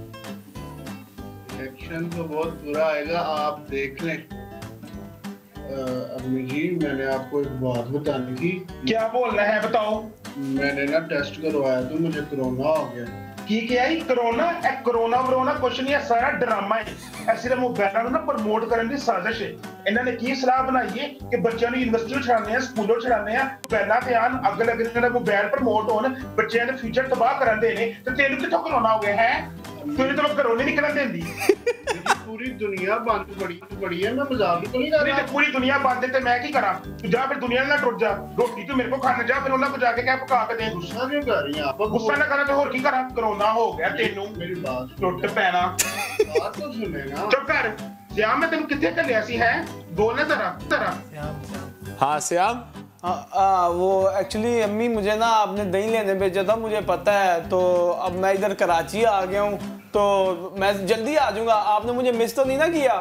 रिएक्शन तो बहुत बुरा आएगा, आप देख लें। अम्मी जी, मैंने आपको एक बात बतानी थी। क्या बोलना है बताओ। मैंने ना टेस्ट करवाया तो मुझे कोरोना हो गया। की क्या है कोरोना वरोना कुछ नहीं है, सारा ड्रामा है। सिर्फ मोबाइल ना प्रमोट करने की साजिश है। इन्होंने की सलाह बनाई है कि बच्चों ने यूनिवर्सिटी छड़ाने हैं, स्कूलों छड़ाने हैं, मोबाइल ते आन अग लगने मोबाइल प्रमोट होन, बच्चों के फ्यूचर तबाह करते हैं। तो तेन कितों कोरोना हो गया है? तुझे तो घरों नहीं निकलन देंदी। पूरी दुनिया बंद पड़ी है, मैं मजाक तो नहीं कर रहा। पूरी दुनिया बंद है तो मैं की करा? तू जा फिर दुनिया ना टुट जा। रोटी तू मेरे को खाने जा, फिर उन्हें को जाके क्या पका के दे। गुस्सा क्यों कर रही हैं आप? गुस्सा ना करा तो होर की करा? कोरोना हो गया तेनू, मेरी बात टुट पैना। बात तो सुने ना। चुप कर श्याम, मैं तेन कितने कलिया सी है? बोलना जरा। हाँ श्याम, वो एक्चुअली अम्मी मुझे ना आपने दही लेने भेजा था, मुझे पता है। तो अब मैं इधर कराची आ गया हूँ, तो मैं जल्दी आ जाऊंगा। आपने मुझे मिस तो नहीं ना किया?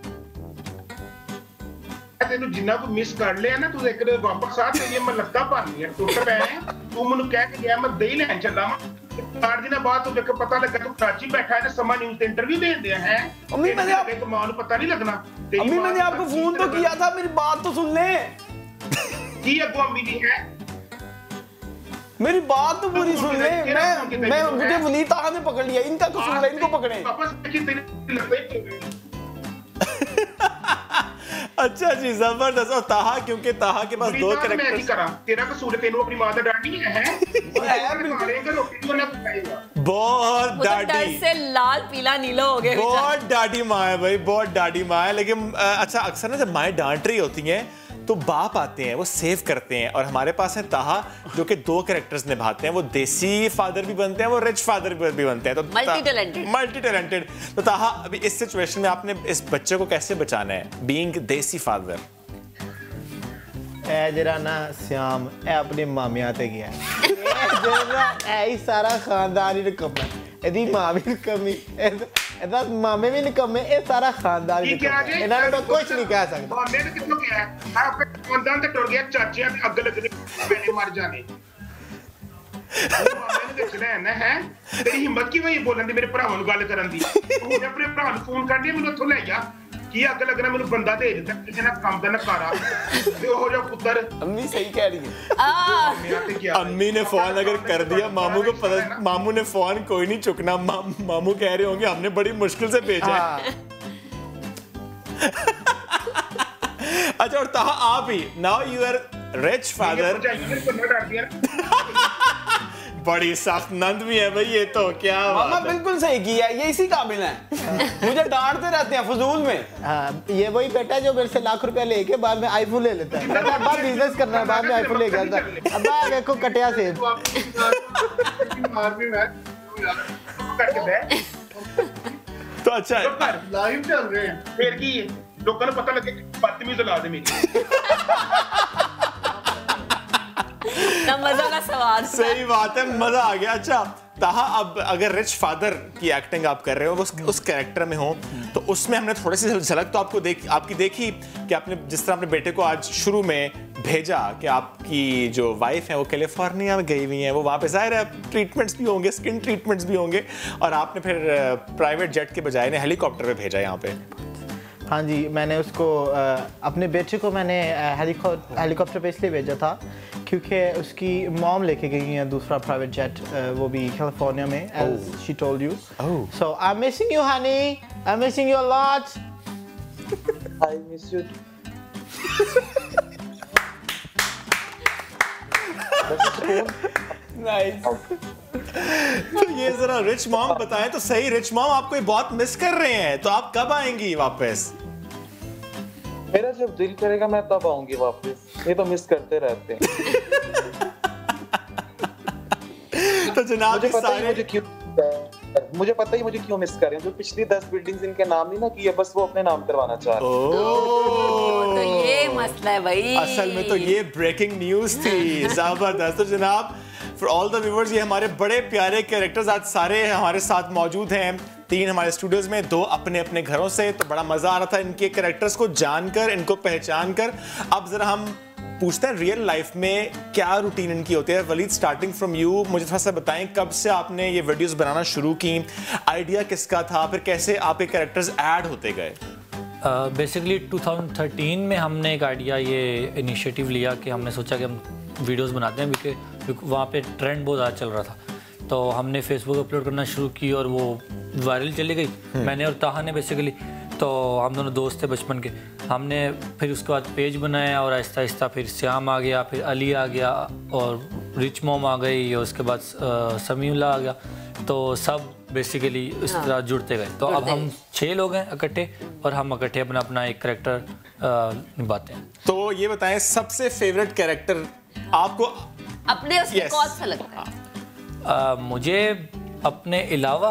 तेनू जिन्ना को मिस कर लिया ना, तू एक वापस आ, तेरी मैं लगता पानी है टुट पे। तू मैनू कह के गया मैं दही लैन चला। 4 दिन बाद तो देखो पता लगा तू कराची बैठा है, समा न्यूज़ ते इंटरव्यू दे दिया है। अम्मी मैंने आपको मां को पता नहीं लगना। अम्मी मैंने आपको फोन तो किया था, मेरी बात तो सुन ले। की अगो अम्मी नहीं है, मेरी बात तो पूरी सुन ले। मैं मुझे वलीद ताहा ने पकड़ लिया, इनका कसूर है, इनको पकड़े। अच्छा जी, जबरदस्त। और ताहा, क्योंकि ताहा के पास 2 कैरेक्टर। तेरा कसूर तेनू अपनी मां दा डांटी है। बहुत डाडी से लाल पीला नीला हो गया। बहुत डाडी माँ है भाई, बहुत डाडी माँ है। लेकिन अच्छा, अक्सर ना जब माएँ डांट रही होती हैं तो बाप आते हैं, वो सेव करते हैं। और हमारे पास है ताहा, जो कि 2 कैरेक्टर्स निभाते हैं। वो देसी फादर भी बनते हैं, वो रिच फादर भी बनते हैं। तो मल्टी टैलेंटेड। तो ताहा, अभी इस सिचुएशन में आपने इस बच्चे को कैसे बचाना है, बीइंग देसी फादर? ए जरा ना श्याम, ए अपने मामिया ते गया है ही सारा खानदान ही निकम्मा। यदि माँ भी निकम्मी, ਇਹਦਾ ਮਾਮੇ ਵੀ ਨਿਕੰਮੇ, ਇਹ ਸਾਰਾ ਖਾਨਦਾਨ ਹੀ ਨਿਕੰਮਾ। ਇਹਨਾਂ ਨੂੰ ਤਾਂ ਕੁਝ ਨਹੀਂ ਕਹਿ ਸਕਦਾ। ਮਾਮੇ ਨੇ ਕਿੱਥੋਂ ਕਿਹਾ? ਆਪੇ ਖਾਨਦਾਨ ਤੇ ਟੁਰ ਗਿਆ, ਚਾਚਿਆਂ ਤੇ ਅੱਗ ਲੱਗਣੀ, ਮੈਨੇ ਮਰ ਜਾਣੇ। ਮਾਮੇ ਨੇ ਦੇਖਣਾ ਹੈ ਨਾ, ਹੈ ਤੇਰੀ ਹਿੰਮਤ ਕਿਵੇਂ ਹੋਈ ਬੋਲਣ ਦੀ, ਮੇਰੇ ਭਰਾਵਾਂ ਨੂੰ ਗੱਲ ਕਰਨ ਦੀ? ਹੁਣ ਆਪਣੇ ਭਰਾ ਨੂੰ ਫੋਨ ਕਰਦੀ, ਮੈਨੂੰ ਉੱਥੋਂ ਲੈ ਜਾ। ਕੀ ਅੱਗ ਲੱਗਣਾ, ਮੈਨੂੰ ਬੰਦਾ ਦੇ ਦਿੱਤਾ, ਕਿਸੇ ਨਾਲ ਕੰਮ ਦਾ ਨਕਾਰਾ ਤੇ ਉਹ ਜਿਹਾ ਪੁੱਤਰ। अम्मी सही कह रही है। अम्मी ने फोन अगर कर दिया, मामू को पता, मामू ने फोन कोई नहीं चुकना। मामू कह रहे होंगे हमने बड़ी मुश्किल से भेजा है। अच्छा, और ताहा आप ही, now you are rich father. बड़ी सख्त नंद भी है भाई ये तो। क्या मामा बिल्कुल सही किया, ये इसी काबिल है। मुझे डांटते रहते हैं फजूल में। हाँ, ये वही बेटा जो मेरे से लाख रुपया लेके बाद में आईफोन ले लेता है। अब बिजनेस करना है, बाद में आईफोन ले गया। अब देखो कटिया से तो अच्छा लाइव चल रहे हैं, फिर की लोगों को पता लगे बदतमीज औलाद है मेरी। मजा का सवाल। सही बात है, मजा आ गया। अच्छा ताहा, अब अगर रिच फादर की एक्टिंग आप कर रहे हो, उस कैरेक्टर में हो, तो उसमें हमने थोड़ी सी झलक तो आपकी देखी कि आपने जिस तरह अपने बेटे को आज शुरू में भेजा कि आपकी जो वाइफ है वो कैलिफोर्निया में गई हुई है, वो वहाँ पे जाहिर है ट्रीटमेंट्स भी होंगे, स्किन ट्रीटमेंट्स भी होंगे, और आपने फिर प्राइवेट जेट के बजाय ने हेलीकॉप्टर पे भेजा यहाँ पे। हाँ जी, मैंने उसको अपने बेटे को मैंने हेलीकॉप्टर पे इसलिए भेजा था क्योंकि उसकी मॉम लेके गई है दूसरा प्राइवेट जेट, वो भी कैलिफोर्निया में, as she told you. So I'm missing you, honey. I'm missing you a lot. I miss you. Nice. तो ये जरा रिच मॉम बताएं तो सही, रिच मॉम आपको बहुत मिस कर रहे हैं, तो आप कब आएंगी वापस? मेरा जब दिल करेगा मैं तब आऊंगी वापस, ये तो मिस करते रहते हैं। तो जनाब मुझे पता ही मुझे क्यों मिस कर रहे हैं। जो पिछली 10 बिल्डिंग्स इनके नाम नहीं ना किए, बस वो अपने नाम करवाना चाह रहे हैं। तो ये मसला है भाई। असल में तो ये ब्रेकिंग न्यूज थी। जबरदस्त। तो जनाब फॉर ऑल द व्यूअर्स, ये हमारे बड़े प्यारे कैरेक्टर्स आज सारे हमारे साथ मौजूद हैं। 3 हमारे स्टूडियोज में, 2 अपने अपने घरों से। तो बड़ा मजा आ रहा था इनके कैरेक्टर्स को जानकर, इनको पहचान कर। अब जरा हम पूछते हैं रियल लाइफ में क्या रूटीन इनकी होती है। वलीद, स्टार्टिंग फ्रॉम यू, मुझे थोड़ा सा बताएं कब से आपने ये वीडियोस बनाना शुरू की, आइडिया किसका था, फिर कैसे आपके कैरेक्टर्स ऐड होते गए? बेसिकली 2013 में हमने एक आइडिया ये इनिशिएटिव लिया कि हमने सोचा कि हम वीडियोस बनाते हैं क्योंकि वहाँ पे ट्रेंड बहुत ज़्यादा चल रहा था। तो हमने फेसबुक अपलोड करना शुरू की और वो वायरल चली गई। मैंने और ताहा ने बेसिकली, तो हम दोनों दोस्त थे बचपन के, हमने फिर उसके बाद पेज बनाया और आहिस्ता आहिस्ता फिर श्याम आ गया, फिर अली आ गया और रिच मॉम आ गई और उसके बाद समीउल्लाह आ गया। तो सब बेसिकली इस तरह जुड़ते गए। तो अब हम 6 लोग हैं इकट्ठे और हम इकट्ठे अपना अपना एक कैरेक्टर निभाते हैं। तो ये बताएं सबसे फेवरेट कैरेक्टर आपको अपने उसमें कौन सा लगता है? मुझे अपने अलावा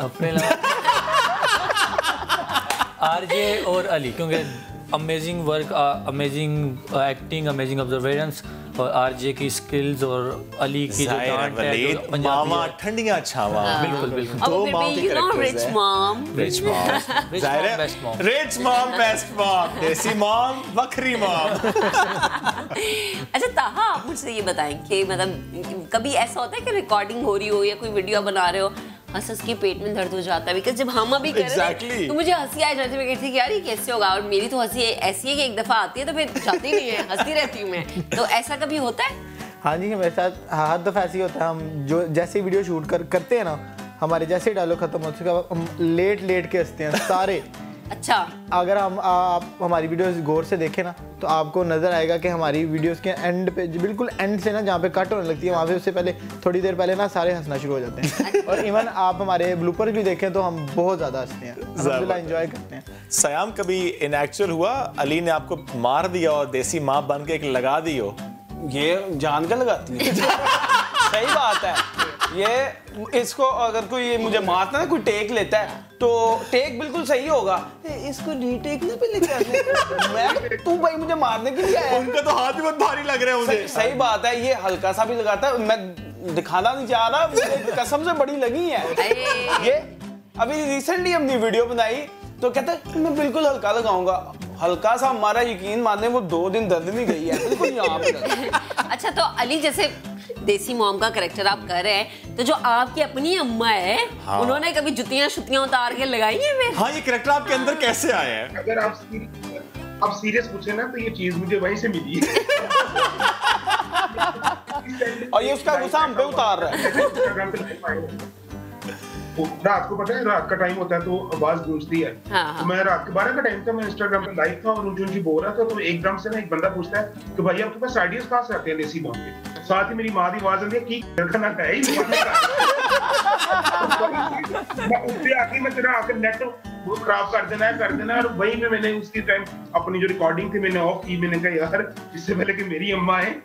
आरजे और अली, क्योंकि amazing work, amazing acting, amazing observations और आरजे की स्किल्स और अली की जो डांट है, मामा ठंडियां छावा। बिल्कुल बिल्कुल। दो मॉम के कैरेक्टर्स हैं। Rich mom best mom, rich mom, best mom, desi mom, बकरी मॉम। अच्छा ताहा, आप मुझसे ये बताएं कि मतलब कभी ऐसा होता है कि रिकॉर्डिंग हो रही हो या कोई वीडियो बना रहे हो, हंस के पेट में दर्द हो जाता है? बिकॉज जब हम अभी कर रहे थे तो मुझे हंसी आ जाती है, मैं कहती थी कि यार ये कैसे होगा, और मेरी तो हंसी ऐसी है कि एक दफा आती है तो फिर जाती नहीं है, हंसती रहती हूँ मैं। तो ऐसा कभी होता है? हाँ जी, मेरे साथ हर दफ़ा ऐसे ही होता है। हम जो जैसे वीडियो शूट करते हैं ना, हमारे जैसे डायलॉग खत्म हो चुका है हम लेट के हंसते हैं सारे। अच्छा, अगर आप हमारी वीडियोस गौर से देखें ना तो आपको नज़र आएगा कि हमारी वीडियोस के एंड पे, बिल्कुल एंड से ना जहाँ पे कट होने लगती है वहाँ पे उससे पहले थोड़ी देर पहले ना सारे हंसना शुरू हो जाते हैं। और इवन आप हमारे ब्लूपर्स भी देखें तो हम बहुत ज़्यादा हंसते हैं, अल्हम्दुलिल्लाह एंजॉय करते हैं। सयाम, कभी इन एक्चुअल हुआ अली ने आपको मार दिया और देसी माँ बन के एक लगा दी हो? ये जान का लगाती है। सही बात है। ये इसको अगर कोई ये मुझे मारता है ना, कोई टेक लेता है तो टेक बिल्कुल सही होगा, इसको रीटेक ना पे लेके आने। मैं तू भाई मुझे मारने के लिए आया। उनका तो हाथ भी बहुत भारी लग रहा है मुझे। सही बात है, ये हल्का सा भी लगाता है, मैं दिखाना नहीं चाह रहा, मुझे कसम से बड़ी लगी है। ये अभी रिसेंटली हमने वीडियो बनाई तो कहता है मैं बिल्कुल हल्का लगाऊंगा। हल्का सा हमारा यकीन माने वो 2 दिन दर्द नहीं गई है, बिल्कुल यहाँ पे। अच्छा, तो अली जैसे देसी मॉम का कैरेक्टर आप कर रहे हैं, तो जो आपकी अपनी अम्मा है, हाँ, उन्होंने कभी जुतियां शुतियां उतार के लगाई है फिर? हाँ, ये कैरेक्टर आपके अंदर कैसे आया है? अगर आप सीरियस पूछे ना तो ये चीज मुझे वहीं से मिली है। और ये उसका गुस्सा हम पे उतार रहा है। रात को पता है, रात का टाइम होता है तो आवाज गूंजती है। हाँ। तो मैं रात के 12 का टाइम था, मैं इंस्टाग्राम पे लाइव था और उनकी बोल रहा था, तो एकदम से ना एक बंदा पूछता है कि भाई आपके पास आइडियाज कहाँ से आते हैं देसी मॉम के? साथ ही मेरी माँ की आवाज आती है कि खाना है ही मैं उससे आके मैं तेरा आकर नेट वो खराब कर देना। और वहीं पे मैंने उसकी टाइम अपनी जो रिकॉर्डिंग थी मैंने ऑफ की। मैंने कहा यार इससे पहले कि मेरी अम्मा है।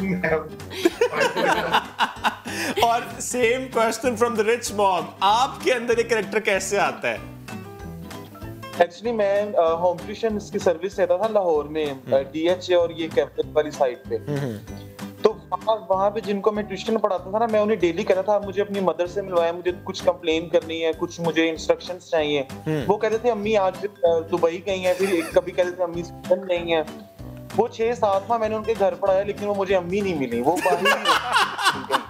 और same question from the rich mom, आपके अंदर ये कैरेक्टर कैसे आता है? एक्चुअली मैं होम ट्यूशन की सर्विस लेता था लाहौर में, डीएच और ये कैपिटल वाली साइड पे। तो वहाँ पे जिनको मैं ट्यूशन पढ़ाता था ना, मैं उन्हें डेली कहता था मुझे अपनी मदर से मिलवाया, मुझे कुछ कंप्लेन करनी है, कुछ मुझे इंस्ट्रक्शंस चाहिए। वो कहते थे अम्मी आज दुबई गई हैं, फिर कभी कहते थे अम्मी स्वीडन गई हैं। वो 6-7 माह मैंने उनके घर पढ़ाया, लेकिन वो मुझे अम्मी नहीं मिली, वो बाहर।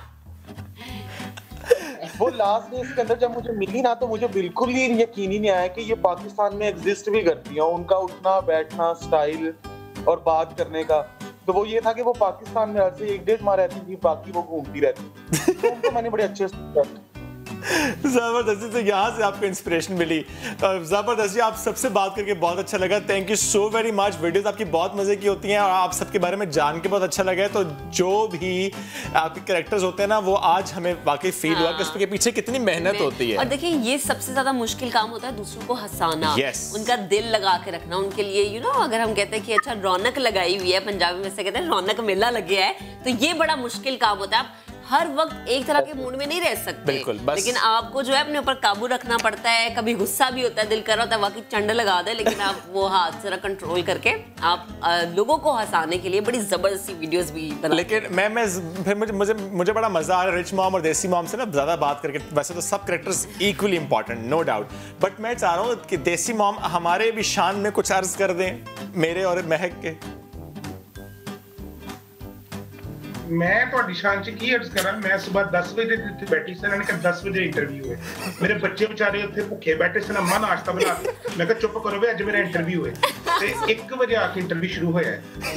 वो लास्ट में इसके अंदर जब मुझे मिली ना, तो मुझे बिल्कुल ही यकीन ही नहीं आया कि ये पाकिस्तान में एग्जिस्ट भी करती है। उनका उठना बैठना स्टाइल और बात करने का, तो वो ये था कि वो पाकिस्तान में से 1-1.5 माह रहती थी, बाकी वो घूमती रहती। तो उनको मैंने बड़े अच्छे से जबरदस्ती से यहाँ से आपको इंस्पिरेशन मिली। जबरदस्ती, आप सबसे बात करके बहुत अच्छा लगा। Thank you so very much. Videos आपकी बहुत मजे की होती हैं और आप सबके बारे में जान के बहुत अच्छा लगा। तो जो भी आपके कैरेक्टर्स होते हैं ना, वो आज हमें वाकई फील हुआ कि उसके पीछे कितनी मेहनत होती है। और देखिए, ये सबसे ज्यादा मुश्किल काम होता है, दूसरों को हंसाना, उनका दिल लगा के रखना उनके लिए। अगर हम कहते हैं कि अच्छा रौनक लगाई हुई है, पंजाबी में से कहते हैं रौनक मेला लग गया है, तो ये बड़ा मुश्किल काम होता है। आप हर वक्त एक तरह के मूड में नहीं रह सकते। बिल्कुल, लेकिन आपको जो है अपने ऊपर काबू रखना पड़ता है। कभी गुस्सा भी होता है, दिल कर रहा होता है वाकई चंड लगा दे, लेकिन आप वो हाथ जरा कंट्रोल करके आप लोगों को हंसाने के लिए बड़ी जबरदस्ती वीडियोस भी बनाते। लेकिन मैं फिर मुझे बड़ा मजा आ रहा है रिच मॉम और देसी मॉम से ना ज्यादा बात करके। वैसे तो सब characters equally important, no doubt, but मैं चाह रहा हूँ कि देसी मॉम हमारे भी शान में कुछ अर्ज कर दें, मेरे और महक के। मैं ਤੁਹਾਡੀ ਸ਼ਾਨ ਚ ਕੀ ਅਰਜ਼ ਕਰਾਂ ਮੈਂ ਸਵੇਰ 10 ਵਜੇ ਤੇ ਬੈਠੀ ਸੀ ਇਹਨਾਂ ਨੇ ਕਿਹਾ 10 ਵਜੇ ਇੰਟਰਵਿਊ ਹੈ ਮੇਰੇ ਬੱਚੇ ਵਿਚਾਰੇ ਉੱਥੇ ਭੁੱਖੇ ਬੈਠੇ ਸੀ ਨਾ ਮਨ ਨਾਸ਼ਤਾ ਬਣਾ ਕੇ ਮੈਂ ਕਿਹਾ ਚੁੱਪ ਕਰੋ ਵੇ ਅੱਜ ਮੇਰਾ ਇੰਟਰਵਿਊ ਹੈ ਤੇ 1 ਵਜੇ ਆ ਕੇ ਇੰਟਰਵਿਊ शुरू होया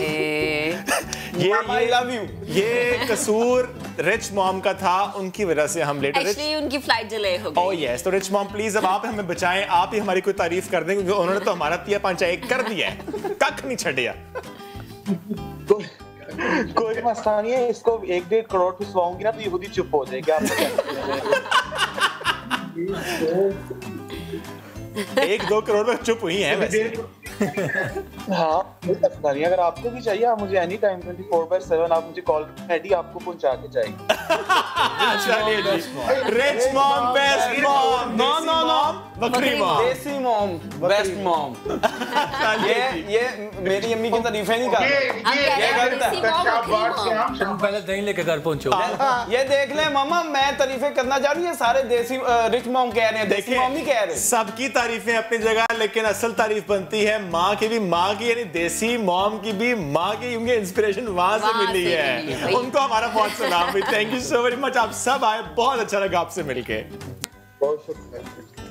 है ये कसूर रिच मॉम का था उनकी वजह से हम लेट एक्चुअली उनकी फ्लाइट डिले हो गई। ओह यस तो रिच मॉम प्लीज अब आप हमें बचाएं आप ही हमारी कोई तारीफ कर दें क्योंकि उन्होंने तो हमारा तिया पंचा एक कर दिया है कख नहीं छड़िया कोई मसला नहीं है इसको 1-1.5 करोड़ पिसवाऊंगी ना तो ये खुद ही चुप हो जाएगी आप 1-2 करोड़ में चुप हुई है वैसे हाँ नहीं अगर आपको भी चाहिए आप मुझे एनी टाइम 24/7 आप मुझे कॉल रेडी आपको पहुंचा के जाएगी rich mom best mom no no no बकरी mom desi mom best mom ये मेरी अम्मी की तारीफें नहीं कर ये गलत है तुम पहले दही लेके घर पहुंचो ये देख ले मामा मैं तारीफें करना चाह रही है सारे देसी रिच मॉम कह रहे हैं देसी मॉम नहीं कह रहे सबकी तारीफें अपनी जगह लेकिन असल तारीफ बनती है माँ की भी माँ की यानी देसी मॉम की भी माँ की उनकी इंस्पिरेशन वहां से मिली है उनको हमारा बहुत सलाम भी thank you so very much आप सब आए बहुत अच्छा लगा आपसे मिलके बहुत शुक्रिया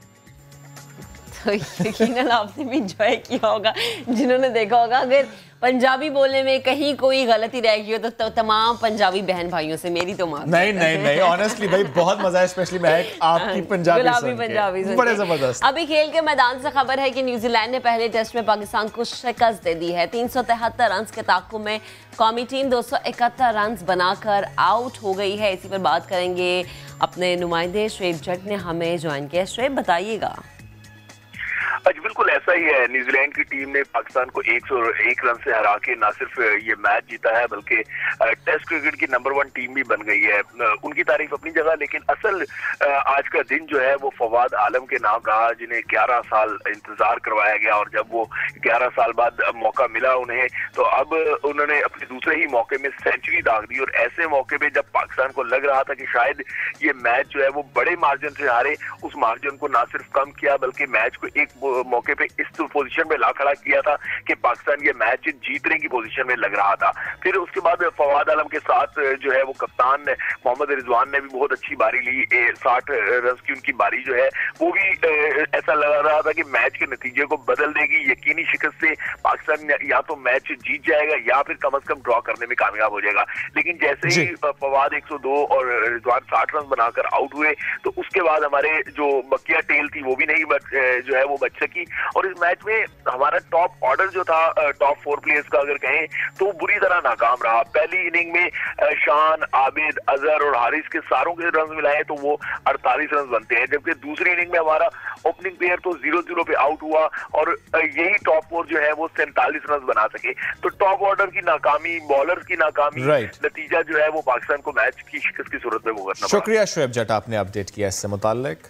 तो यकीनन आपने भी एंजॉय किया होगा जिन्होंने देखा होगा अगर पंजाबी बोलने में कहीं कोई गलती रह गई हो तो तमाम पंजाबी बहन भाइयों से मेरी तो मांग नहीं ऑनेस्टली भाई बहुत मजा है स्पेशली महक आपकी पंजाबी बड़े जबरदस्त। अभी खेल के मैदान से खबर है कि न्यूजीलैंड ने पहले टेस्ट में पाकिस्तान को शिकस्त दे दी है 373 रन के ताक़ुब में कौमी टीम 271 रन बनाकर आउट हो गई है। इसी पर बात करेंगे अपने नुमाइंदे शुएब जट ने हमें ज्वाइन किया। शुएब बताइएगा। जी बिल्कुल ऐसा ही है न्यूजीलैंड की टीम ने पाकिस्तान को 101 रन से हरा के ना सिर्फ ये मैच जीता है बल्कि टेस्ट क्रिकेट की नंबर 1 टीम भी बन गई है। उनकी तारीफ अपनी जगह लेकिन असल आज का दिन जो है वो फवाद आलम के नाम रहा जिन्हें 11 साल इंतजार करवाया गया और जब वो 11 साल बाद मौका मिला उन्हें तो अब उन्होंने अपने दूसरे ही मौके में सेंचुरी दाग दी और ऐसे मौके पे जब पाकिस्तान को लग रहा था कि शायद ये मैच जो है वो बड़े मार्जिन से हारे उस मार्जिन को ना सिर्फ कम किया बल्कि मैच को एक मौके पे इस पोजीशन में ला खड़ा किया था कि पाकिस्तान ये मैच जीतने की पोजीशन में लग रहा था। फिर उसके बाद फवाद आलम के साथ जो है वो कप्तान मोहम्मद रिजवान ने भी बहुत अच्छी बारी ली 60 रन की उनकी बारी जो है वो भी ऐसा लग रहा था कि मैच के नतीजे को बदल देगी। यकीनी शिकस्त से पाकिस्तान या तो मैच जीत जाएगा या फिर कम से कम ड्रॉ करने में कामयाब हो जाएगा। लेकिन जैसे ही फवाद 102 और रिजवान 60 रन बनाकर आउट हुए तो उसके बाद हमारे जो बकिया टेल थी वो भी नहीं जो है वो बच सकी और इस मैच में हमारा टॉप ऑर्डर जो था टॉप 4 प्लेयर्स का अगर कहें तो बुरी तरह नाकाम रहा। पहली इनिंग में शान आबिद अजहर और हारिस के सारों के रन मिलाए तो वो 48 रन बनते हैं जबकि दूसरी इनिंग में हमारा ओपनिंग प्लेयर तो 0-0 पे आउट हुआ और यही टॉप 4 जो है वो 47 रन बना सके। तो टॉप ऑर्डर की नाकामी बॉलर की नाकामी नतीजा जो है वो पाकिस्तान को मैच की शिकस्त की सूरत में भुगतना पड़ा। शुक्रिया शुएब जट आपने अपडेट किया इससे मुताल्लिक।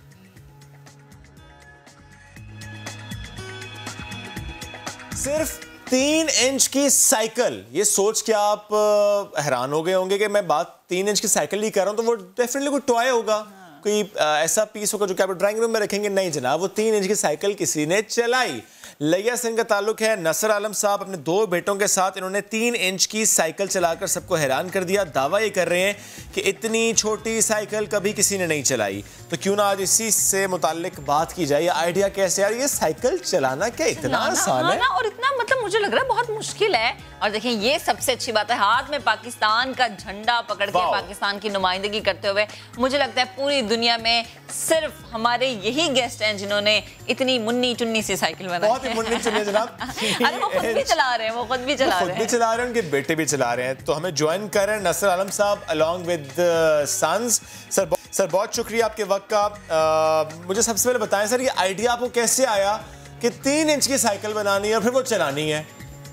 सिर्फ 3 इंच की साइकिल ये सोच के आप हैरान हो गए होंगे कि मैं बात 3 इंच की साइकिल ही कर रहा हूं तो वो डेफिनेटली कोई टॉय होगा कोई ऐसा पीस होगा जो कि आप ड्राइंग रूम में रखेंगे। नहीं जनाब वो 3 इंच की साइकिल किसी ने चलाई। लिया सिंह का ताल्लुक है नसर आलम साहब अपने 2 बेटों के साथ इन्होंने 3 इंच की साइकिल चलाकर सबको हैरान कर दिया। दावा ये कर रहे हैं कि इतनी छोटी साइकिल कभी किसी ने नहीं चलाई। तो क्यों ना आज इसी से मुताल्लिक बात की जाए। आइडिया कैसे यार ये साइकिल चलाना क्या इतना आसान है और इतना मतलब मुझे लग रहा है बहुत मुश्किल है। और देखिए ये सबसे अच्छी बात है हाथ में पाकिस्तान का झंडा पकड़ के पाकिस्तान की नुमाइंदगी करते हुए मुझे लगता है पूरी दुनिया में सिर्फ हमारे यही गेस्ट हैं जिन्होंने इतनी मुन्नी चुन्नी सी साइकिल बनाई है। मुन्नी चुन्नी जनाब अरे वो खुद भी चला रहे हैं वो खुद भी चला रहे हैं उनके बेटे भी चला रहे हैं। तो हमें ज्वाइन कर रहे हैं नसर आलम साहब अलॉन्ग विद सन्स। सर बहुत शुक्रिया आपके वक्त का। मुझे सबसे पहले बताएं सर ये आइडिया आपको कैसे आया कि 3 इंच की साइकिल बनानी है और फिर वो चलानी है।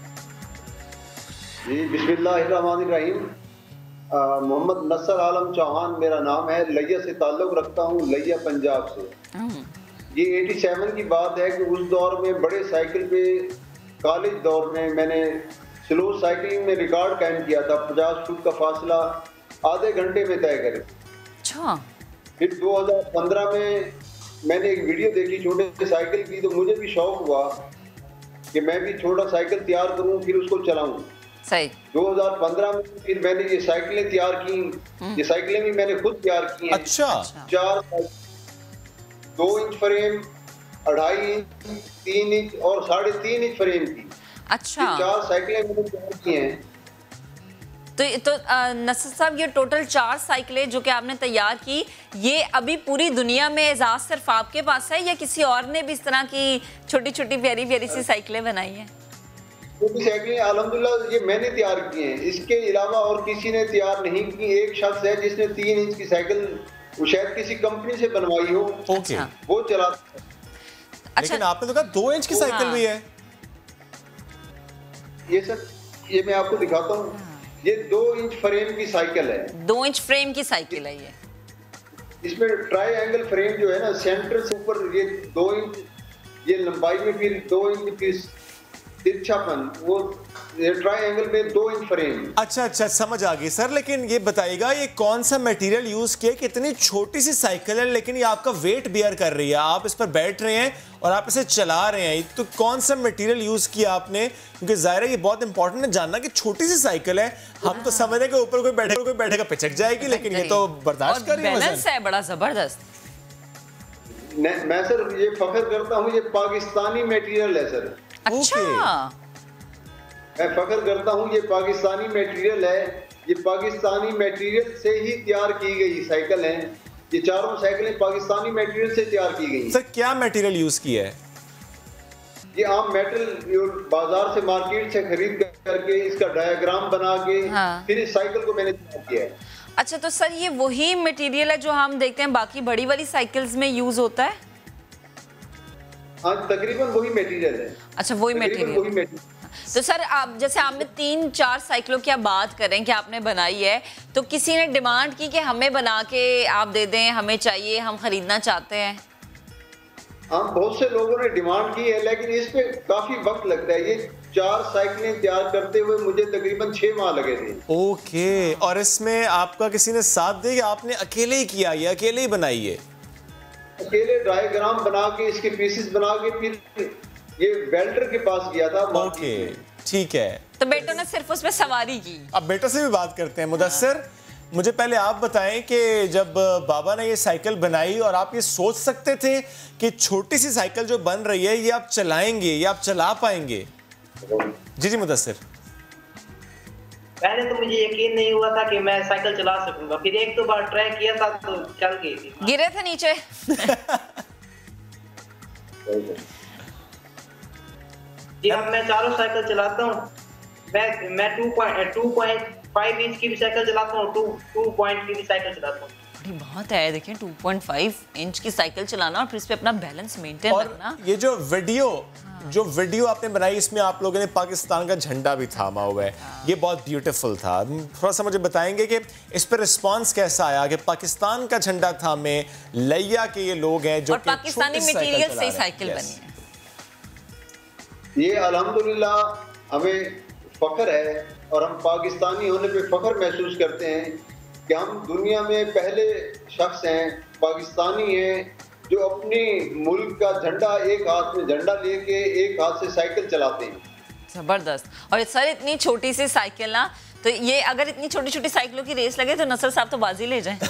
जी बिस्मिल्लाहिर्रहमानिर्रहीम। मोहम्मद नसर आलम चौहान मेरा नाम है। लिया से ताल्लुक़ रखता हूँ लिया पंजाब से। ये 87 की बात है कि उस दौर में बड़े साइकिल पे कॉलेज दौर में मैंने स्लो साइकिलिंग में रिकॉर्ड कायम किया था 50 फुट का फासला आधे घंटे में तय करे। अच्छा। फिर 2015 में मैंने एक वीडियो देखी छोटे से साइकिल की तो मुझे भी शौक हुआ कि मैं भी छोटा साइकिल तैयार करूं फिर उसको चलाऊं। सही। 2015 में फिर मैंने ये साइकिलें तैयार की, ये साइकिलें भी मैंने खुद तैयार की हैं। अच्छा। 2 इंच फ्रेम, 2.5 इंच, 3 इंच और 3.5 इंच फ्रेम की। अच्छा। 4 साइकिलें मैंने तैयार की हैं। तो नसर साहब, ये टोटल 4 साइकिलें जो कि आपने तैयार की, ये अभी पूरी दुनिया में एजाज सिर्फ आपके पास है या किसी और ने भी इस तरह की छोटी छोटी प्यारी प्यारी सी साइकिलें बनाई हैं? छोटी साइकिलें अल्हम्दुलिल्लाह ये मैंने तैयार की हैं, इसके अलावा और किसी ने तैयार नहीं की। एक शख्स है जिसने 3 इंच की साइकिल, वो शायद किसी कंपनी से बनवाई हो, ओके, वो चलाता है। लेकिन आपने तो कहा 2 इंच की साइकिल भी है। ये सर, ये मैं आपको दिखाता हूँ, ये 2 इंच फ्रेम की साइकिल है। 2 इंच फ्रेम की साइकिल है ये। इसमें ट्रायंगल फ्रेम जो है ना, सेंटर से ऊपर ये 2 इंच, ये लंबाई में फिर 2 इंच की तिरछापन, वो ट्रायंगल में 2 इंच फ्रेम। अच्छा अच्छा, समझ आ गई सर। लेकिन ये बताइएगा, ये कौन सा मटेरियल यूज किया? कितनी छोटी सी साइकिल है लेकिन ये आपका वेट बेयर कर रही है, आप इस पर बैठ रहे हैं और आप इसे चला रहे हैं, तो कौन सा मटेरियल यूज किया आपने? क्योंकि जाहिर है ये बहुत इंपॉर्टेंट है जानना कि छोटी सी साइकिल है, हम तो समझ रहे हैं कि ऊपर कोई बैठेगा पिचक जाएगी, लेकिन ये तो बर्दाश्त कर रही है। बैलेंस है बड़ा जबरदस्त। मैं सर ये फख्र करता हूँ, ये पाकिस्तानी मटेरियल है सर। अच्छा। मैं फख्र करता हूँ, ये पाकिस्तानी मटेरियल है, ये पाकिस्तानी मटेरियल से ही तैयार की गई साइकिल है। ये 4 साइकिलें पाकिस्तानी मटेरियल से तैयार की गई। सर क्या मटेरियल यूज किया है? ये आम मेटल बाजार से, मार्केट से खरीद करके इसका डायग्राम बना के फिर इस साइकिल को मैंने तैयार किया है। अच्छा, तो सर ये वही मटेरियल है जो हम देखते हैं बाकी बड़ी वाली साइकिल्स में यूज होता है? हाँ, तकरीबन वही मटेरियल है। अच्छा, वही मटेरियल। तो सर, आप जैसे आपने 3-4 साइकिलों की आप बात करें कि आपने बनाई है, तो किसी ने डिमांड की कि हमें बना के आप दे दें, हमें चाहिए, हम खरीदना चाहते हैं? हाँ, बहुत से लोगों ने डिमांड की है, लेकिन इस पे काफी वक्त लगता है। ये 4 साइकिलें तैयार करते हुए मुझे तकरीबन 6 माह लगे थे। ओके, और इसमें आपका किसी ने साथ दिया या आपने अकेले ही किया, या अकेले ही बनाई है? अकेले डायग्राम बना के, इसके पीसेस बना के फिर ये वेल्डर के पास गया था। ओके, ठीक है। तो बेटों ने सिर्फ उसमें सवारी की। अब बेटों से भी बात करते हैं। मुदस्सिर, मुझे पहले आप बताएं कि जब बाबा ने ये साइकिल बनाई और आप ये सोच सकते थे कि छोटी सी साइकिल जो बन रही है ये आप चलाएंगे, ये आप चला पाएंगे? जी मुदस्सिर। पहले तो मुझे यकीन नहीं हुआ था कि मैं साइकिल चला सकूंगा, फिर 1-2 बार ट्राई किया था तो चल गई थी। गिरे थे नीचे? जी, अब मैं 4 साइकिल चलाता हूँ। मैं 2.5 इंच की भी साइकिल चलाता हूँ, 2 पॉइंट की भी साइकिल चलाता हूँ। बड़ी बात है, देखिए 2.5 इंच की साइकिल चलाना और फिर इस पे अपना बैलेंस मेंटेन रखना। ये जो वीडियो आपने बनाई, इसमें आप लोगों ने पाकिस्तान का झंडा भी थामा हुआ है, ये बहुत ब्यूटीफुल था। थोड़ा सा मुझे बताएंगे कि इस पर रिस्पांस कैसा आया कि पाकिस्तान का झंडा थामे लैया के ये लोग हैं जो पाकिस्तानी मटेरियल से साइकिल बनी है। ये अल्हम्दुलिल्लाह हमें फख्र है और हम पाकिस्तानी होने पे फख्र महसूस करते हैं कि हम दुनिया में पहले शख्स हैं, पाकिस्तानी हैं, जो अपने मुल्क का झंडा, एक हाथ में झंडा लेके एक हाथ से साइकिल चलाते हैं। जबरदस्त। और सर, इतनी छोटी सी साइकिल ना, तो ये अगर इतनी छोटी छोटी साइकिलों की रेस लगे तो नसर साहब तो बाजी ले जाएं।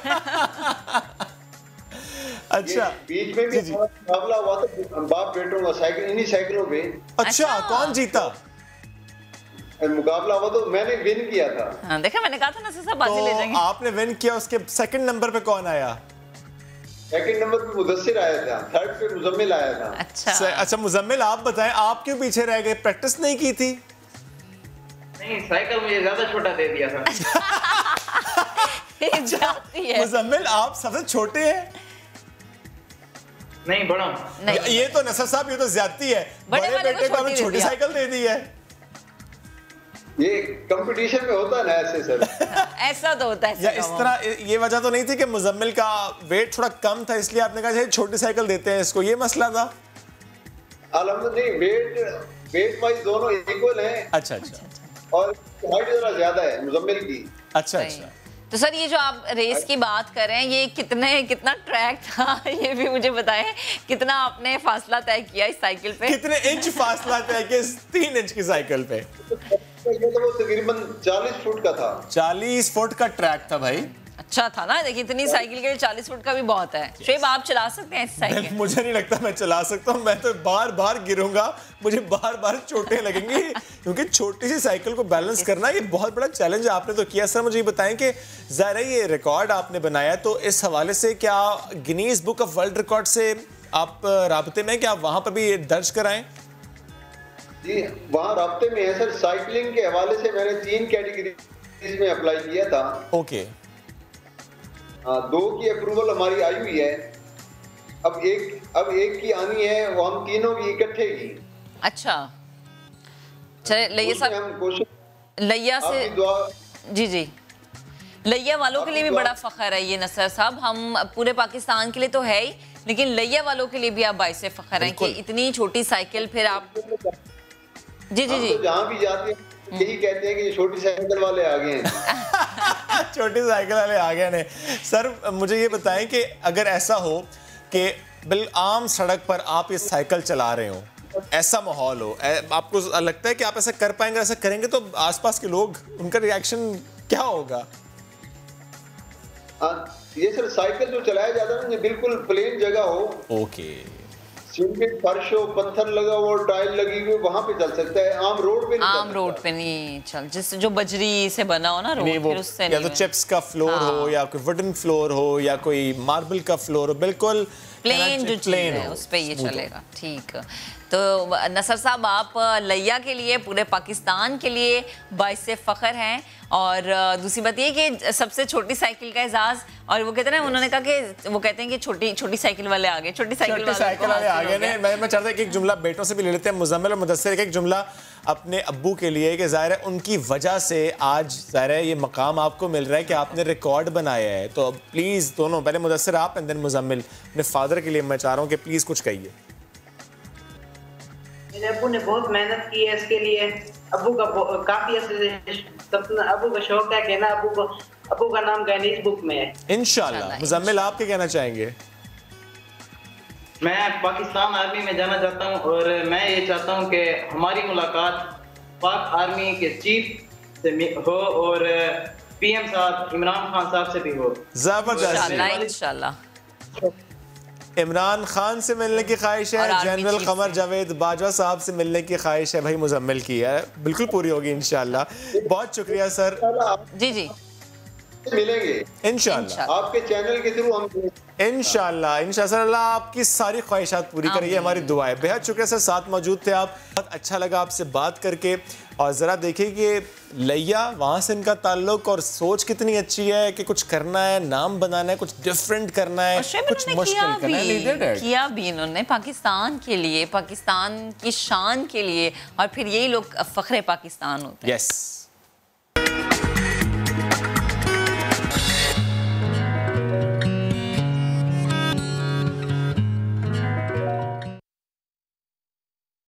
अच्छा, बीच में भी मुकाबला हुआ था बाप बेटों का, साइकिल, इन्हीं साइकिलों पे। अच्छा, कौन जीता? मुकाबला हुआ तो मैंने विन किया था। हाँ, देखा, मैंने कहा था नसर साहब बाजी ले जाएंगे। आपने विन किया, उसके सेकंड नंबर पे कौन आया? सेकंड नंबर पे मुदस्सिर आया था, थर्ड पे मुजम्मिल आया था। अच्छा, मुजम्मिल आप बताएं, आप क्यों पीछे रह गए? प्रैक्टिस नहीं की थी? नहीं, साइकिल मुझे ज्यादा छोटा दे दिया था। मुजम्मिल, आप सबसे छोटे हैं? नहीं, बड़ा। ये तो नसर साहब, ये तो ज्यादती है। बड़े बेटे को आपने छोटी साइकिल दे दी है। ये कंपटीशन में होता है ना ऐसे सर। ऐसा तो होता है। या इस तरह, ये वजह तो नहीं थी कि मुजम्मिल का वेट थोड़ा कम था इसलिए आपने कहा छोटी साइकिल देते हैं इसको, ये मसला था? अल्हम्दुलिल्लाह, वेट वाइज दोनों इक्वल हैं। अच्छा, और हाइट जरा ज्यादा है मुजम्मिल की। अच्छा। तो सर, ये जो आप रेस की बात कर रहे हैं, ये कितना ट्रैक था, ये भी मुझे बताएं। कितना आपने फासला तय किया इस साइकिल पे? कितने इंच फासला तय किया 3 इंच की साइकिल पे? वो तकरीबन 40 फुट का था। 40 फुट का ट्रैक था भाई। अच्छा था ना, देखिए इतनी साइकिल के लिए 40 फुट का भी बहुत है। शुएब आप चला सकते हैं इस साइकिल? मुझे नहीं लगता मैं चला सकता हूँ, मैं तो बार बार गिरूंगा, मुझे बार बार चोटें लगेंगी, क्योंकि छोटी सी साइकिल को बैलेंस करना ये बहुत बड़ा चैलेंज आपने तो किया। सर मुझे ये बताएं कि ज़ाहिर है ये रिकॉर्ड आपने बनाया, तो इस हवाले से क्या Guinness Book of World Record से आप राब्ते में, क्या आप वहाँ पर भी दर्ज कराएं? जी वहाँ राब्ते में है सर। साइकिलिंग के हवाले से मैंने 3 कैटेगरी में अप्लाई किया था। ओके। 2 की अप्रूवल हमारी आई हुई है, अब एक की आनी है, वो हम तीनों की इकट्ठे की। अच्छा चले लैया साहब, लैया से जी जी, लैया वालों के लिए भी बड़ा फख्र है ये नसर साहब, हम पूरे पाकिस्तान के लिए तो है ही, लेकिन लैया वालों के लिए भी आप बाइसे फख्र हैं कि इतनी छोटी साइकिल फिर आप जी जी जी तो जहाँ भी जाते हैं यही कहते हैं कि छोटी साइकिल वाले आ गए हैं। छोटी साइकिल वाले आ गए ने। सर मुझे ये बताएं कि अगर ऐसा हो कि बिल आम सड़क पर आप ये साइकिल चला रहे हो, ऐसा माहौल हो, आपको लगता है कि आप ऐसा कर पाएंगे? ऐसा करेंगे तो आसपास के लोग, उनका रिएक्शन क्या होगा? ये सर साइकिल जो चलाया जाता है ना, बिल्कुल प्लेन जगह हो, ओके, सीमेंट फर्श हो, पत्थर लगा हो, टाइल लगी हुई, वहां पे चल सकता है। आम रोड पे नहीं, आम रोड पे नहीं चल, जिससे जो बजरी से बना हो ना रोड, फिर उससे या तो चिप्स का फ्लोर हो, या कोई वुडन फ्लोर हो, या कोई मार्बल का फ्लोर हो, बिल्कुल प्लेन जो चीज है उस पे ये चलेगा। ठीक, तो नसर साहब आप लैया के लिए, पूरे पाकिस्तान के लिए बाइसे फख्र हैं। और दूसरी बात ये कि सबसे छोटी साइकिल का एजाज, और वो कहते हैं ना, उन्होंने कहा कि वो कहते हैं कि छोटी साइकिल वाले आ गए, छोटी साइकिल वाले आ गए ने। मैं चाहता हूं कि एक जुमला बेटों से भी ले लेते हैं, मुजम्मिल और मुदस्सिर, एक जुमला अपने अब्बू के लिए, कि ज़ाहिर है उनकी वजह से आज ज़ाहिर है ये मकाम आपको मिल रहा है कि आपने रिकॉर्ड बनाया है। तो प्लीज़ दोनों, पहले मुदस्सिर आप एंड देन मुजम्मिल, अपने फादर के लिए मैं चाह रहा हूँ कि प्लीज़ कुछ कहिए। मेरे अब्बू ने बहुत मेहनत की है इसके लिए। अब्बू का काफी सपना, अब्बू का शौक है कि ना अब्बू का नाम गिनीज बुक में है इंशाल्लाह। मुजम्मिल आप क्या कहना चाहेंगे? मैं पाकिस्तान आर्मी में जाना चाहता हूं, और मैं ये चाहता हूं कि हमारी मुलाकात पाक आर्मी के चीफ से हो और पीएम साहब इमरान खान साहब से भी हो। जबरदस्त, इंशाल्लाह। इमरान खान से मिलने की ख्वाहिश है, जनरल कमर जावेद बाजवा साहब से मिलने की ख्वाहिश है, भाई मुजम्मिल की है, बिल्कुल पूरी होगी इंशाल्लाह। बहुत शुक्रिया सर। जी जी मिलेंगे इंशाल्लाह, आपके चैनल के थ्रू हम इंशाल्लाह। इंशाल्लाह आपकी सारी ख्वाहिशात पूरी करिए, हमारी दुआ है। बेहद शुक्रिया सर, साथ मौजूद थे आप, बहुत अच्छा लगा आपसे बात करके। और ज़रा देखिए कि लैया, वहाँ से इनका ताल्लुक और सोच कितनी अच्छी है कि कुछ करना है, नाम बनाना है, कुछ डिफरेंट करना है, कुछ मुश्किल करना है। किया भी इन्होंने पाकिस्तान के लिए, पाकिस्तान की शान के लिए, और फिर यही लोग फख्रे पाकिस्तान होते हैं। यस।